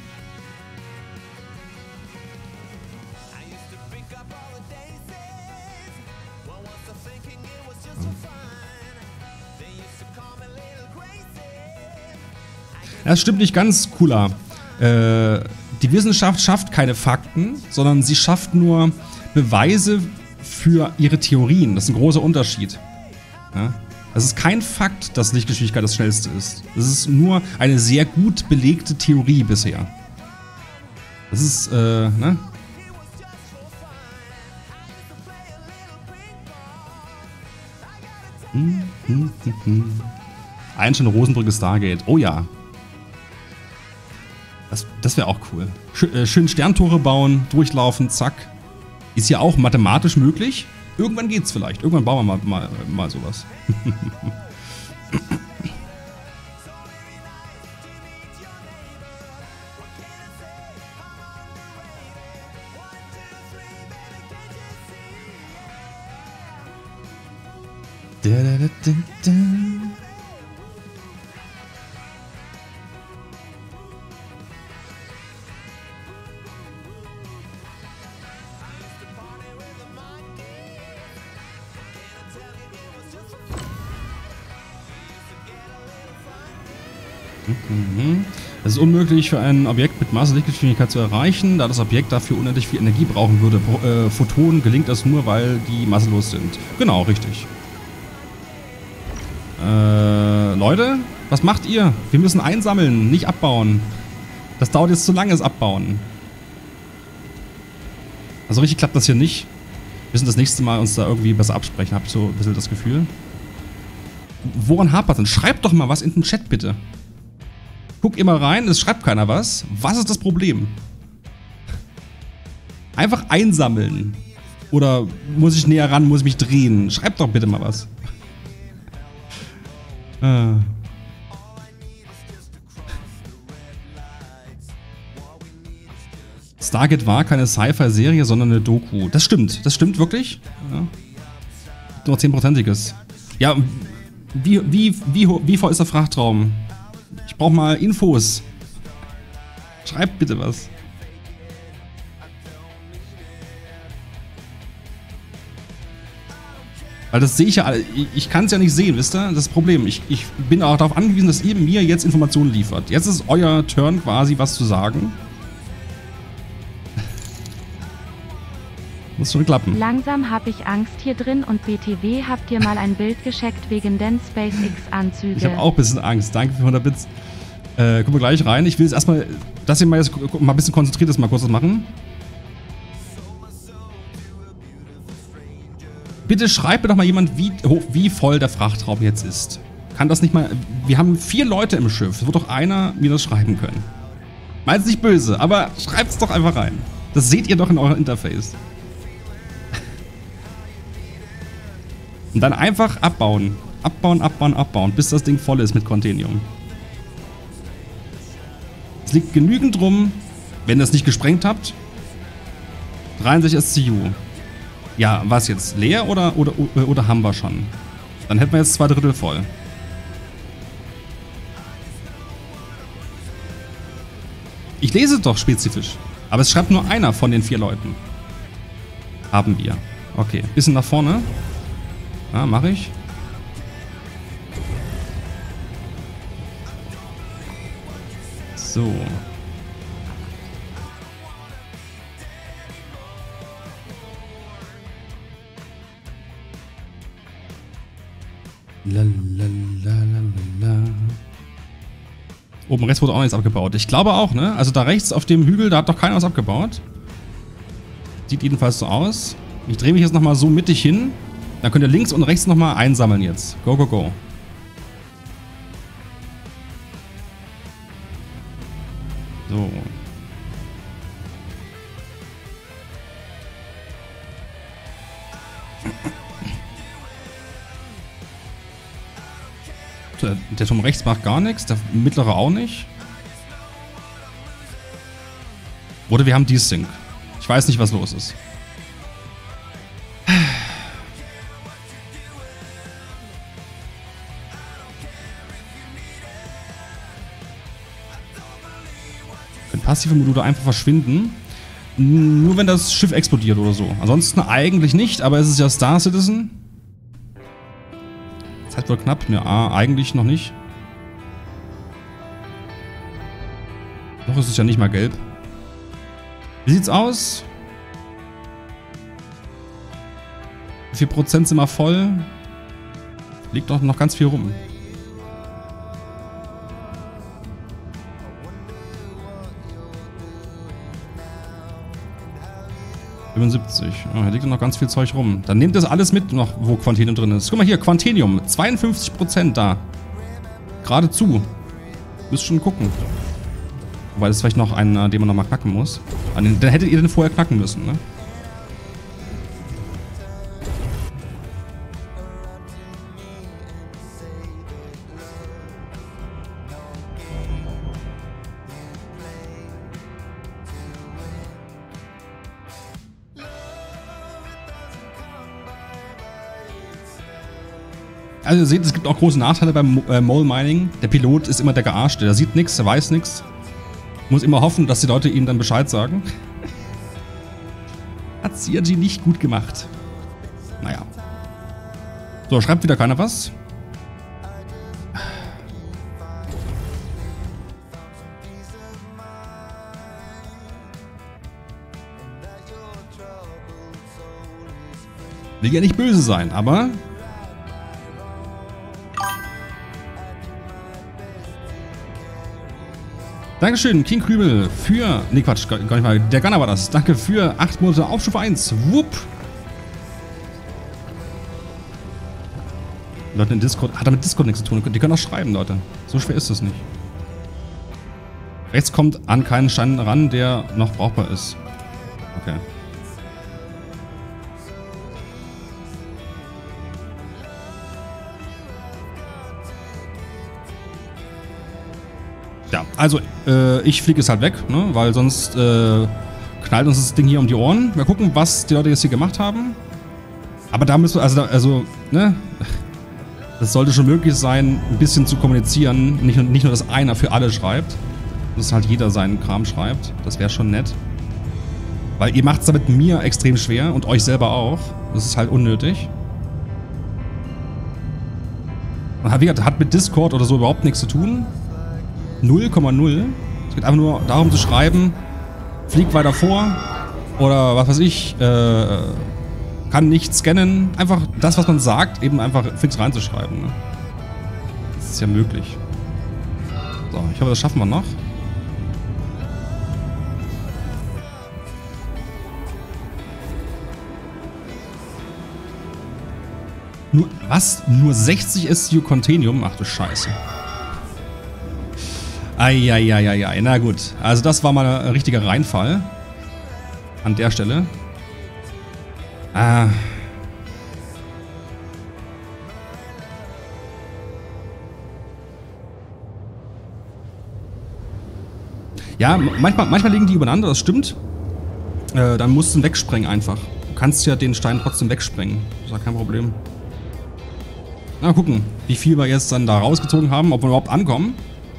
Das stimmt nicht ganz, Cooler. Äh, die Wissenschaft schafft keine Fakten, sondern sie schafft nur Beweise für ihre Theorien. Das ist ein großer Unterschied. Ja? Es ist kein Fakt, dass Lichtgeschwindigkeit das schnellste ist. Es ist nur eine sehr gut belegte Theorie bisher. Das ist, äh, ne? Hm, hm, hm, hm. Einstein, Rosenbrücke, Stargate. Oh ja. Das, das wäre auch cool. Schön, äh, schön Sterntore bauen, durchlaufen, zack. Ist ja auch mathematisch möglich. Irgendwann geht's vielleicht. Irgendwann bauen wir mal, mal, mal sowas. Da, da, da, da, da. Mhm. Es ist unmöglich für ein Objekt mit Maß- und Lichtgeschwindigkeit zu erreichen, da das Objekt dafür unendlich viel Energie brauchen würde. Pro, äh, Photonen gelingt das nur, weil die masselos sind. Genau, richtig. Äh, Leute, was macht ihr? Wir müssen einsammeln, nicht abbauen. Das dauert jetzt zu lange, das Abbauen. Also richtig klappt das hier nicht. Wir müssen das nächste Mal uns da irgendwie besser absprechen, habe ich so ein bisschen das Gefühl. Woran hapert denn? Schreibt doch mal was in den Chat, bitte. Guck immer rein, es schreibt keiner was. Was ist das Problem? Einfach einsammeln. Oder muss ich näher ran, muss ich mich drehen? Schreibt doch bitte mal was. Äh. Stargate war keine Sci-Fi-Serie, sondern eine Doku. Das stimmt, das stimmt wirklich. Ja. Nur zehnprozentiges. Ja, wie, wie, wie, wie voll ist der Frachtraum? Ich brauche mal Infos. Schreibt bitte was. Weil das sehe ich ja, ich, ich kann es ja nicht sehen, wisst ihr? Das ist das Problem. Ich, ich bin auch darauf angewiesen, dass ihr mir jetzt Informationen liefert. Jetzt ist euer Turn quasi, was zu sagen. Muss schon klappen. Langsam hab ich Angst hier drin und B T W habt ihr mal ein Bild gescheckt wegen den SpaceX-Anzüge. Ich habe auch ein bisschen Angst. Danke für hundert Bits. Äh, gucken wir gleich rein. Ich will jetzt erstmal, dass ihr mal, jetzt, mal ein bisschen konzentriert ist, mal kurz was machen. Bitte schreibt mir doch mal jemand, wie, wie voll der Frachtraum jetzt ist. Kann das nicht mal... Wir haben vier Leute im Schiff. Es wird doch einer mir das schreiben können. Meint's nicht böse, aber schreibt es doch einfach rein. Das seht ihr doch in eurem Interface. Und dann einfach abbauen. Abbauen, abbauen, abbauen, bis das Ding voll ist mit Containium. Es liegt genügend rum, wenn ihr es nicht gesprengt habt. dreiundsechzig S C U. Ja, was jetzt? Leer oder, oder, oder haben wir schon? Dann hätten wir jetzt zwei Drittel voll. Ich lese doch spezifisch. Aber es schreibt nur einer von den vier Leuten. Haben wir. Okay, bisschen nach vorne. Ja, mache ich. So. Lalalala. Oben rechts wurde auch nichts abgebaut. Ich glaube auch, ne? Also da rechts auf dem Hügel, da hat doch keiner was abgebaut. Sieht jedenfalls so aus. Ich drehe mich jetzt nochmal so mittig hin. Dann könnt ihr links und rechts nochmal einsammeln jetzt. Go, go, go. So. Der, der Turm rechts macht gar nichts, der mittlere auch nicht. Oder wir haben Desync. Ich weiß nicht, was los ist. Können passive Module einfach verschwinden. Nur wenn das Schiff explodiert oder so. Ansonsten eigentlich nicht, aber es ist ja Star Citizen. Zeit wohl knapp. Ja, eigentlich noch nicht. Noch ist es ja nicht mal gelb. Wie sieht's aus? Wie viel Prozent sind wir voll? Liegt doch noch ganz viel rum. fünfundsiebzig. Oh, hier liegt noch ganz viel Zeug rum. Dann nehmt das alles mit, noch wo Quantenium drin ist. Guck mal hier, Quantenium. zweiundfünfzig Prozent da. Geradezu. Müsst schon gucken. Wobei das ist vielleicht noch einer, den man noch mal knacken muss. Dann hättet ihr den vorher knacken müssen, ne? Also ihr seht, es gibt auch große Nachteile beim äh, Mole Mining. Der Pilot ist immer der Gearschte. Der sieht nichts, der weiß nichts. Muss immer hoffen, dass die Leute ihm dann Bescheid sagen. Hat C R G nicht gut gemacht. Naja. So, schreibt wieder keiner was. Will ja nicht böse sein, aber... Dankeschön, King Krümel, für... Ne, Quatsch, gar nicht mal. Der Gunner war das. Danke für acht Monate auf Stufe eins. Wupp. Leute in Discord... Hat damit Discord nichts zu tun. Die können auch schreiben, Leute. So schwer ist es nicht. Rechts kommt an keinen Stein ran, der noch brauchbar ist. Okay. Ja, also äh, ich fliege es halt weg, ne? Weil sonst äh, knallt uns das Ding hier um die Ohren. Wir gucken, was die Leute jetzt hier gemacht haben. Aber da müssen wir, also, da, also, ne? Das sollte schon möglich sein, ein bisschen zu kommunizieren. Nicht, nicht nur, dass einer für alle schreibt, dass halt jeder seinen Kram schreibt. Das wäre schon nett. Weil ihr macht es damit mir extrem schwer und euch selber auch. Das ist halt unnötig. Und wie gesagt, hat mit Discord oder so überhaupt nichts zu tun. null Komma null. Es geht einfach nur darum zu schreiben, flieg weiter vor oder was weiß ich, äh, kann nicht scannen. Einfach das, was man sagt, eben einfach fix reinzuschreiben. Ne? Das ist ja möglich. So, ich hoffe, das schaffen wir noch. Nur, was? Nur sechzig S C U Continuum? Ach du Scheiße. Eieieiei, na gut. Also das war mal ein richtiger Reinfall. An der Stelle. Ah. Ja, manchmal, manchmal liegen die übereinander, das stimmt. Äh, dann musst du ihn wegsprengen einfach. Du kannst ja den Stein trotzdem wegsprengen. Das ist ja kein Problem. Na, gucken, wie viel wir jetzt dann da rausgezogen haben, ob wir überhaupt ankommen.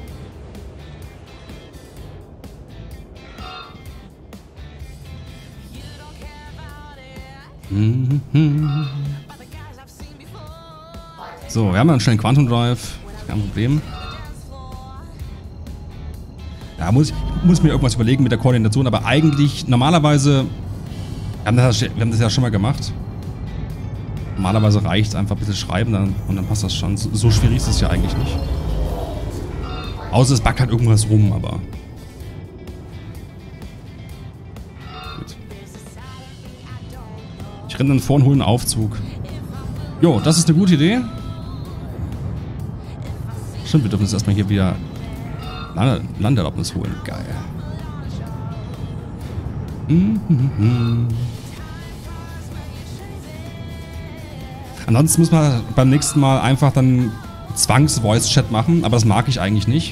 So, wir haben einen schnellen Quantum Drive. Kein Problem. Ja, muss, muss mir irgendwas überlegen mit der Koordination, aber eigentlich, normalerweise, wir haben das, wir haben das ja schon mal gemacht. Normalerweise reicht es einfach ein bisschen schreiben dann, und dann passt das schon. So, so schwierig ist es ja eigentlich nicht. Außer es backt halt irgendwas rum, aber... Ich renne dann vor und hole einen Aufzug. Jo, das ist eine gute Idee. Stimmt, wir dürfen jetzt erstmal hier wieder Lande Landeerlaubnis holen. Geil. Mhm. Ansonsten müssen wir beim nächsten Mal einfach dann Zwangs-Voice-Chat machen, aber das mag ich eigentlich nicht.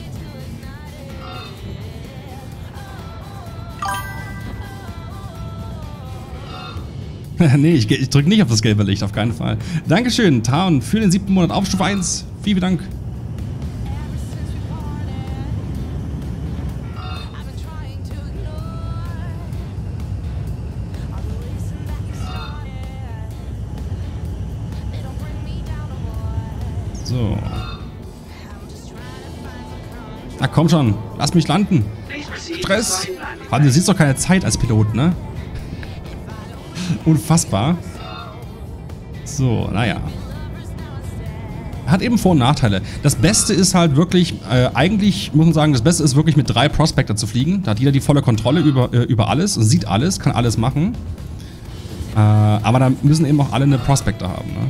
Nee, ich, ich drücke nicht auf das gelbe Licht, auf keinen Fall. Dankeschön, Taun, für den siebten Monat auf Stufe eins. Vielen Dank. So. Na komm schon, lass mich landen. Stress. Vor allem, du siehst doch keine Zeit als Pilot, ne? Unfassbar. So, naja. Hat eben Vor- und Nachteile. Das Beste ist halt wirklich, äh, eigentlich muss man sagen, das Beste ist wirklich mit drei Prospector zu fliegen. Da hat jeder die volle Kontrolle über, äh, über alles und sieht alles, kann alles machen. Äh, aber da müssen eben auch alle eine Prospector haben, ne?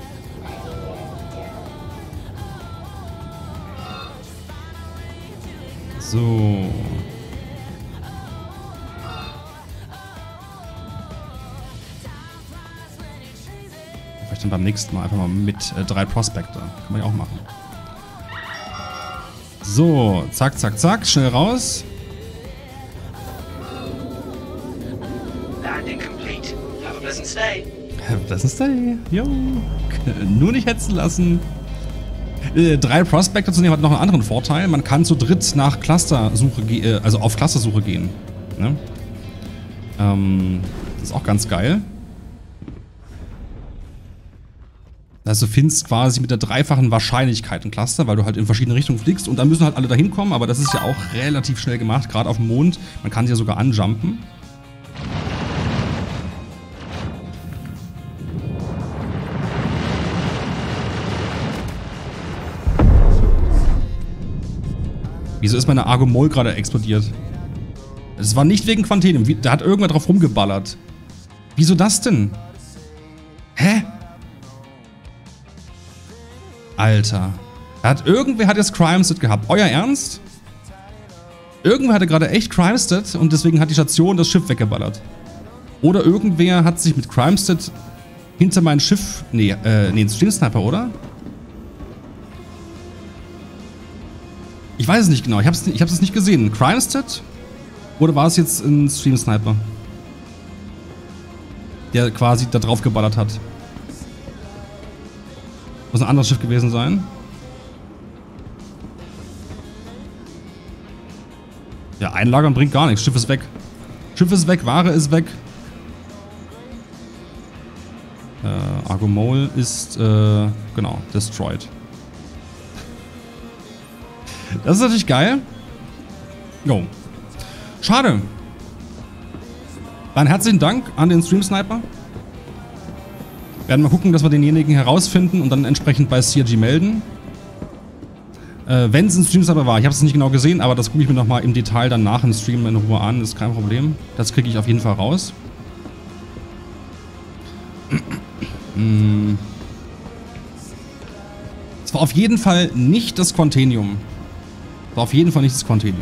So. Vielleicht dann beim nächsten Mal einfach mal mit äh, drei Prospector. Kann man ja auch machen. So, zack, zack, zack. Schnell raus. Landing complete. Have a pleasant stay. Das ist der. Jo. Nur nicht hetzen lassen. Äh, drei Prospector zu nehmen hat noch einen anderen Vorteil. Man kann zu dritt nach Clustersuche gehen, also auf Clustersuche gehen. Ne? Ähm, das ist auch ganz geil. Also du findest quasi mit der dreifachen Wahrscheinlichkeit ein Cluster, weil du halt in verschiedene Richtungen fliegst und dann müssen halt alle dahin kommen, aber das ist ja auch relativ schnell gemacht, gerade auf dem Mond. Man kann sie ja sogar anjumpen. Wieso ist meine Argomol gerade explodiert? Es war nicht wegen Quantenium, da hat irgendwer drauf rumgeballert. Wieso das denn? Hä? Alter. Hat, irgendwer hat jetzt Crimestead gehabt. Euer Ernst? Irgendwer hatte gerade echt Crimestead und deswegen hat die Station das Schiff weggeballert. Oder irgendwer hat sich mit Crimestead hinter mein Schiff... Nee, äh, nee, ein Stream Sniper, oder? Ich weiß es nicht genau. Ich hab's, ich hab's es nicht gesehen. Crimestead? Oder war es jetzt ein Stream Sniper? Der quasi da drauf geballert hat. Muss ein anderes Schiff gewesen sein. Ja, einlagern bringt gar nichts. Schiff ist weg. Schiff ist weg, Ware ist weg. Äh, Argomol ist, äh, genau, destroyed. Das ist natürlich geil. Jo. Schade. Dann herzlichen Dank an den Stream Sniper. Werden mal gucken, dass wir denjenigen herausfinden und dann entsprechend bei C R G melden. Äh, wenn es ein Stream Sniper war, ich habe es nicht genau gesehen, aber das gucke ich mir nochmal im Detail dann nach dem Stream in Ruhe an, ist kein Problem. Das kriege ich auf jeden Fall raus. hm. Es war auf jeden Fall nicht das Quantenium. Es war auf jeden Fall nicht das Quantenium.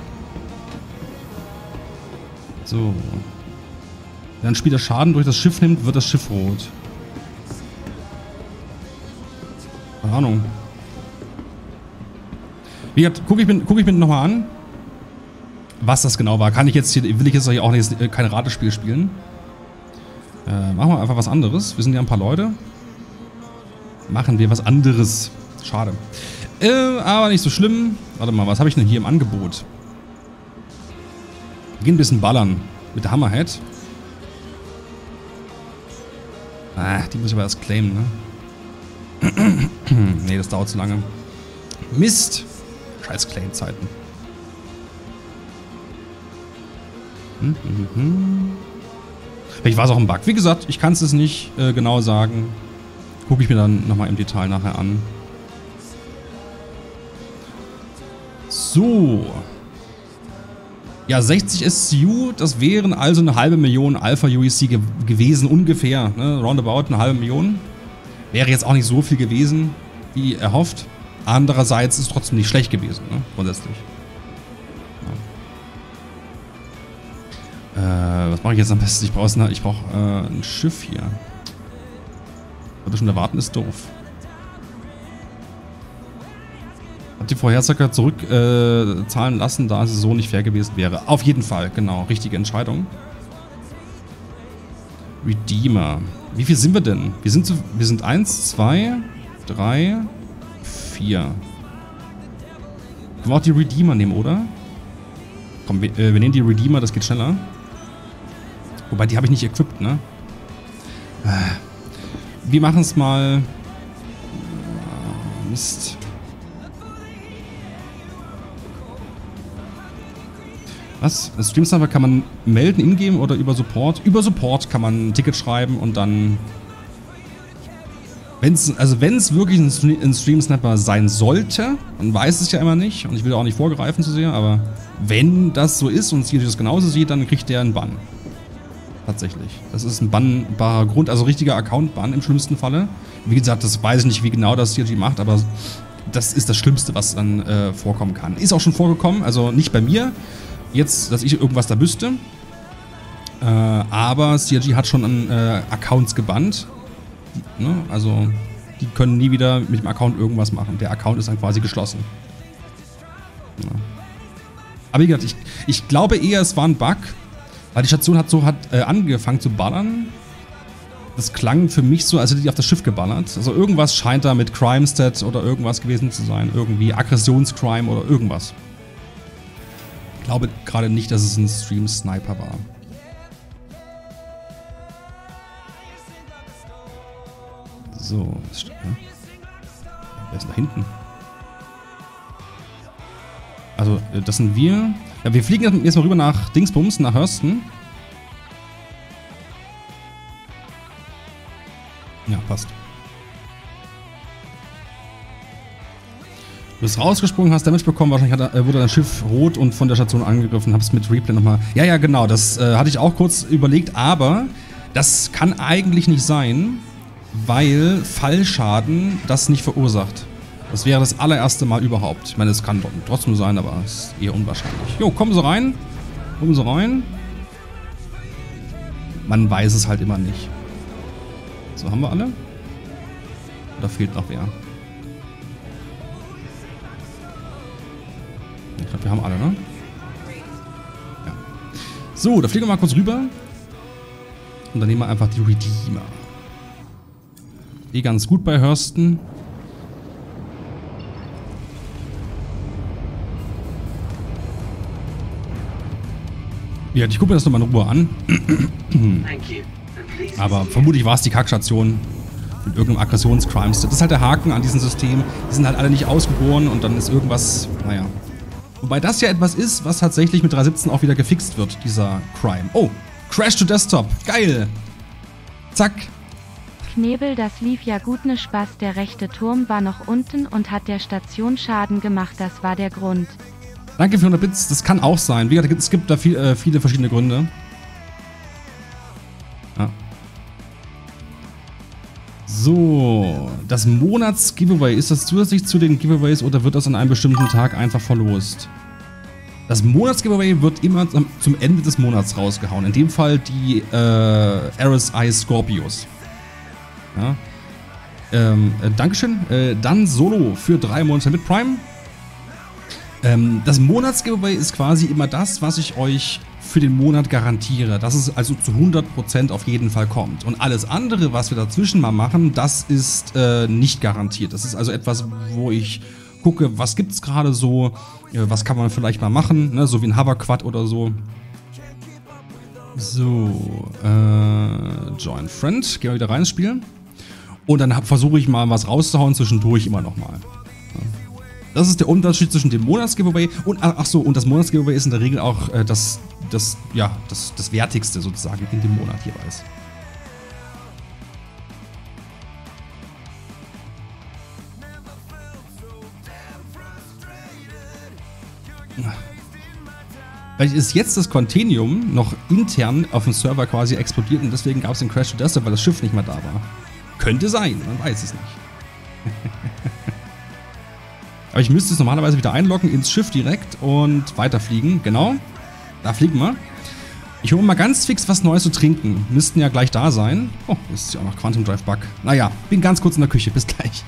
So. Wenn ein Spieler Schaden durch das Schiff nimmt, wird das Schiff rot. Keine Ahnung. Wie gesagt, gucke ich mir, guck ich mir nochmal an, was das genau war. Kann ich jetzt hier, will ich jetzt auch nicht, kein Ratespiel spielen. Äh, machen wir einfach was anderes. Wir sind ja ein paar Leute. Machen wir was anderes. Schade. Äh, aber nicht so schlimm. Warte mal, was habe ich denn hier im Angebot? Wir gehen ein bisschen ballern. Mit der Hammerhead. Ah, die muss ich aber erst claimen, ne? Nee, das dauert zu lange. Mist. Scheiß Claim-Zeiten. Hm, hm, hm. Vielleicht war es auch ein Bug. Wie gesagt, ich kann es nicht äh, genau sagen. Gucke ich mir dann nochmal im Detail nachher an. So. Ja, sechzig S C U, das wären also eine halbe Million Alpha U E C ge gewesen, ungefähr. Ne? Roundabout eine halbe Million. Wäre jetzt auch nicht so viel gewesen, wie erhofft. Andererseits ist es trotzdem nicht schlecht gewesen, ne? Grundsätzlich. Ja. Äh, was mache ich jetzt am besten? Ich brauche ich brauch, äh, ein Schiff hier. Aber schon erwarten ist doof. Hab die Vorhersager zurückzahlen äh, zahlen lassen, da es so nicht fair gewesen wäre. Auf jeden Fall, genau. Richtige Entscheidung. Redeemer. Wie viel sind wir denn? Wir sind, zu, wir sind eins, zwei, drei, vier. Können wir auch die Redeemer nehmen, oder? Komm, wir, äh, wir nehmen die Redeemer, das geht schneller. Wobei, die habe ich nicht equipped, ne? Wir machen es mal... Mist. Was? Das Stream Sniper kann man melden, ingame oder über Support? Über Support kann man ein Ticket schreiben und dann... Wenn's, also wenn es wirklich ein, ein Stream Sniper sein sollte, man weiß es ja immer nicht und ich will auch nicht vorgreifen zu sehr, aber wenn das so ist und C R G das genauso sieht, dann kriegt der einen Bann. Tatsächlich. Das ist ein bannbarer Grund, also richtiger Account-Bann im schlimmsten Falle. Wie gesagt, das weiß ich nicht, wie genau das C R G macht, aber das ist das Schlimmste, was dann äh, vorkommen kann. Ist auch schon vorgekommen, also nicht bei mir. Jetzt, dass ich irgendwas da wüsste. Äh, aber C R G hat schon an äh, Accounts gebannt. Ne? Also, die können nie wieder mit dem Account irgendwas machen. Der Account ist dann quasi geschlossen. Ja. Aber wie gesagt, ich, ich glaube eher, es war ein Bug. Weil die Station hat so hat äh, angefangen zu ballern. Das klang für mich so, als hätte die auf das Schiff geballert. Also irgendwas scheint da mit Crime-Stat oder irgendwas gewesen zu sein. Irgendwie Aggressionscrime oder irgendwas. Ich glaube gerade nicht, dass es ein Stream-Sniper war. So, was steht da? Wer ist da hinten? Also, das sind wir. Ja, wir fliegen jetzt mal rüber nach Dingsbums, nach Hurston. Ja, passt. Du bist rausgesprungen, hast Damage bekommen, wahrscheinlich hat, äh, wurde dein Schiff rot und von der Station angegriffen, hab's mit Replay nochmal. Ja, ja, genau, das äh, hatte ich auch kurz überlegt, aber das kann eigentlich nicht sein, weil Fallschaden das nicht verursacht. Das wäre das allererste Mal überhaupt. Ich meine, es kann trotzdem sein, aber es ist eher unwahrscheinlich. Jo, kommen Sie rein. Kommen Sie rein. Man weiß es halt immer nicht. So, haben wir alle? Oder fehlt noch wer? Ich glaube, wir haben alle, ne? Ja. So, da fliegen wir mal kurz rüber. Und dann nehmen wir einfach die Redeemer. Die ganz gut bei Hurston. Ja, ich gucke mir das nochmal in Ruhe an. Aber vermutlich war es die Kackstation mit irgendeinem Aggressionscrime. Das ist halt der Haken an diesem System. Die sind halt alle nicht ausgeboren und dann ist irgendwas, naja. Wobei das ja etwas ist, was tatsächlich mit drei siebzehn auch wieder gefixt wird, dieser Crime. Oh, Crash to Desktop. Geil. Zack. Knebel, das lief ja gut, ne Spaß, der rechte Turm war noch unten und hat der Station Schaden gemacht, das war der Grund. Danke für hundert Bits, das kann auch sein. Wie gesagt, es gibt da viel, äh, viele verschiedene Gründe. Ja. So, das Monats-Giveaway, ist das zusätzlich zu den Giveaways oder wird das an einem bestimmten Tag einfach verlost? Das Monats-Giveaway wird immer zum Ende des Monats rausgehauen. In dem Fall die äh, R S I Scorpios. Ja. Ähm, äh, Dankeschön. Äh, dann Solo für drei Monate mit Prime. Ähm, das Monats-Giveaway ist quasi immer das, was ich euch für den Monat garantiere. Dass es also zu hundert Prozent auf jeden Fall kommt. Und alles andere, was wir dazwischen mal machen, das ist äh, nicht garantiert. Das ist also etwas, wo ich gucke, was gibt's gerade so, äh, was kann man vielleicht mal machen, ne? So wie ein Hoverquad oder so. So, äh, Join Friend, gehen wir wieder rein ins Spiel. Und dann versuche ich mal was rauszuhauen, zwischendurch immer nochmal. Das ist der Unterschied zwischen dem Monats-Giveaway und, ach so, und das Monats-Giveaway ist in der Regel auch äh, das, das, ja, das, das Wertigste sozusagen in dem Monat jeweils. Vielleicht ist jetzt das Continuum noch intern auf dem Server quasi explodiert und deswegen gab es den Crash to Desktop, weil das Schiff nicht mehr da war. Könnte sein, man weiß es nicht. Aber ich müsste es normalerweise wieder einloggen ins Schiff direkt und weiterfliegen. Genau, da fliegen wir. Ich hole mal ganz fix was Neues zu trinken. Müssten ja gleich da sein. Oh, jetzt ist ja auch noch Quantum Drive Bug. Naja, bin ganz kurz in der Küche. Bis gleich.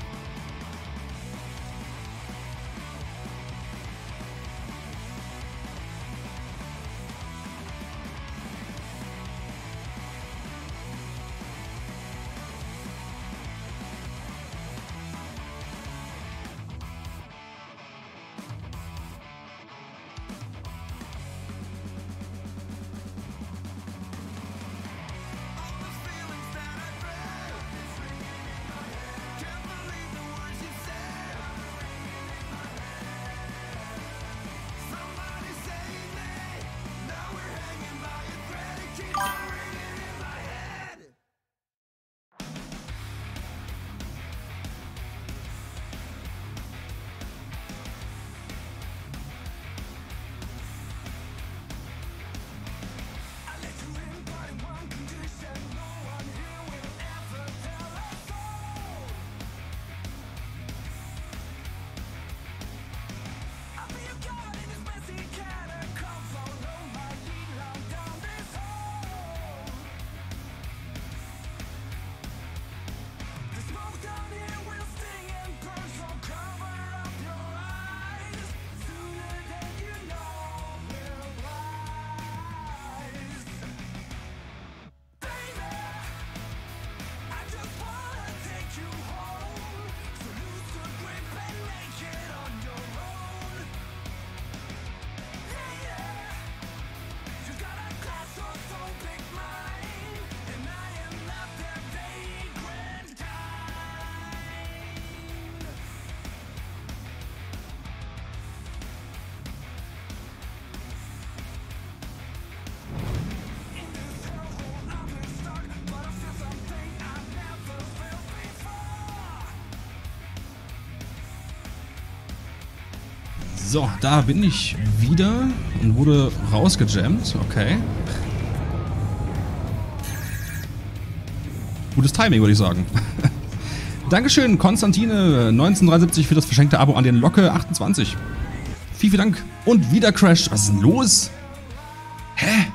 So, da bin ich wieder und wurde rausgejammt. Okay. Gutes Timing, würde ich sagen. Dankeschön, Konstantine neunzehnhundertdreiundsiebzig für das verschenkte Abo an den Locke achtundzwanzig. Vielen, vielen Dank. Und wieder Crash. Was ist denn los? Hä?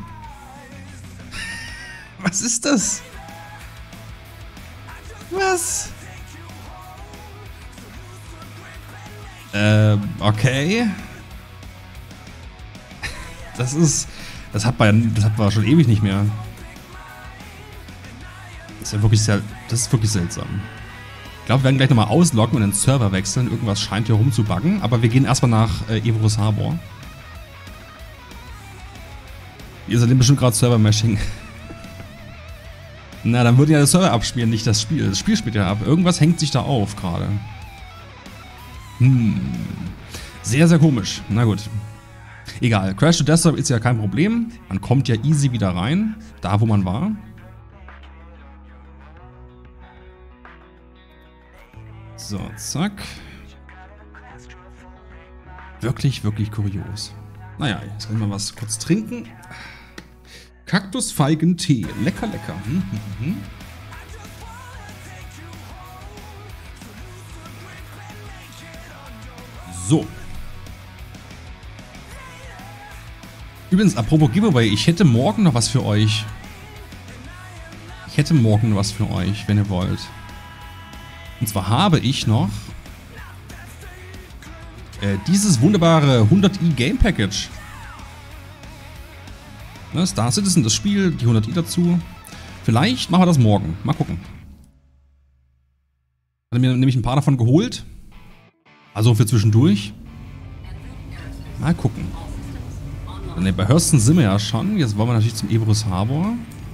Was ist das? Was? Ähm, okay. Das ist... Das hat man, das hat man schon ewig nicht mehr. Das ist ja wirklich sehr... Das ist wirklich seltsam. Ich glaube, wir werden gleich nochmal ausloggen und den Server wechseln. Irgendwas scheint hier rumzubuggen. Aber wir gehen erstmal nach äh, Evorus Harbor. Ihr seid bestimmt gerade Server-Mashing. Na, dann würde ja der Server abspielen, nicht das Spiel. Das Spiel spielt ja ab. Irgendwas hängt sich da auf gerade. Hm. Sehr, sehr komisch. Na gut. Egal. Crash to Desktop ist ja kein Problem. Man kommt ja easy wieder rein. Da, wo man war. So, zack. Wirklich, wirklich kurios. Naja, jetzt können wir was kurz trinken. Kaktusfeigentee. Lecker, lecker. Hm, hm, hm. So. Übrigens, apropos Giveaway, ich hätte morgen noch was für euch. Ich hätte morgen noch was für euch, wenn ihr wollt. Und zwar habe ich noch äh, dieses wunderbare hundert i Game Package. Ne, Star Citizen, das Spiel, die hundert i dazu. Vielleicht machen wir das morgen. Mal gucken. Hatte mir nämlich ein paar davon geholt. Also für zwischendurch. Mal gucken. Ne, bei Hurston sind wir ja schon. Jetzt wollen wir natürlich zum Evorus Harbor.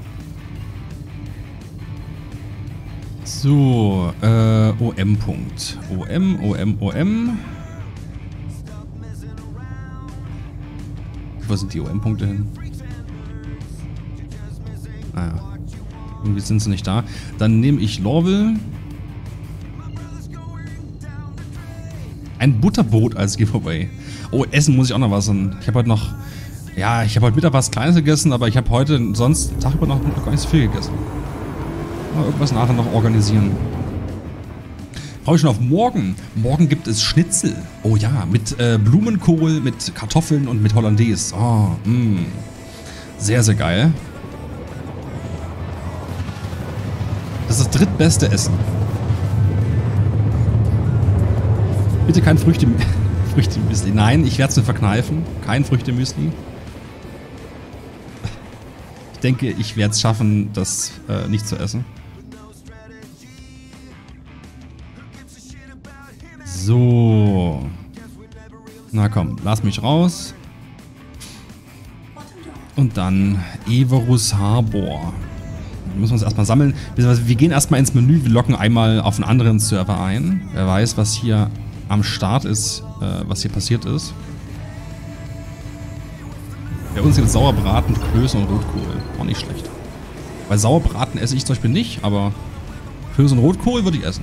So, äh, O M-Punkt. O M, O M, O M. Wo sind die O M-Punkte hin? Ah ja. Irgendwie sind sie nicht da. Dann nehme ich Lorville. Ein Butterbrot als Giveaway. Oh, essen muss ich auch noch was. Ich habe heute noch... Ja, ich habe heute Mittag was Kleines gegessen, aber ich habe heute sonst Tag über noch gar nicht so viel gegessen. Mal irgendwas nachher noch organisieren. Freue ich schon auf morgen. Morgen gibt es Schnitzel. Oh ja, mit äh, Blumenkohl, mit Kartoffeln und mit Hollandaise. Oh, mh. Sehr, sehr geil. Das ist das drittbeste Essen. Bitte kein Früchte... Früchtemüsli. Nein, ich werde es mir verkneifen. Kein Früchtemüsli. Ich denke, ich werde es schaffen, das äh, nicht zu essen. So. Na komm, lass mich raus. Und dann Evorus Harbor. Wir müssen uns erstmal sammeln. Wir gehen erstmal ins Menü, wir locken einmal auf einen anderen Server ein. Wer weiß, was hier am Start ist, äh, was hier passiert ist. Bei uns gibt es Sauerbraten, Klöße und Rotkohl. Auch nicht schlecht. Bei Sauerbraten esse ich zum Beispiel nicht, aber Klöße und Rotkohl würde ich essen.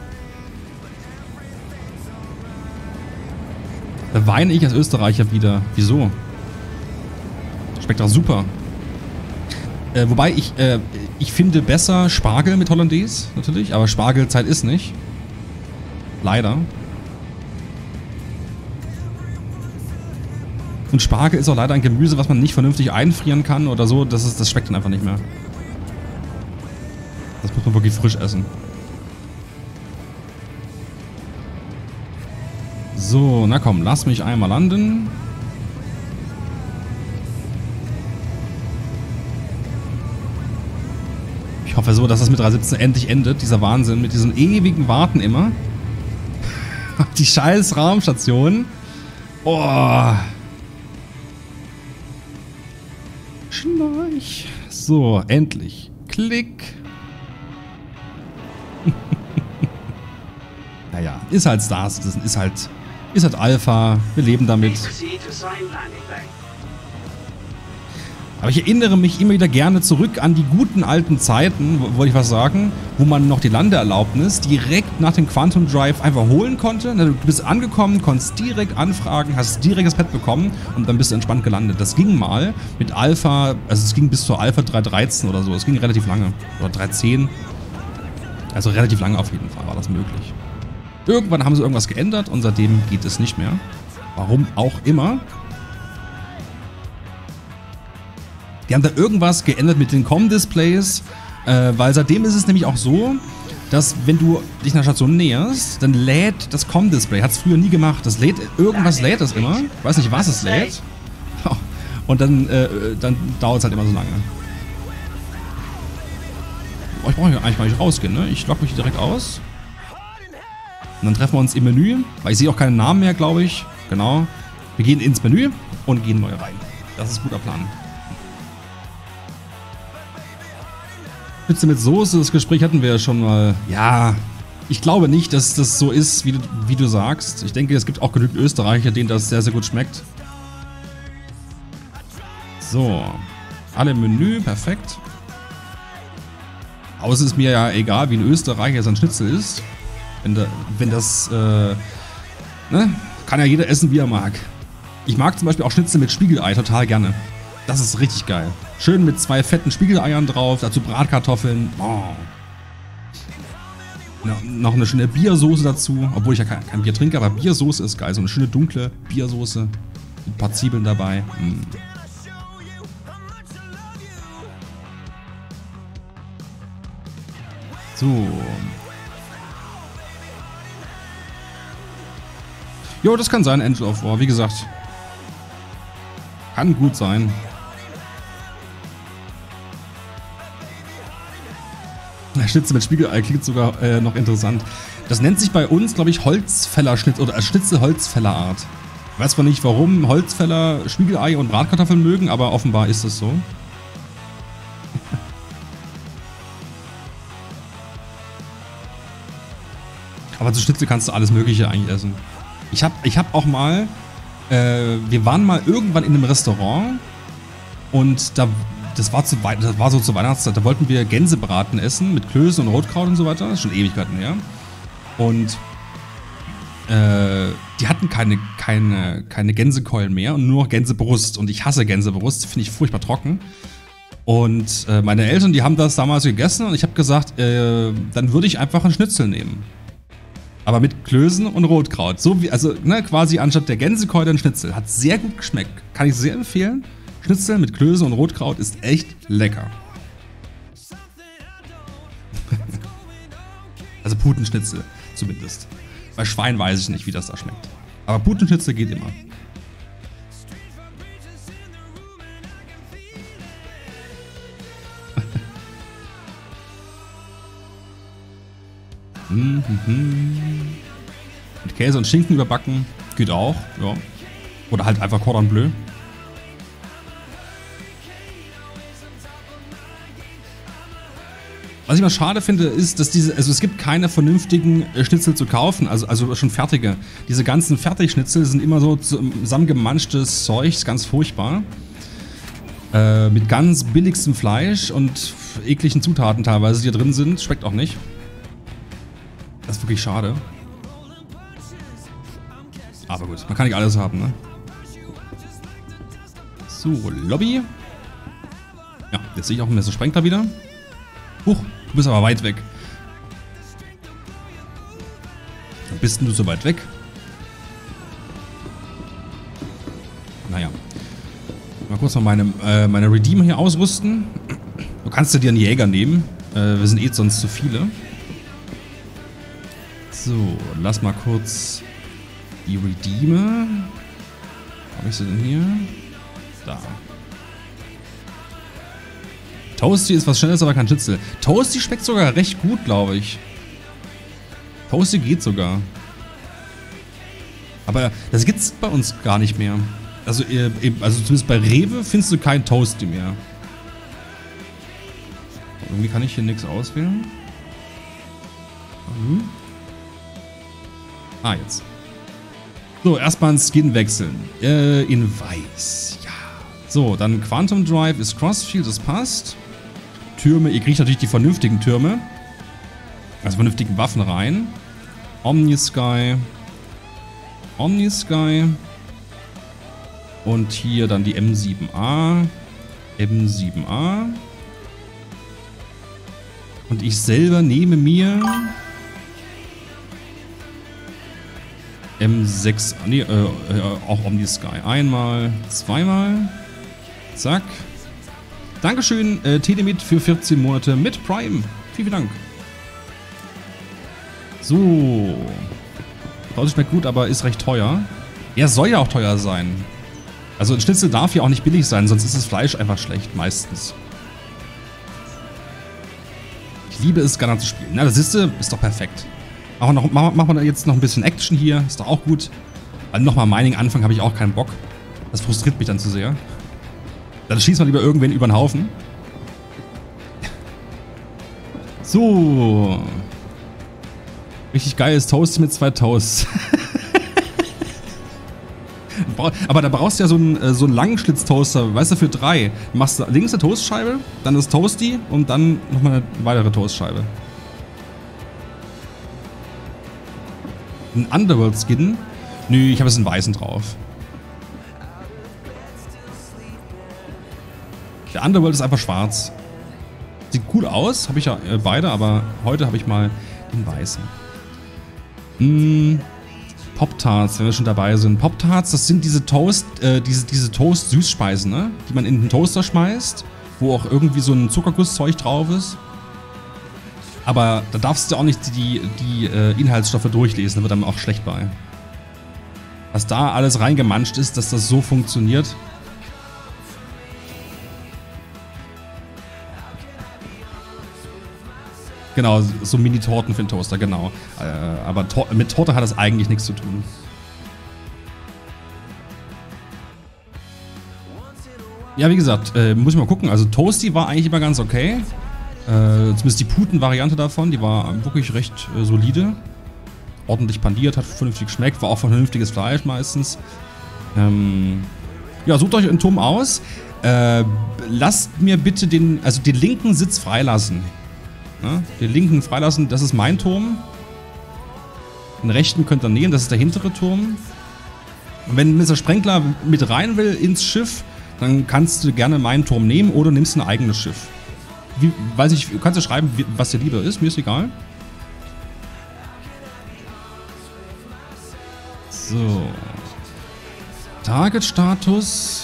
Da weine ich als Österreicher wieder. Wieso? Schmeckt doch super. Äh, wobei ich, äh, ich finde besser Spargel mit Hollandaise, natürlich. Aber Spargelzeit ist nicht. Leider. Und Spargel ist auch leider ein Gemüse, was man nicht vernünftig einfrieren kann oder so. Das, ist, das schmeckt dann einfach nicht mehr. Das muss man wirklich frisch essen. So, na komm, lass mich einmal landen. Ich hoffe so, dass das mit drei siebzehn endlich endet. Dieser Wahnsinn mit diesem ewigen Warten immer. Die scheiß Raumstation. Oh. Schnarch. So, endlich. Klick. Naja, ist halt Star Citizen, ist halt, ist halt Alpha. Wir leben damit. Aber ich erinnere mich immer wieder gerne zurück an die guten alten Zeiten, wollte ich was sagen, wo man noch die Landeerlaubnis direkt nach dem Quantum Drive einfach holen konnte. Du bist angekommen, konntest direkt anfragen, hast direkt das Pad bekommen und dann bist du entspannt gelandet. Das ging mal mit Alpha, also es ging bis zur Alpha drei Punkt dreizehn oder so, es ging relativ lange. Oder drei Punkt zehn. Also relativ lange auf jeden Fall war das möglich. Irgendwann haben sie irgendwas geändert und seitdem geht es nicht mehr. Warum auch immer. Die haben da irgendwas geändert mit den Com-Displays, äh, weil seitdem ist es nämlich auch so, dass wenn du dich einer Station näherst, dann lädt das Com-Display. Hat es früher nie gemacht. Das lädt, irgendwas lädt das immer. Ich weiß nicht, was es lädt. Und dann, äh, dann dauert es halt immer so lange. Oh, ich brauche hier eigentlich gar nicht rausgehen, ne? Ich logge mich hier direkt aus. Und dann treffen wir uns im Menü, weil ich sehe auch keinen Namen mehr, glaube ich. Genau. Wir gehen ins Menü und gehen neu rein. Das ist ein guter Plan. Schnitzel mit Soße, das Gespräch hatten wir ja schon mal. Ja, ich glaube nicht, dass das so ist, wie du, wie du sagst. Ich denke, es gibt auch genügend Österreicher, denen das sehr, sehr gut schmeckt. So. Alle im Menü, perfekt. Außer ist mir ja egal, wie ein Österreicher sein Schnitzel ist. Wenn, da, wenn das, äh, ne? Kann ja jeder essen, wie er mag. Ich mag zum Beispiel auch Schnitzel mit Spiegelei total gerne. Das ist richtig geil. Schön mit zwei fetten Spiegeleiern drauf, dazu Bratkartoffeln. Oh. Ja, noch eine schöne Biersoße dazu, obwohl ich ja kein, kein Bier trinke, aber Biersoße ist geil. So eine schöne dunkle Biersoße mit ein paar Zwiebeln dabei. Mm. So. Jo, das kann sein, Angel of War, wie gesagt. Kann gut sein. Schnitzel mit Spiegelei klingt sogar äh, noch interessant. Das nennt sich bei uns, glaube ich, Holzfällerschnitzel oder Schnitzel-Holzfällerart. Ich weiß zwar nicht, warum Holzfäller Spiegelei und Bratkartoffeln mögen, aber offenbar ist es so. Aber zu Schnitzel kannst du alles Mögliche eigentlich essen. Ich habe ich hab auch mal, äh, wir waren mal irgendwann in einem Restaurant und da, das war, zu, das war so zur Weihnachtszeit, da wollten wir Gänsebraten essen mit Klößen und Rotkraut und so weiter. Das ist schon Ewigkeiten her. Und äh, die hatten keine, keine, keine Gänsekeulen mehr und nur noch Gänsebrust. Und ich hasse Gänsebrust, finde ich furchtbar trocken. Und äh, meine Eltern, die haben das damals gegessen und ich habe gesagt, äh, dann würde ich einfach einen Schnitzel nehmen. Aber mit Klößen und Rotkraut. So wie, also ne, quasi anstatt der Gänsekeule ein Schnitzel. Hat sehr gut geschmeckt. Kann ich sehr empfehlen. Schnitzel mit Klößen und Rotkraut ist echt lecker. Also Putenschnitzel zumindest. Bei Schwein weiß ich nicht, wie das da schmeckt. Aber Putenschnitzel geht immer. Mit Käse und Schinken überbacken. Geht auch, ja. Oder halt einfach Cordon Bleu. Was ich mal schade finde, ist, dass diese, also es gibt keine vernünftigen Schnitzel zu kaufen, also, also schon fertige. Diese ganzen Fertigschnitzel sind immer so zusammengemanschtes Zeug, ist ganz furchtbar. Äh, mit ganz billigstem Fleisch und ekligen Zutaten teilweise, die da drin sind. Schmeckt auch nicht. Das ist wirklich schade. Aber gut, man kann nicht alles haben, ne? So, Lobby. Ja, jetzt sehe ich auch ein Messer Sprengler wieder. Huch, du bist aber weit weg. Dann bist du so weit weg. Naja. Mal kurz noch meine, äh, meine Redeemer hier ausrüsten. Du kannst ja dir einen Jäger nehmen. Äh, wir sind eh sonst zu viele. So, lass mal kurz die Redeemer. Wo habe ich sie denn hier? Da. Toasty ist was Schnelles, aber kein Schnitzel. Toasty schmeckt sogar recht gut, glaube ich. Toasty geht sogar. Aber das gibt's bei uns gar nicht mehr. Also, also zumindest bei Rewe findest du kein Toasty mehr. Irgendwie kann ich hier nichts auswählen. Mhm. Ah, jetzt. So, erstmal ins Skin wechseln. Äh, in weiß. Ja. So, dann Quantum Drive ist Crossfield, das passt. Türme, ihr kriegt natürlich die vernünftigen Türme. Also vernünftige Waffen rein. Omnisky. Omnisky. Und hier dann die M sieben A. M sieben A. Und ich selber nehme mir M sechs, nee, äh, äh, auch Omnisky. Einmal, zweimal. Zack. Dankeschön, äh, Telemit für vierzehn Monate mit Prime. Vielen, vielen Dank. So. Draußen schmeckt gut, aber ist recht teuer. Er soll ja auch teuer sein. Also ein Schnitzel darf ja auch nicht billig sein, sonst ist das Fleisch einfach schlecht, meistens. Ich liebe es, Gunner zu spielen. Na, das ist, ist doch perfekt. Machen wir, noch, machen wir jetzt noch ein bisschen Action hier, ist doch auch gut. Weil nochmal Mining anfangen habe ich auch keinen Bock. Das frustriert mich dann zu sehr. Dann schießt man lieber irgendwen über den Haufen. So. Richtig geiles Toast mit zwei Toasts. Aber da brauchst du ja so einen, so einen Langschlitz-Toaster, weißt du, für drei. Du machst links eine Toastscheibe, dann das Toasty und dann nochmal eine weitere Toastscheibe. Ein Underworld-Skin? Nö, ich habe jetzt einen weißen drauf. Der Underworld ist einfach schwarz. Sieht cool aus, habe ich ja äh, beide, aber heute habe ich mal den weißen. Mmh. Pop-Tarts, wenn wir schon dabei sind. Pop-Tarts, das sind diese Toast, äh, diese, diese Toast-Süßspeisen, ne? Die man in den Toaster schmeißt, wo auch irgendwie so ein Zuckergusszeug drauf ist. Aber da darfst du auch nicht die, die äh, Inhaltsstoffe durchlesen, da wird einem auch schlecht bei. Was da alles reingemanscht ist, dass das so funktioniert. Genau, so Mini-Torten für den Toaster, genau. Äh, aber to mit Torte hat das eigentlich nichts zu tun. Ja, wie gesagt, äh, muss ich mal gucken. Also Toasty war eigentlich immer ganz okay. Äh, zumindest die Puten-Variante davon, die war wirklich recht äh, solide. Ordentlich pandiert, hat vernünftig geschmeckt, war auch vernünftiges Fleisch meistens. Ähm, ja, sucht euch einen Turm aus. Äh, lasst mir bitte den, also den linken Sitz freilassen. Ne? Den linken freilassen, das ist mein Turm. Den rechten könnt ihr nehmen, das ist der hintere Turm. Und wenn Mister Sprenkler mit rein will ins Schiff, dann kannst du gerne meinen Turm nehmen oder nimmst ein eigenes Schiff. Wie, weiß ich, kannst du schreiben, was dir lieber ist, mir ist egal. So. Target-Status.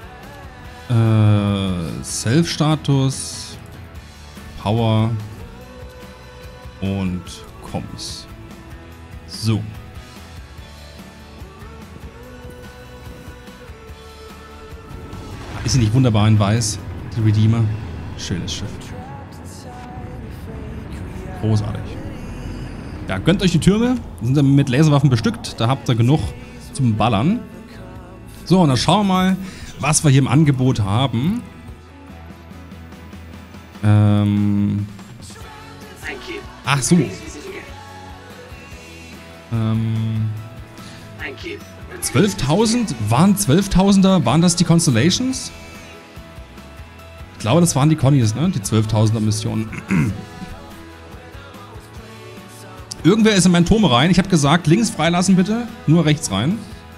Äh, Self-Status. Power. Und Comms. So. Ist sie nicht wunderbar in weiß? Die Redeemer. Schönes Schiff. Großartig. Ja, gönnt euch die Türme. Die sind dann mit Laserwaffen bestückt. Da habt ihr genug zum Ballern. So, und dann schauen wir mal, was wir hier im Angebot haben. Ähm... Ach so. Ähm, zwölftausend? Waren zwölftausender? Waren das die Constellations? Ich glaube, das waren die Connies, ne? Die zwölftausender Missionen. Irgendwer ist in meinen Turm rein. Ich habe gesagt, links freilassen bitte. Nur rechts rein.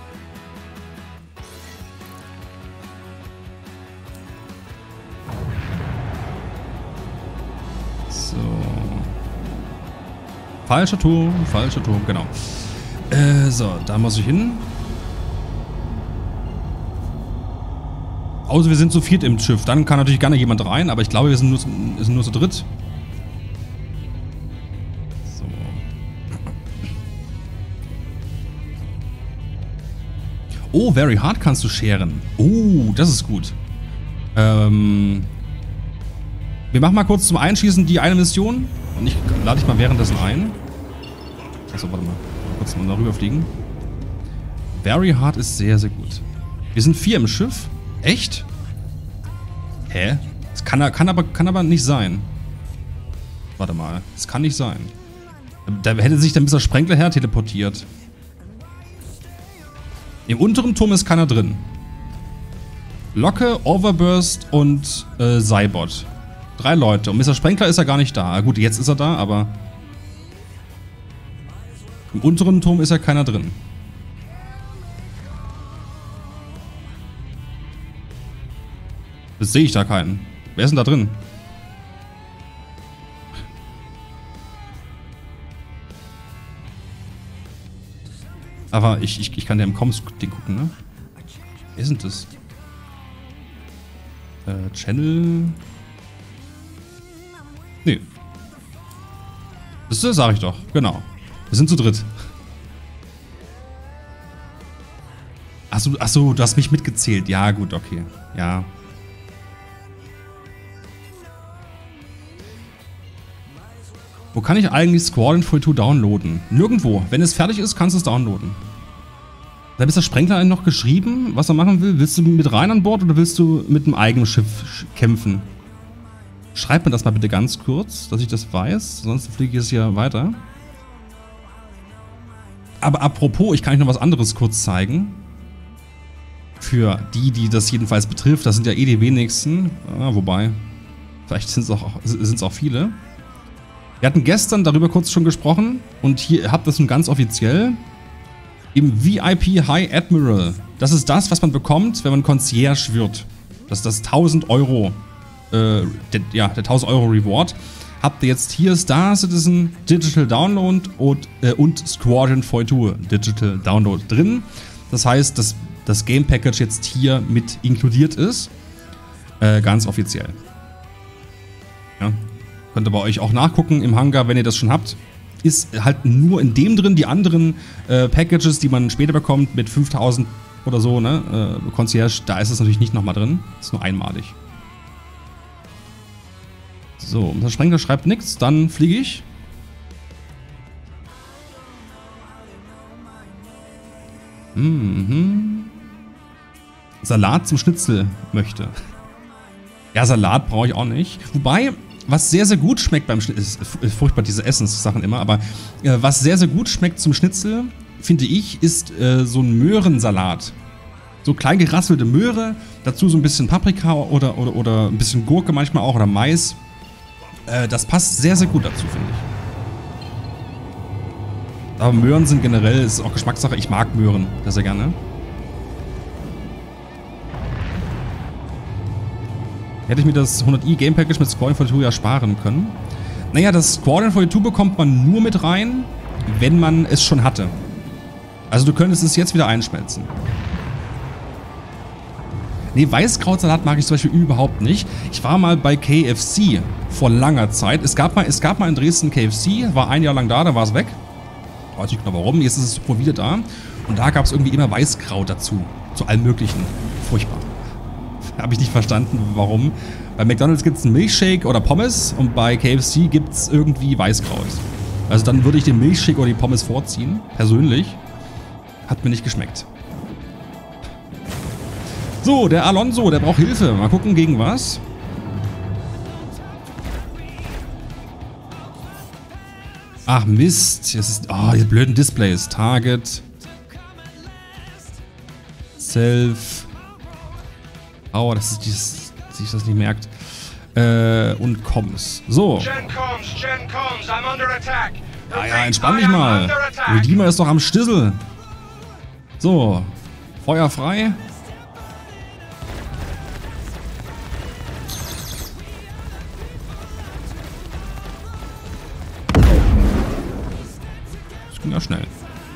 Falscher Turm, falscher Turm, genau. Äh, so, da muss ich hin. Außer wir sind zu viert im Schiff. Dann kann natürlich gerne jemand rein, aber ich glaube, wir sind nur, sind nur zu dritt. So. Oh, Very Hard kannst du scheren. Oh, das ist gut. Ähm... Wir machen mal kurz zum Einschießen die eine Mission. Und ich lade dich mal währenddessen ein. Achso, warte mal. Kurz mal darüber fliegen. Very Hard ist sehr, sehr gut. Wir sind vier im Schiff. Echt? Hä? Das kann, kann, aber, kann aber nicht sein. Warte mal. Das kann nicht sein. Da hätte sich dann Mister Sprenkler her teleportiert. Im unteren Turm ist keiner drin. Locke, Overburst und äh, Cybot. Drei Leute. Und Mister Sprenkler ist ja gar nicht da. Gut, jetzt ist er da, aber Im unteren Turm ist ja keiner drin. Das sehe ich da keinen. Wer ist denn da drin? Aber ich, ich, ich kann ja im Comms-Ding gucken, ne? Wer ist denn das? Äh, Channel... Nee. Das sage ich doch, genau. Wir sind zu dritt. Achso, achso, du hast mich mitgezählt. Ja, gut, okay. Ja. Wo kann ich eigentlich Squadron zweiundvierzig downloaden? Nirgendwo. Wenn es fertig ist, kannst du es downloaden. Da ist der Sprengler noch geschrieben, was er machen will. Willst du mit rein an Bord oder willst du mit einem eigenen Schiff kämpfen? Schreib mir das mal bitte ganz kurz, dass ich das weiß. Sonst fliege ich es hier weiter. Aber apropos, ich kann euch noch was anderes kurz zeigen. Für die, die das jedenfalls betrifft. Das sind ja eh die wenigsten. Ah, wobei, vielleicht sind es auch, sind's auch viele. Wir hatten gestern darüber kurz schon gesprochen. Und hier habt ihr es nun ganz offiziell. Im V I P High Admiral. Das ist das, was man bekommt, wenn man Concierge wird. Das ist das tausend Euro. Äh, der, ja, der tausend Euro Reward. Habt ihr jetzt hier Star Citizen Digital Download und, äh, und Squadron zweiundvierzig Digital Download drin. Das heißt, dass das Game Package jetzt hier mit inkludiert ist. Äh, ganz offiziell. Ja. Könnt ihr bei euch auch nachgucken im Hangar, wenn ihr das schon habt. Ist halt nur in dem drin. Die anderen äh, Packages, die man später bekommt, mit fünftausend oder so, ne, äh, Concierge, da ist es natürlich nicht nochmal drin. Ist nur einmalig. So, unser Sprengler schreibt nichts, dann fliege ich. Mhm. Salat zum Schnitzel möchte. Ja, Salat brauche ich auch nicht. Wobei, was sehr, sehr gut schmeckt beim Schnitzel, ist furchtbar diese Essenssachen immer, aber äh, was sehr, sehr gut schmeckt zum Schnitzel, finde ich, ist äh, so ein Möhrensalat. So klein gerasselte Möhre, dazu so ein bisschen Paprika oder, oder, oder ein bisschen Gurke manchmal auch oder Mais. Äh, das passt sehr, sehr gut dazu, finde ich. Aber Möhren sind generell, ist auch Geschmackssache. Ich mag Möhren sehr, sehr gerne. Hätte ich mir das hundert i Game Package mit Squadron zweiundvierzig ja sparen können. Naja, das Squadron zweiundvierzig bekommt man nur mit rein, wenn man es schon hatte. Also du könntest es jetzt wieder einschmelzen. Nee, Weißkrautsalat mag ich zum Beispiel überhaupt nicht. Ich war mal bei K F C vor langer Zeit. Es gab mal, es gab mal in Dresden K F C, war ein Jahr lang da, da war es weg. Weiß nicht genau warum, jetzt ist es wohl wieder da. Und da gab es irgendwie immer Weißkraut dazu. Zu allem Möglichen. Furchtbar. Habe ich nicht verstanden, warum. Bei McDonald's gibt es einen Milchshake oder Pommes und bei K F C gibt es irgendwie Weißkraut. Also dann würde ich den Milchshake oder die Pommes vorziehen, persönlich. Hat mir nicht geschmeckt. So, der Alonso, der braucht Hilfe. Mal gucken, gegen was. Ach Mist. Das ist, oh, diese blöden Displays. Target. Self. Oh, das ist dieses, dass ich das nicht merkt. Äh, und Comms. So. Ja, ja, entspann dich mal. Redeemer ist doch am Stissel. So. Feuer frei. Das ging ja schnell.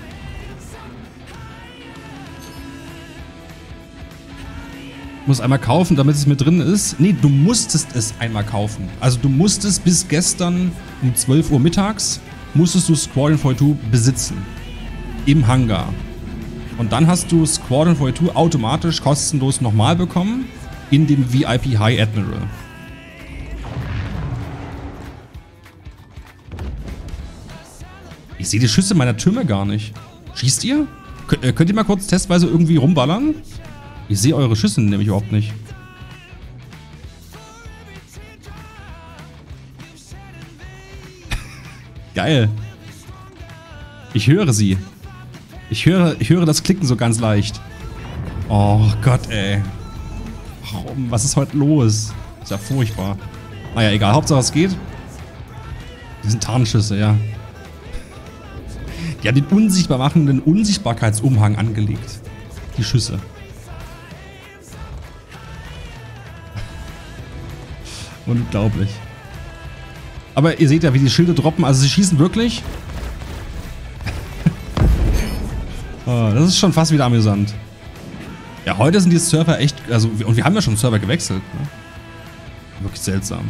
Muss einmal kaufen, damit es mit drin ist. Nee, du musstest es einmal kaufen. Also du musstest bis gestern um zwölf Uhr mittags musstest du Squadron zweiundvierzig besitzen. Im Hangar. Und dann hast du Squadron zweiundvierzig automatisch kostenlos nochmal bekommen in dem V I P High Admiral. Ich sehe die Schüsse meiner Türme gar nicht. Schießt ihr? Könnt, äh, könnt ihr mal kurz testweise irgendwie rumballern? Ich sehe eure Schüsse nämlich überhaupt nicht. Geil. Ich höre sie. Ich höre, ich höre das Klicken so ganz leicht. Oh Gott, ey. Warum? Was ist heute los? Ist ja furchtbar. Naja, egal. Hauptsache es geht. Die sind Tarnschüsse, ja. Die haben den unsichtbar machenden Unsichtbarkeitsumhang angelegt. Die Schüsse. Unglaublich. Aber ihr seht ja, wie die Schilde droppen. Also sie schießen wirklich. Oh, das ist schon fast wieder amüsant. Ja, heute sind die Server echt... Also, und wir haben ja schon Server gewechselt. Ne? Wirklich seltsam.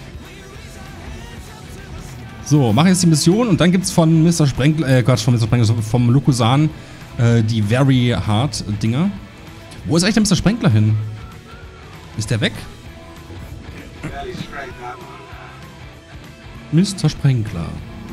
So, mache jetzt die Mission und dann gibt es von Mister Sprenkler, äh, Quatsch, von Mister Sprenkler, vom Lokusan äh, die Very Hard Dinger. Wo ist eigentlich der Mister Sprenkler hin? Ist der weg? Mister Sprenkler.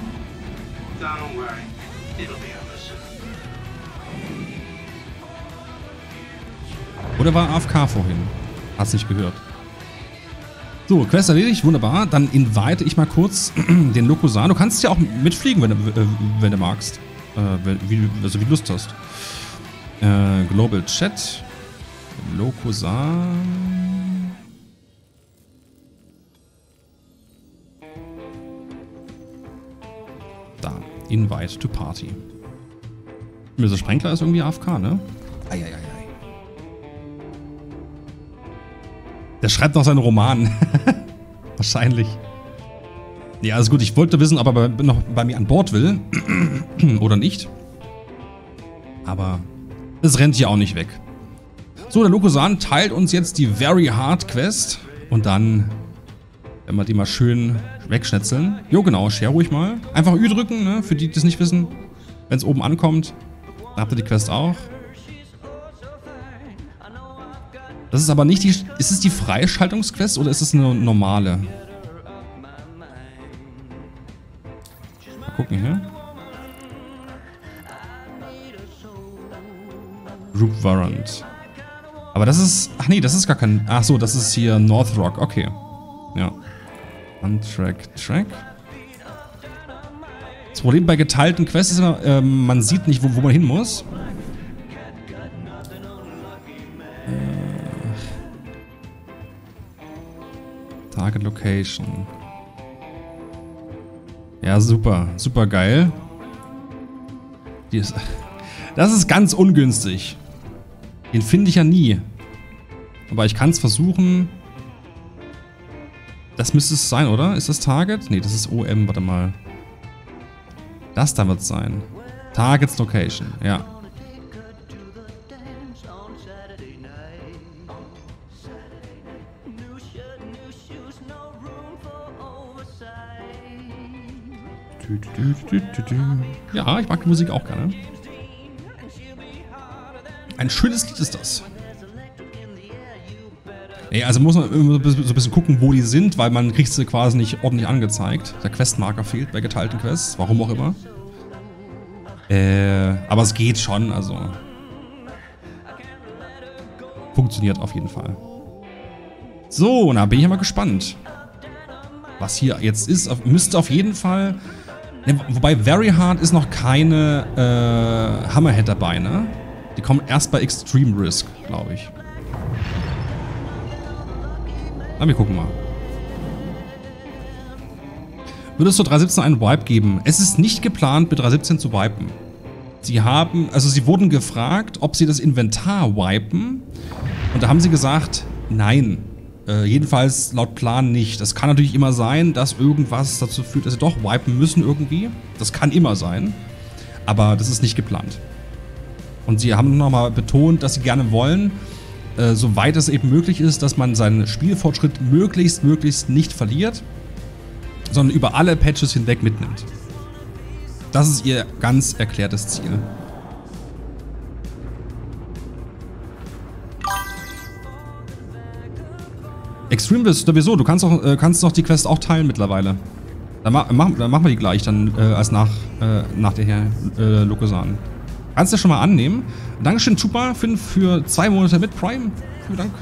Oder war A F K vorhin? Hat's nicht gehört. So, Quest erledigt, wunderbar. Dann invite ich mal kurz den Lokusan. Du kannst ja auch mitfliegen, wenn du, äh, wenn du magst. Äh, wenn, wie, also wie du Lust hast. Äh, Global Chat. Lokusan. Da. Invite to Party. Mister Sprenkler ist irgendwie A F K, ne? Eieiei. Der schreibt noch seinen Roman. Wahrscheinlich. Ja, alles gut. Ich wollte wissen, ob er bei, noch bei mir an Bord will. Oder nicht. Aber es rennt hier auch nicht weg. So, der Lokusan teilt uns jetzt die Very Hard Quest. Und dann werden wir die mal schön wegschnetzeln. Jo, genau. Share ruhig mal. Einfach Ü drücken, ne? Für die, die das nicht wissen. Wenn es oben ankommt, dann habt ihr die Quest auch. Das ist aber nicht die... Ist es die Freischaltungsquest oder ist es eine normale? Mal gucken hier. Group Warrant. Aber das ist... Ach nee, das ist gar kein... Ach so, das ist hier North Rock. Okay. Ja. Untrack Track. Das Problem bei geteilten Quests ist immer, äh, man sieht nicht, wo, wo man hin muss. Target Location. Ja, super. Super geil. Die ist, das ist ganz ungünstig. Den finde ich ja nie. Aber ich kann es versuchen. Das müsste es sein, oder? Ist das Target? Ne, das ist O M. Warte mal. Das da wird es sein. Targets Location. Ja. Ja, ich mag die Musik auch gerne. Ein schönes Lied ist das. Nee, also muss man immer so ein bisschen gucken, wo die sind, weil man kriegt sie quasi nicht ordentlich angezeigt. Der Questmarker fehlt bei geteilten Quests, warum auch immer. Äh, aber es geht schon, also. Funktioniert auf jeden Fall. So, na, bin ich ja mal gespannt. Was hier jetzt ist, müsste auf jeden Fall... Ne, wobei Very Hard ist noch keine äh, Hammerhead dabei, ne? Die kommen erst bei Extreme Risk, glaube ich. Na, wir gucken mal. Würde es zur drei siebzehn einen Wipe geben? Es ist nicht geplant, mit drei siebzehn zu wipen. Sie haben, also sie wurden gefragt, ob sie das Inventar wipen. Und da haben sie gesagt, nein. Äh, jedenfalls laut Plan nicht. Das kann natürlich immer sein, dass irgendwas dazu führt, dass sie doch wipen müssen irgendwie. Das kann immer sein. Aber das ist nicht geplant. Und sie haben nochmal betont, dass sie gerne wollen, äh, soweit es eben möglich ist, dass man seinen Spielfortschritt möglichst, möglichst nicht verliert, sondern über alle Patches hinweg mitnimmt. Das ist ihr ganz erklärtes Ziel. Extreme Risk sowieso, du kannst doch, äh, kannst doch die Quest auch teilen mittlerweile. Dann, ma mach, dann machen wir die gleich, dann äh, als nach, äh, nach der Herr äh, Lokusan. Kannst du schon mal annehmen. Dankeschön, Chupa, für, für zwei Monate mit Prime. Vielen Dank.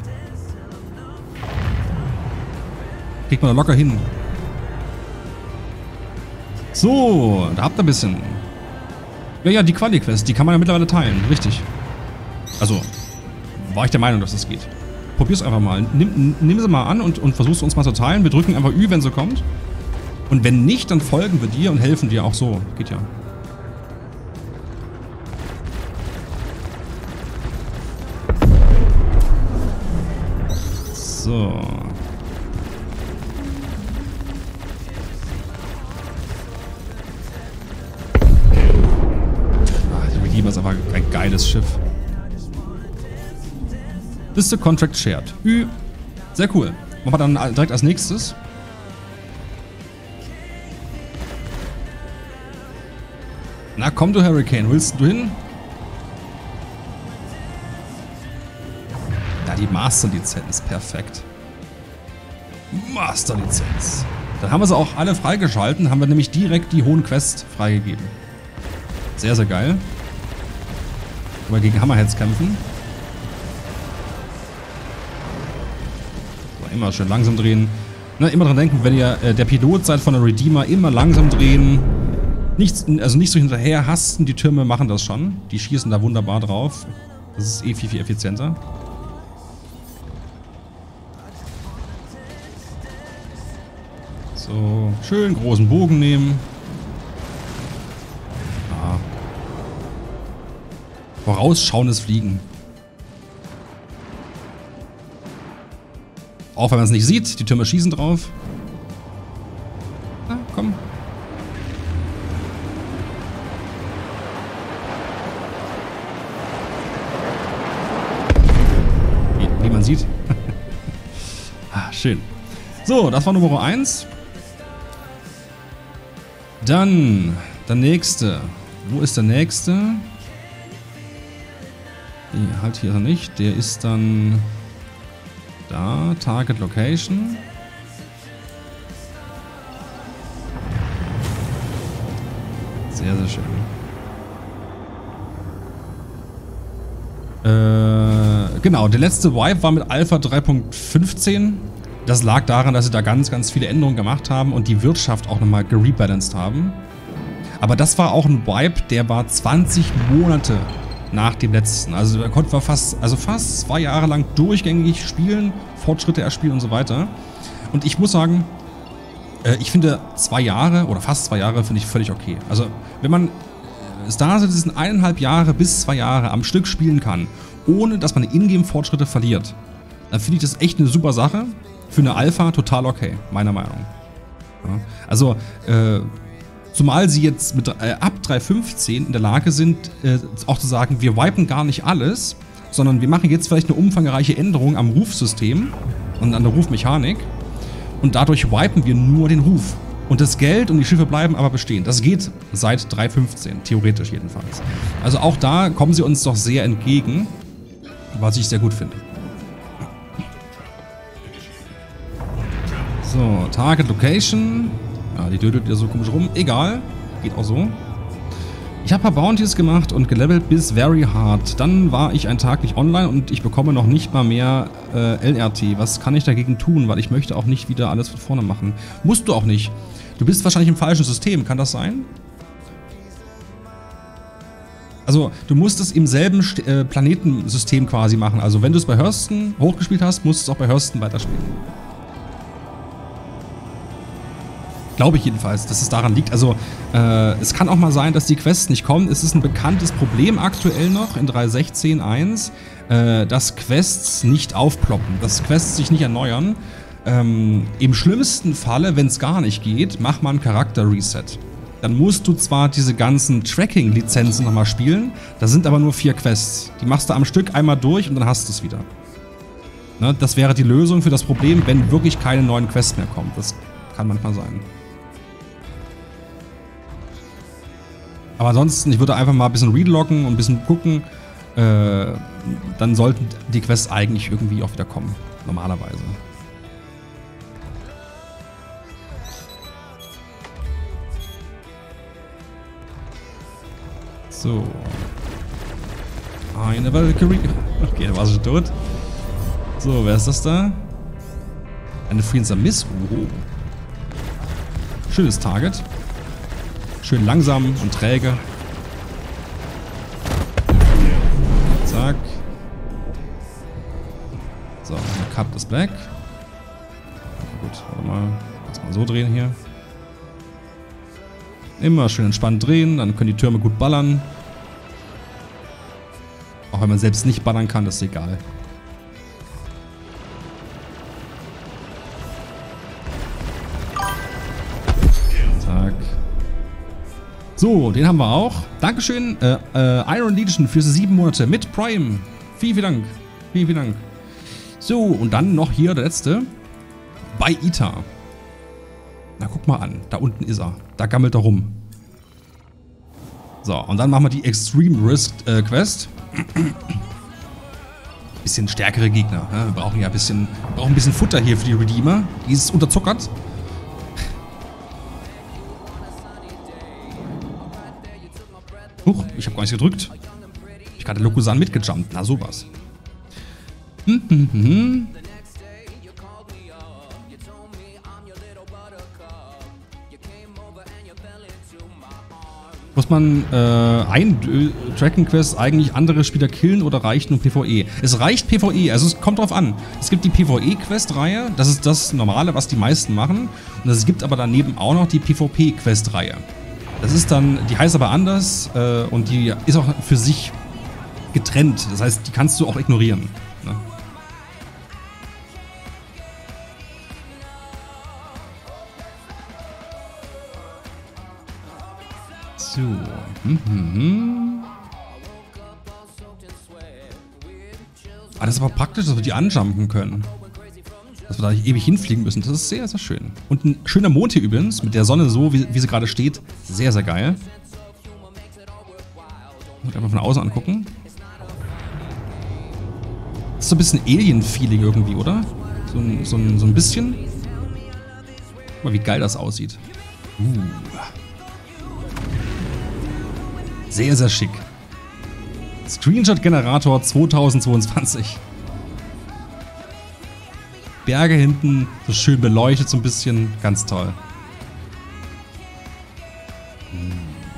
Kriegt man da locker hin. So, da habt ihr ein bisschen. Ja, ja, die Quali-Quest, die kann man ja mittlerweile teilen, richtig. Also, war ich der Meinung, dass das geht. Probier's einfach mal. Nimm, nimm sie mal an und, und versuch's uns mal zu teilen. Wir drücken einfach Ü, wenn sie kommt. Und wenn nicht, dann folgen wir dir und helfen dir auch so. Geht ja. So. Ah, der Redeemer ist einfach ein geiles Schiff. Liste Contract Shared. Ü. Sehr cool. Machen wir dann direkt als nächstes. Na komm du Hurricane, willst du hin? Ja, die Master-Lizenz, perfekt. Master-Lizenz. Dann haben wir sie auch alle freigeschalten, haben wir nämlich direkt die hohen Quests freigegeben. Sehr, sehr geil. Aber gegen Hammerheads kämpfen. So, immer schön langsam drehen. Ne, immer dran denken, wenn ihr äh, der Pilot seid von der Redeemer, immer langsam drehen. Nichts, also nicht so hinterher hasten, die Türme machen das schon. Die schießen da wunderbar drauf. Das ist eh viel, viel effizienter. So, schön großen Bogen nehmen. Ja. Vorausschauendes Fliegen. Auch wenn man es nicht sieht, die Türme schießen drauf. Na, komm. Wie, wie man sieht. Ah, schön. So, das war Nummer eins. Dann der nächste. Wo ist der nächste? Nee, halt hier ist er nicht. Der ist dann da. Target Location. Sehr, sehr schön. Äh, genau, der letzte Wipe war mit Alpha drei Punkt fünfzehn. Das lag daran, dass sie da ganz, ganz viele Änderungen gemacht haben und die Wirtschaft auch nochmal gerebalanced haben. Aber das war auch ein Wipe, der war zwanzig Monate nach dem letzten. Also da konnte man fast, also fast zwei Jahre lang durchgängig spielen, Fortschritte erspielen und so weiter. Und ich muss sagen, äh, ich finde zwei Jahre oder fast zwei Jahre finde ich völlig okay. Also wenn man Star Citizen eineinhalb Jahre bis zwei Jahre am Stück spielen kann, ohne dass man Ingame-Fortschritte verliert, dann finde ich das echt eine super Sache. Für eine Alpha total okay, meiner Meinung. Ja, also, äh, zumal sie jetzt mit äh, ab drei Punkt fünfzehn in der Lage sind, äh, auch zu sagen, wir wipen gar nicht alles, sondern wir machen jetzt vielleicht eine umfangreiche Änderung am Rufsystem und an der Rufmechanik und dadurch wipen wir nur den Ruf. Und das Geld und die Schiffe bleiben aber bestehen. Das geht seit drei Punkt fünfzehn, theoretisch jedenfalls. Also auch da kommen sie uns doch sehr entgegen, was ich sehr gut finde. So, Target Location. Ja, die dödelt ja so komisch rum. Egal. Geht auch so. Ich habe ein paar Bounties gemacht und gelevelt bis Very Hard. Dann war ich einen Tag nicht online und ich bekomme noch nicht mal mehr äh, L R T. Was kann ich dagegen tun? Weil ich möchte auch nicht wieder alles von vorne machen. Musst du auch nicht. Du bist wahrscheinlich im falschen System. Kann das sein? Also, du musst es im selben äh, Planetensystem quasi machen. Also, wenn du es bei Hurston hochgespielt hast, musst du es auch bei Hurston weiterspielen. Glaube ich jedenfalls, dass es daran liegt. Also, äh, es kann auch mal sein, dass die Quests nicht kommen. Es ist ein bekanntes Problem aktuell noch in drei Punkt sechzehn Punkt eins, äh, dass Quests nicht aufploppen, dass Quests sich nicht erneuern. Ähm, im schlimmsten Falle, wenn es gar nicht geht, mach mal einen Charakter-Reset. Dann musst du zwar diese ganzen Tracking-Lizenzen nochmal spielen, da sind aber nur vier Quests. Die machst du am Stück einmal durch und dann hast du es wieder. Ne, das wäre die Lösung für das Problem, wenn wirklich keine neuen Quests mehr kommen. Das kann manchmal sein. Aber ansonsten, ich würde einfach mal ein bisschen reloggen und ein bisschen gucken. Äh, dann sollten die Quests eigentlich irgendwie auch wieder kommen. Normalerweise. So. Eine Valkyrie. Okay, da war sie schon tot. So, wer ist das da? Eine Friends Miss. Oh. Schönes Target. Schön langsam und träge. Zack. So, Cut ist Black. Gut, warte mal. Jetzt mal so drehen hier. Immer schön entspannt drehen, dann können die Türme gut ballern. Auch wenn man selbst nicht ballern kann, das ist egal. So, den haben wir auch. Dankeschön, äh, äh, Iron Legion für sieben Monate mit Prime. Vielen, vielen Dank. Vielen, vielen Dank. So, und dann noch hier der letzte. Bei Ita. Na, guck mal an. Da unten ist er. Da gammelt er rum. So, und dann machen wir die Extreme Risk äh, Quest. Bisschen stärkere Gegner. Ja, wir brauchen ja ein bisschen, brauchen ein bisschen Futter hier für die Redeemer. Die ist unterzuckert. Huch, ich habe gar nicht gedrückt. Ich hatte Lokusan mitgejumpt. Na, sowas. Hm, hm, hm, hm. Muss man äh, ein Dragon Quest eigentlich andere Spieler killen oder reicht nur PvE? Es reicht PvE, also es kommt drauf an. Es gibt die PvE-Quest-Reihe, das ist das Normale, was die meisten machen. Und es gibt aber daneben auch noch die PvP-Quest-Reihe. Das ist dann, die heißt aber anders äh, und die ist auch für sich getrennt. Das heißt, die kannst du auch ignorieren. Ne? So. Hm, hm, hm. Ah, das ist aber praktisch, dass wir die anjumpen können. Dass wir da nicht ewig hinfliegen müssen. Das ist sehr, sehr schön. Und ein schöner Mond hier übrigens, mit der Sonne so, wie, wie sie gerade steht. Sehr, sehr geil. Ich einfach von außen angucken. Das ist so ein bisschen Alien-Feeling irgendwie, oder? So ein, so ein, so ein bisschen. Guck mal, wie geil das aussieht. Uh. Sehr, sehr schick. Screenshot-Generator zweitausendzweiundzwanzig. Berge hinten, so schön beleuchtet so ein bisschen. Ganz toll. Hm.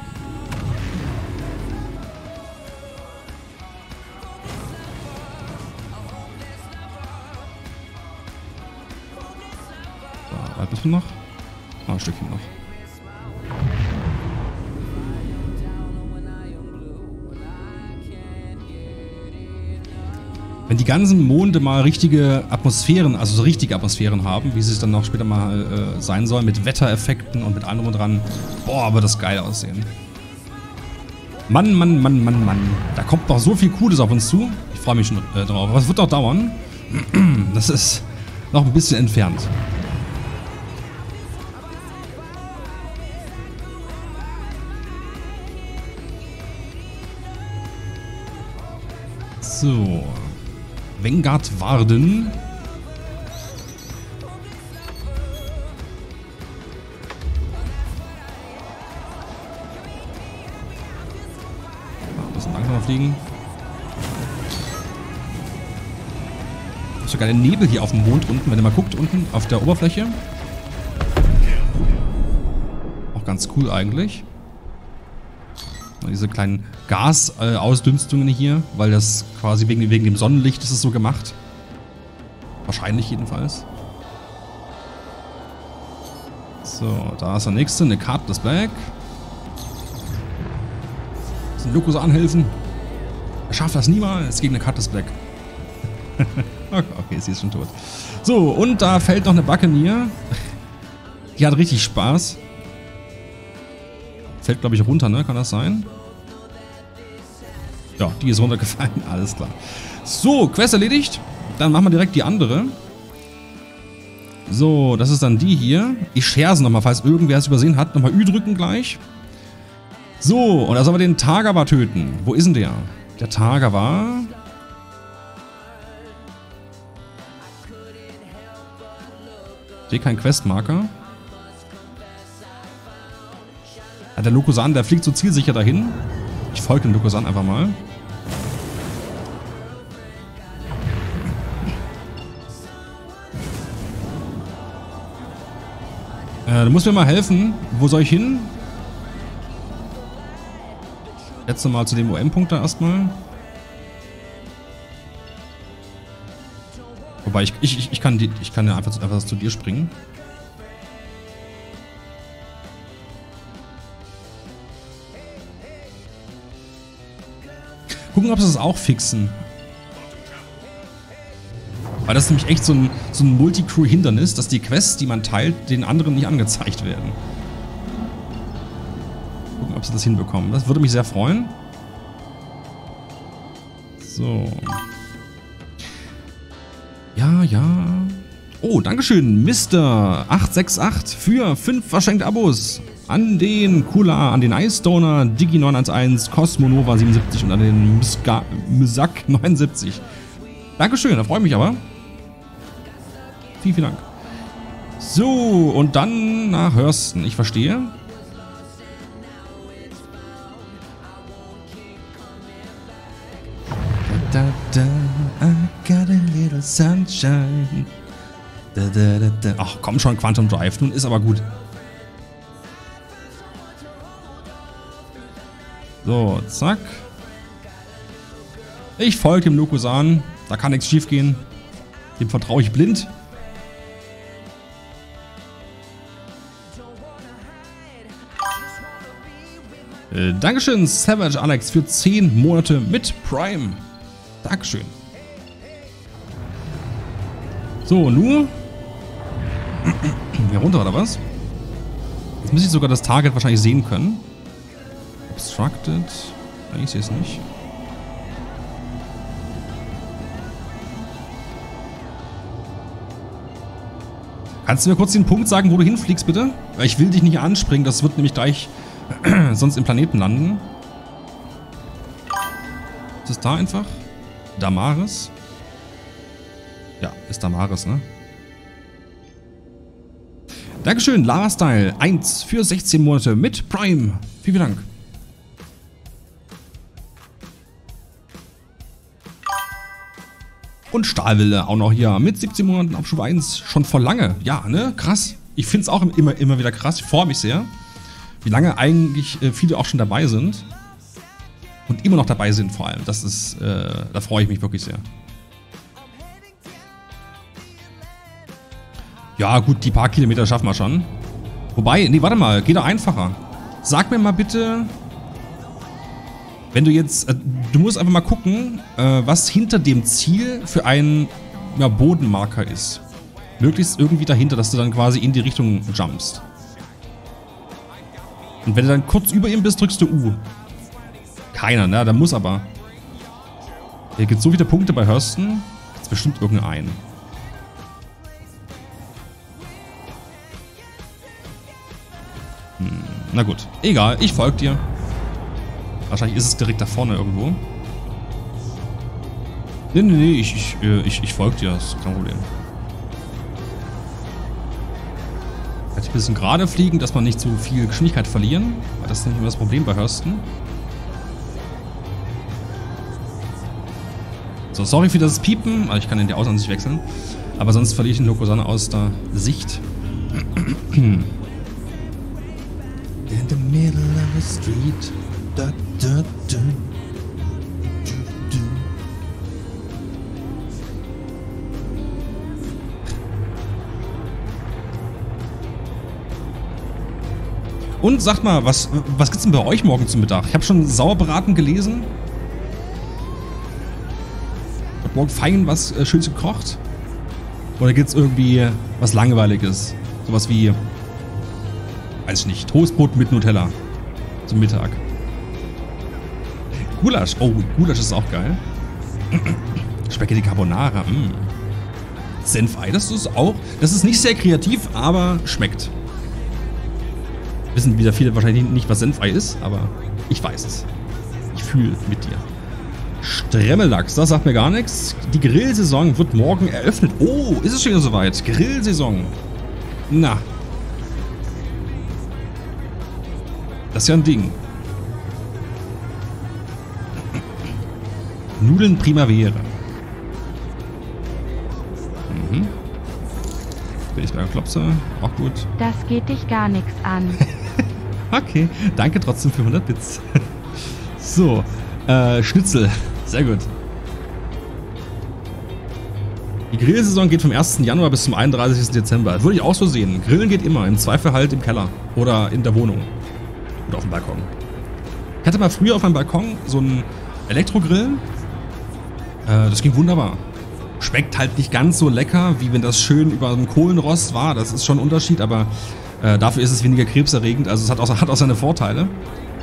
So, weit müssen wir noch? Noch ein Stückchen noch. Wenn die ganzen Monde mal richtige Atmosphären, also so richtige Atmosphären haben, wie sie es dann noch später mal äh, sein sollen, mit Wettereffekten und mit allem und dran, boah, wird das geil aussehen. Mann, Mann, Mann, Mann, Mann. Da kommt noch so viel Cooles auf uns zu. Ich freue mich schon äh, drauf. Aber es wird noch dauern. Das ist noch ein bisschen entfernt. So. Vanguard Warden. Ein bisschen langsamer fliegen. Sogar der Nebel hier auf dem Mond unten, wenn ihr mal guckt, unten auf der Oberfläche. Auch ganz cool eigentlich. Diese kleinen Gasausdünstungen hier, weil das quasi wegen, wegen dem Sonnenlicht ist es so gemacht. Wahrscheinlich jedenfalls. So, da ist der nächste, eine Cardless Black. Das sind Lukas anhelfen. Er schafft das niemals gegen eine Cardless Black. Okay, sie ist schon tot. So, und da fällt noch eine Buccaneer. Die hat richtig Spaß. Fällt, glaube ich, runter, ne? Kann das sein? Ja, die ist runtergefallen. Alles klar. So, Quest erledigt. Dann machen wir direkt die andere. So, das ist dann die hier. Ich share sie nochmal, falls irgendwer es übersehen hat. Nochmal Ü drücken gleich. So, und da sollen wir den Tagawa töten. Wo ist denn der? Der Tagawa. Ich sehe keinen Questmarker. Ja, der Lokusan, der fliegt so zielsicher dahin. Ich folge dem Lokusan einfach mal. Äh, du musst mir mal helfen. Wo soll ich hin? Jetzt nochmal zu dem O M-Punkt da erstmal. Wobei, ich, ich, ich kann, die, ich kann ja einfach, einfach zu dir springen. Gucken, ob sie das auch fixen. Weil das ist nämlich echt so ein, so ein Multicrew-Hindernis, dass die Quests, die man teilt, den anderen nicht angezeigt werden. Gucken, ob sie das hinbekommen. Das würde mich sehr freuen. So. Ja, ja. Oh, dankeschön, Mister acht sechs acht für fünf verschenkte Abos. An den Kula, an den Ice Stoner, Digi neun eins eins, Cosmonova siebenundsiebzig und an den Miska, Misak neunundsiebzig. Dankeschön, da freue ich mich aber. Vielen, vielen Dank. So, und dann nach Hörsten. Ich verstehe. Da, da, da, I got a little sunshine. Da, da, da, da. Ach, komm schon, Quantum Drive. Nun ist aber gut. So, zack. Ich folge dem Lokusan. Da kann nichts schief gehen. Dem vertraue ich blind. Äh, Dankeschön, Savage Alex, für zehn Monate mit Prime. Dankeschön. So, nur. Hier runter, oder was? Jetzt müsste ich sogar das Target wahrscheinlich sehen können. Obstructed. Nein, ich sehe es nicht. Kannst du mir kurz den Punkt sagen, wo du hinfliegst, bitte? Weil ich will dich nicht anspringen, das wird nämlich gleich sonst im Planeten landen. Ist es da einfach? Damaris? Ja, ist Damaris, ne? Dankeschön, Lava Style eins für sechzehn Monate mit Prime. Vielen, vielen Dank. Und Stahlwille auch noch hier mit siebzehn Monaten auf Stufe eins. Schon vor lange. Ja, ne? Krass. Ich finde es auch immer, immer wieder krass. Ich freue mich sehr. Wie lange eigentlich äh, viele auch schon dabei sind. Und immer noch dabei sind vor allem. Das ist, äh, da freue ich mich wirklich sehr. Ja gut, die paar Kilometer schaffen wir schon. Wobei, nee, warte mal, geht doch einfacher. Sag mir mal bitte, wenn du jetzt, äh, du musst einfach mal gucken, äh, was hinter dem Ziel für ein ja, Bodenmarker ist. Möglichst irgendwie dahinter, dass du dann quasi in die Richtung jumpst. Und wenn du dann kurz über ihm bist, drückst du U. Keiner, ne? Da muss aber. Hier gibt es so viele Punkte bei Hursten. Jetzt bestimmt irgendein. Hm, na gut. Egal, ich folge dir. Wahrscheinlich ist es direkt da vorne irgendwo. Nee, nee, nee, ich, ich, ich, ich folge dir, das ist kein Problem. Vielleicht ein bisschen gerade fliegen, dass man nicht zu viel Geschwindigkeit verlieren. Weil das ist nicht immer das Problem bei Hursten. So, sorry für das Piepen. Ich kann in der Außenansicht wechseln. Aber sonst verliere ich den Lokusan aus der Sicht. In the middle of the street. Da, da, da. Und sagt mal, was, was gibt's denn bei euch morgen zum Mittag? Ich habe schon Sauerbraten gelesen. Wird morgen fein was äh, Schönes gekocht? Oder gibt's irgendwie was Langweiliges? Sowas wie, weiß ich nicht, Toastbrot mit Nutella zum Mittag. Gulasch. Oh, Gulasch ist auch geil. Spaghetti Carbonara. Mm. Senfei, das ist auch, das ist nicht sehr kreativ, aber schmeckt. Wissen wieder viele wahrscheinlich nicht, was Senfei ist, aber ich weiß es. Ich fühle mit dir. Stremmellachs, das sagt mir gar nichts. Die Grillsaison wird morgen eröffnet. Oh, ist es schon wieder soweit? Grillsaison. Na. Das ist ja ein Ding. Nudeln Primavera. Mhm. Bin ich bei der Klopse? Auch gut. Das geht dich gar nichts an. Okay, danke trotzdem für hundert Bits. So, äh, Schnitzel. Sehr gut. Die Grillsaison geht vom ersten Januar bis zum einunddreißigsten Dezember. Würde ich auch so sehen. Grillen geht immer. Im Zweifel halt im Keller. Oder in der Wohnung. Oder auf dem Balkon. Ich hatte mal früher auf meinem Balkon so einen Elektrogrill. Äh, das ging wunderbar. Schmeckt halt nicht ganz so lecker, wie wenn das schön über einem Kohlenrost war. Das ist schon ein Unterschied, aber äh, dafür ist es weniger krebserregend. Also es hat auch, hat auch seine Vorteile.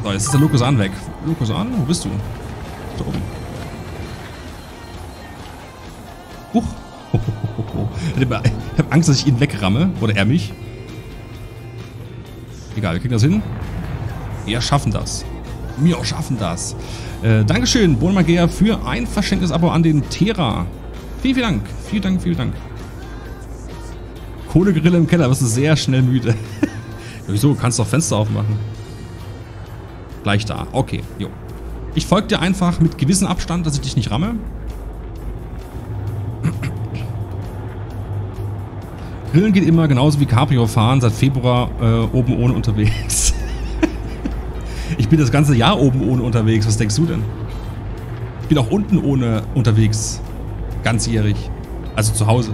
So, jetzt ist der Lukusan weg. Lukusan, wo bist du? Da oben. Huch. Ich habe Angst, dass ich ihn wegramme. Oder er mich. Egal, wir kriegen das hin. Wir schaffen das. Wir schaffen das. Äh, Dankeschön, Bonmagea, für ein verschenktes Abo an den Tera. Vielen, vielen Dank. Vielen Dank, vielen Dank. Kohlegrille im Keller, wirst du sehr schnell müde. Wieso? Kannst doch Fenster aufmachen. Gleich da. Okay, jo. Ich folge dir einfach mit gewissem Abstand, dass ich dich nicht ramme. Grillen geht immer genauso wie Cabrio fahren. Seit Februar äh, oben ohne unterwegs. Ich bin das ganze Jahr oben ohne unterwegs. Was denkst du denn? Ich bin auch unten ohne unterwegs. Ganzjährig. Also zu Hause.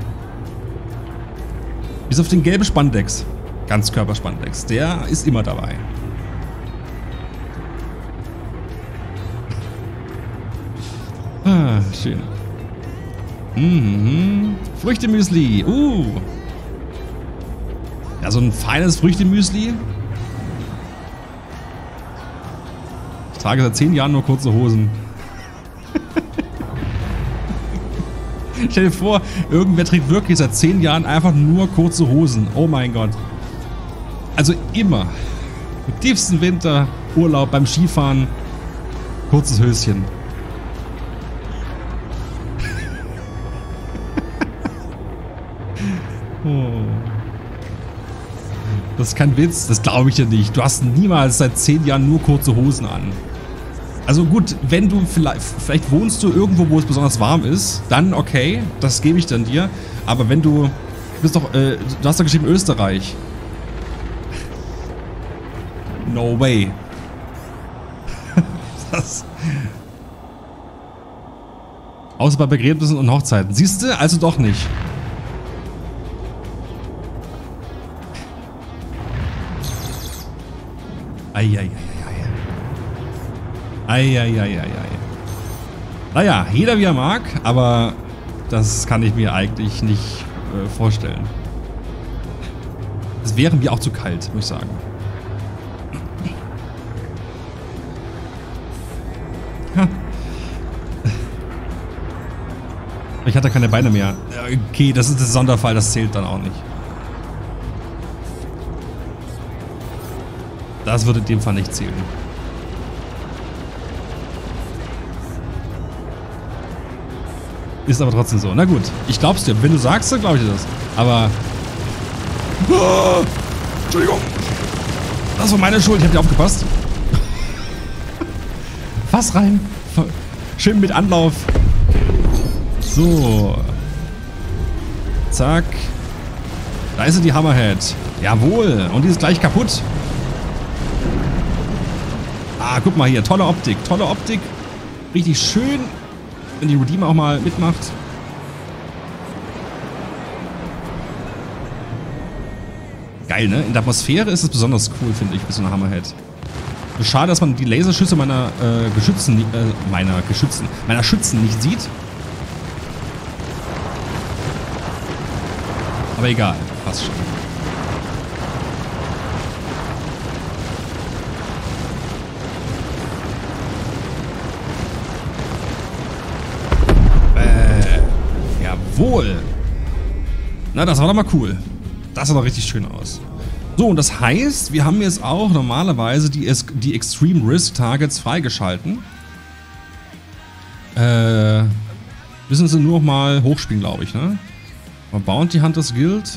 Bis auf den gelben Spandex. Ganzkörperspandex. Der ist immer dabei. Ah, schön. Mhm. Früchtemüsli. Uh. Ja, so ein feines Früchtemüsli. Ich trage seit zehn Jahren nur kurze Hosen. Stell dir vor, irgendwer trägt wirklich seit zehn Jahren einfach nur kurze Hosen. Oh mein Gott. Also immer. Im tiefsten Winter, Urlaub, beim Skifahren, kurzes Höschen. Oh. Das ist kein Witz, das glaube ich dir nicht. Du hast niemals seit zehn Jahren nur kurze Hosen an. Also gut, wenn du vielleicht, vielleicht wohnst du irgendwo, wo es besonders warm ist, dann okay, das gebe ich dann dir. Aber wenn du, du bist doch, äh, du hast doch geschrieben Österreich. No way. Das. Außer bei Begräbnissen und Hochzeiten. Siehst du? Also doch nicht. Eieieiei. Eieieiei. Naja, jeder wie er mag, aber das kann ich mir eigentlich nicht äh, vorstellen. Es wäre mir auch zu kalt, muss ich sagen. Ha. Ich hatte keine Beine mehr. Okay, das ist der Sonderfall, das zählt dann auch nicht. Das würde in dem Fall nicht zählen. Ist aber trotzdem so. Na gut, ich glaub's dir. Wenn du sagst, dann glaube ich dir das. Aber... Oh, Entschuldigung. Das war meine Schuld. Ich hab dir aufgepasst. Fass rein. Schön mit Anlauf. So. Zack. Da ist sie, die Hammerhead. Jawohl. Und die ist gleich kaputt. Ah, guck mal hier. Tolle Optik. Tolle Optik. Richtig schön. Wenn die Redeemer auch mal mitmacht. Geil, ne? In der Atmosphäre ist es besonders cool, finde ich, mit so einer Hammerhead. Schade, dass man die Laserschüsse meiner äh, Geschützen, äh, meiner Geschützen, meiner Schützen nicht sieht. Aber egal, passt schon. Jawohl. Na, das war doch mal cool. Das sah doch richtig schön aus. So, und das heißt, wir haben jetzt auch normalerweise die, die Extreme Risk Targets freigeschalten. Äh, müssen sie nur noch mal hochspielen, glaube ich, ne? Bounty Hunters Guild.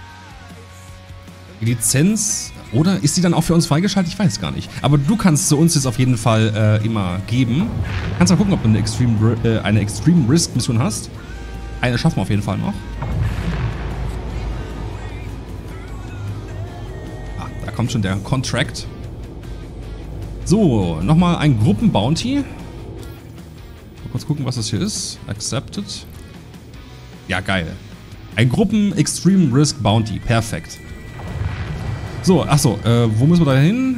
Die Lizenz. Oder ist die dann auch für uns freigeschaltet? Ich weiß gar nicht. Aber du kannst sie uns jetzt auf jeden Fall äh, immer geben. Kannst mal gucken, ob du eine Extreme, äh, eine Extreme Risk Mission hast. Eine schaffen wir auf jeden Fall noch. Ah, da kommt schon der Contract. So, nochmal ein Gruppenbounty. Mal kurz gucken, was das hier ist. Accepted. Ja, geil. Ein Gruppen-Extreme Risk Bounty. Perfekt. So, achso, äh, wo müssen wir da hin?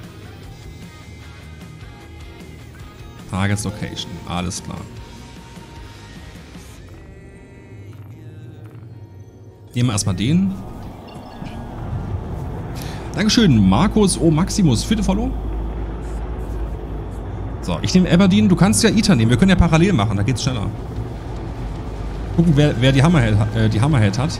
Targets Location. Alles klar. Nehmen wir erstmal den. Dankeschön, Markus O. Maximus für den Follow. So, ich nehme Aberdeen. Du kannst ja Ita nehmen. Wir können ja parallel machen. Da geht's schneller. Gucken, wer, wer die, Hammerhead, äh, die Hammerhead hat.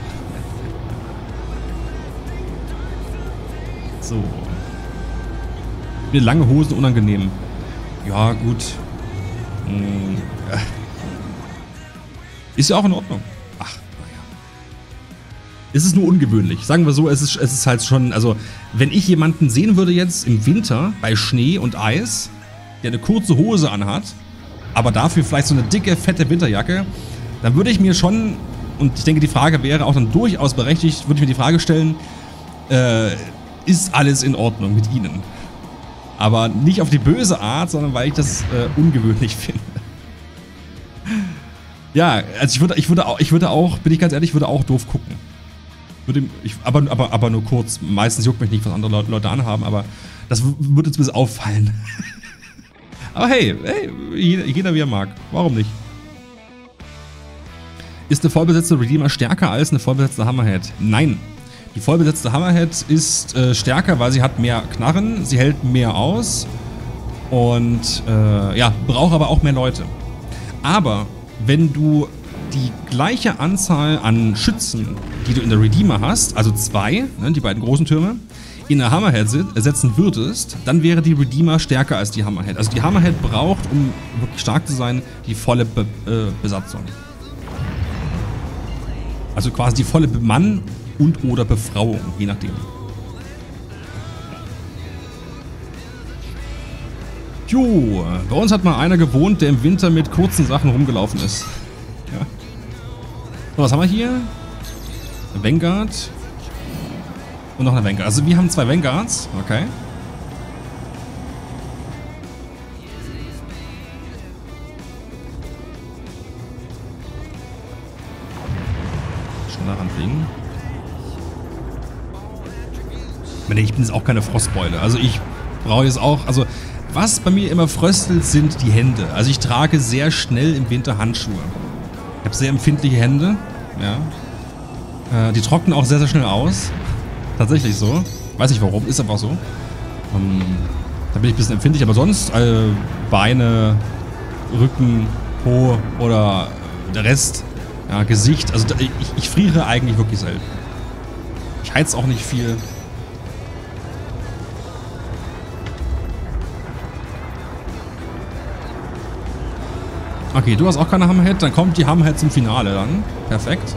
So. Mir lange Hosen unangenehm. Ja, gut. Hm, ja. Ist ja auch in Ordnung. Ach, naja. Es ist nur ungewöhnlich. Sagen wir so, es ist, es ist halt schon, also, wenn ich jemanden sehen würde jetzt im Winter bei Schnee und Eis, der eine kurze Hose anhat, aber dafür vielleicht so eine dicke, fette Winterjacke, dann würde ich mir schon, und ich denke, die Frage wäre auch dann durchaus berechtigt, würde ich mir die Frage stellen, äh, ist alles in Ordnung mit Ihnen? Aber nicht auf die böse Art, sondern weil ich das äh, ungewöhnlich finde. Ja, also ich würde, ich würde auch, ich würde auch, bin ich ganz ehrlich, ich würde auch doof gucken. Würde, ich, aber, aber, aber nur kurz. Meistens juckt mich nicht, was andere Leute anhaben, aber das würde zumindest auffallen. Aber hey, hey, jeder, jeder wie er mag. Warum nicht? Ist eine vollbesetzte Redeemer stärker als eine vollbesetzte Hammerhead? Nein. Die vollbesetzte Hammerhead ist äh, stärker, weil sie hat mehr Knarren, sie hält mehr aus und äh, ja, braucht aber auch mehr Leute. Aber wenn du die gleiche Anzahl an Schützen, die du in der Redeemer hast, also zwei, ne, die beiden großen Türme, in der Hammerhead setzen würdest, dann wäre die Redeemer stärker als die Hammerhead. Also die Hammerhead braucht, um wirklich stark zu sein, die volle Be äh, Besatzung. Also quasi die volle Bemann- und oder Befrauung, je nachdem. Jo, bei uns hat mal einer gewohnt, der im Winter mit kurzen Sachen rumgelaufen ist. Ja. So, was haben wir hier? Eine Vanguard. Und noch eine Vanguard. Also wir haben zwei Vanguards. Okay. Schneller ranfliegen. Ich bin jetzt auch keine Frostbeule. Also ich brauche jetzt auch, also was bei mir immer fröstelt, sind die Hände. Also ich trage sehr schnell im Winter Handschuhe. Ich habe sehr empfindliche Hände. Ja. Äh, die trocknen auch sehr, sehr schnell aus. Tatsächlich so. Weiß nicht warum, ist einfach so. Ähm, da bin ich ein bisschen empfindlich, aber sonst äh, Beine, Rücken, Po oder der Rest, ja, Gesicht. Also ich, ich friere eigentlich wirklich selten. Ich heiz auch nicht viel. Okay, du hast auch keine Hammerhead, dann kommt die Hammerhead zum Finale dann. Perfekt.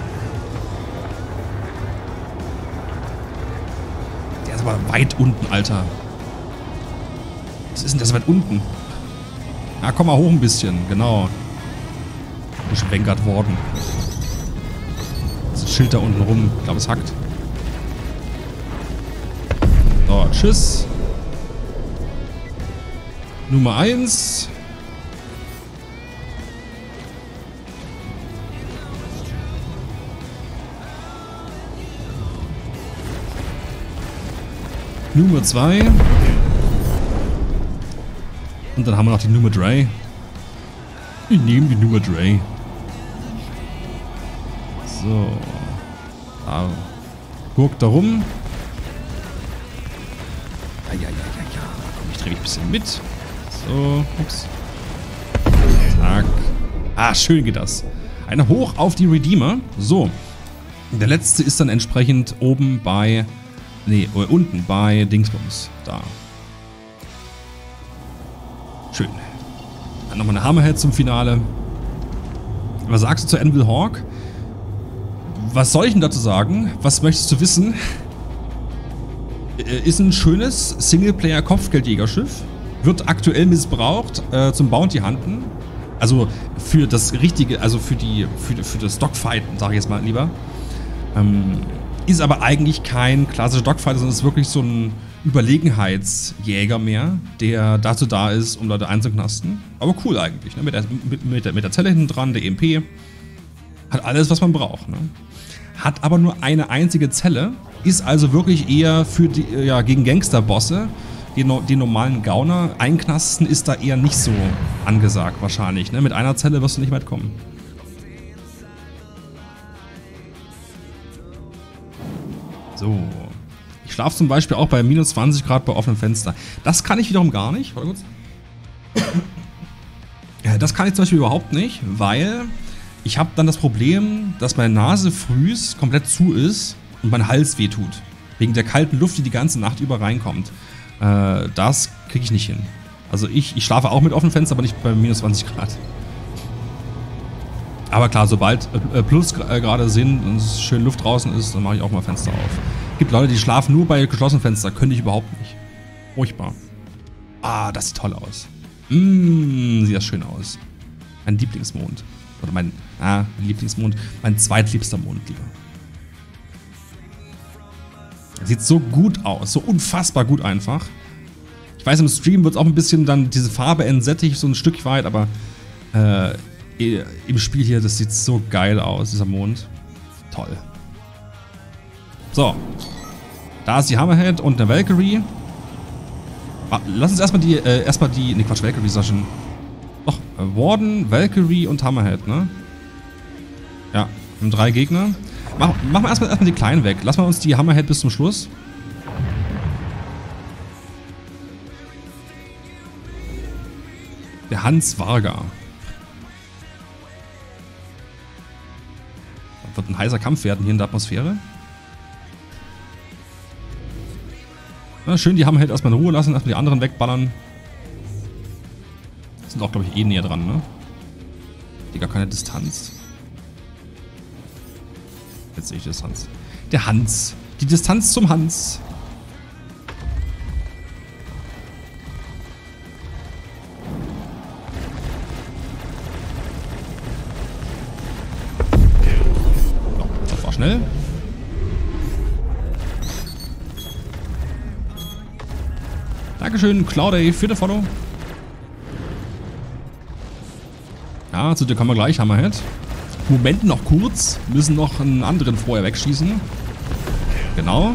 Der ist aber weit unten, Alter. Was ist denn das weit unten? Ja, komm mal hoch ein bisschen, genau. Ist Vanguard worden. Das Schild da unten rum, ich glaube es hackt. So, tschüss. Nummer eins. Nummer zwei. Und dann haben wir noch die Nummer drei. Ich nehme die Nummer drei. So. Da. Guck da rum. Ja, ja, ja, ja, ja. Komm, ich drehe mich ein bisschen mit. So. Ups. Zack. Ah, schön geht das. Eine hoch auf die Redeemer. So. Der letzte ist dann entsprechend oben bei... Nee, unten bei Dingsbums. Da. Schön. Dann nochmal eine Hammerhead zum Finale. Was sagst du zu Anvil Hawk? Was soll ich denn dazu sagen? Was möchtest du wissen? Ist ein schönes Singleplayer-Kopfgeldjägerschiff. Wird aktuell missbraucht äh, zum Bounty Hunten. Also für das richtige, also für die, für, für das Dogfighten, sage ich jetzt mal lieber. Ähm, ist aber eigentlich kein klassischer Dogfighter, sondern ist wirklich so ein Überlegenheitsjäger mehr, der dazu da ist, um Leute einzuknasten. Aber cool eigentlich, ne? Mit der, mit, mit, der, mit der Zelle hinten dran, der E M P. Hat alles, was man braucht. Ne? Hat aber nur eine einzige Zelle, ist also wirklich eher für die, ja, gegen Gangsterbosse. Die, die normalen Gauner einknasten ist da eher nicht so angesagt wahrscheinlich. Ne? Mit einer Zelle wirst du nicht weit kommen. So. Ich schlafe zum Beispiel auch bei minus zwanzig Grad bei offenem Fenster. Das kann ich wiederum gar nicht. Warte kurz. Ja, das kann ich zum Beispiel überhaupt nicht, weil ich habe dann das Problem, dass meine Nase frühs komplett zu ist und mein Hals wehtut. Wegen der kalten Luft, die die ganze Nacht über reinkommt. Äh, das kriege ich nicht hin. Also ich, ich schlafe auch mit offenem Fenster, aber nicht bei minus zwanzig Grad. Aber klar, sobald äh, Plusgrade sind und es schön Luft draußen ist, dann mache ich auch mal Fenster auf. Es gibt Leute, die schlafen nur bei geschlossenen Fenstern. Könnte ich überhaupt nicht. Furchtbar. Ah, das sieht toll aus. Mmh, sieht das schön aus. Mein Lieblingsmond. Oder mein, ah, mein Lieblingsmond. Mein zweitliebster Mond, lieber. Sieht so gut aus. So unfassbar gut einfach. Ich weiß, im Stream wird es auch ein bisschen dann diese Farbe entsättigt, so ein Stück weit, aber äh, im Spiel hier, das sieht so geil aus, dieser Mond. Toll. So. Da ist die Hammerhead und eine Valkyrie. Lass uns erstmal die, äh, erstmal die, ne Quatsch, Valkyrie ist ja schon. Doch, äh, Warden, Valkyrie und Hammerhead, ne? Ja, wir haben drei Gegner. Mach, machen wir erstmal, erstmal die Kleinen weg. Lassen wir uns die Hammerhead bis zum Schluss. Der Hans Varga. Das wird ein heißer Kampf werden hier in der Atmosphäre. Na, schön, die Hammerhead erstmal in Ruhe lassen, erstmal die anderen wegballern. Sind auch, glaube ich, eh näher dran, ne? Die gar keine Distanz. Jetzt sehe ich die Distanz. Der Hans. Die Distanz zum Hans. So, das war schnell. Dankeschön, Clouday, für den Follow. Ja, zu dir kommen wir gleich, Hammerhead. Moment noch kurz. Müssen noch einen anderen vorher wegschießen. Genau.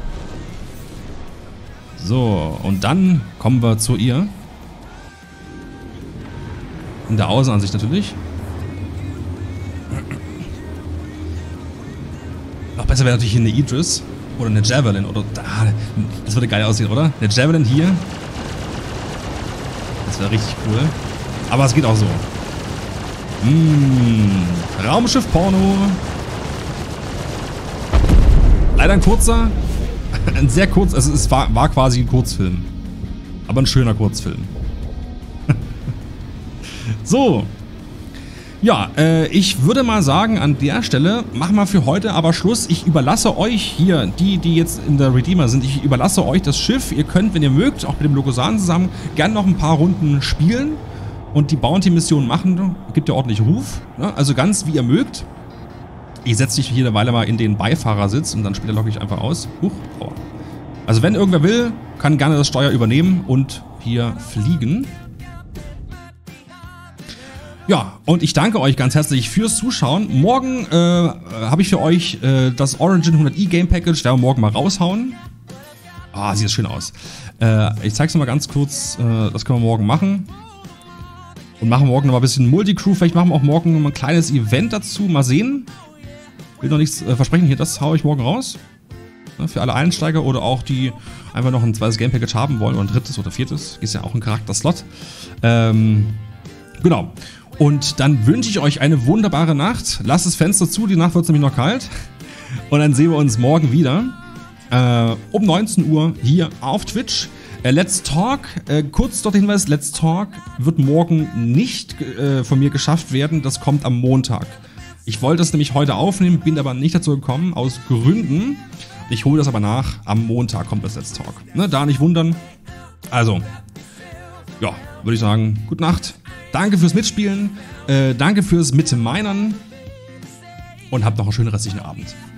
So, und dann kommen wir zu ihr. In der Außenansicht natürlich. Noch besser wäre natürlich hier eine Idris. Oder eine Javelin. Oder, ah, das würde geil aussehen, oder? Eine Javelin hier. Das wäre richtig cool. Aber es geht auch so. Mmh, Raumschiff-Porno. Leider ein kurzer. Ein sehr kurz. Also es war, war quasi ein Kurzfilm. Aber ein schöner Kurzfilm. So. Ja, äh, ich würde mal sagen, an der Stelle machen wir für heute aber Schluss. Ich überlasse euch hier, die, die jetzt in der Redeemer sind, ich überlasse euch das Schiff. Ihr könnt, wenn ihr mögt, auch mit dem Logosan zusammen, gerne noch ein paar Runden spielen und die Bounty-Mission machen. Gibt ja ordentlich Ruf, ne? Also ganz wie ihr mögt. Ich setze dich hier eine Weile mal in den Beifahrersitz und dann später logge ich einfach aus. Huch, oh. Also wenn irgendwer will, kann gerne das Steuer übernehmen und hier fliegen. Ja, und ich danke euch ganz herzlich fürs Zuschauen. Morgen äh, habe ich für euch äh, das Origin hundert i Game Package, werden wir morgen mal raushauen. Ah, sieht das schön aus. Äh, ich zeige es noch mal ganz kurz, äh, das können wir morgen machen. Und machen morgen noch mal ein bisschen Multicrew. Vielleicht machen wir auch morgen noch mal ein kleines Event dazu. Mal sehen. Will noch nichts äh, versprechen. Hier, das haue ich morgen raus. Ne, für alle Einsteiger oder auch die einfach noch ein zweites Game Package haben wollen. Oder ein drittes oder viertes. Ist ja auch ein Charakter-Slot. Ähm, genau. Und dann wünsche ich euch eine wunderbare Nacht. Lasst das Fenster zu, die Nacht wird es nämlich noch kalt. Und dann sehen wir uns morgen wieder. Äh, um neunzehn Uhr hier auf Twitch. Äh, Let's Talk, äh, kurz dort der Hinweis, Let's Talk wird morgen nicht äh, von mir geschafft werden. Das kommt am Montag. Ich wollte das nämlich heute aufnehmen, bin aber nicht dazu gekommen, aus Gründen. Ich hole das aber nach. Am Montag kommt das Let's Talk. Ne, da nicht wundern. Also, ja, würde ich sagen, gute Nacht. Danke fürs Mitspielen, äh, danke fürs Mitminern und habt noch einen schönen restlichen Abend.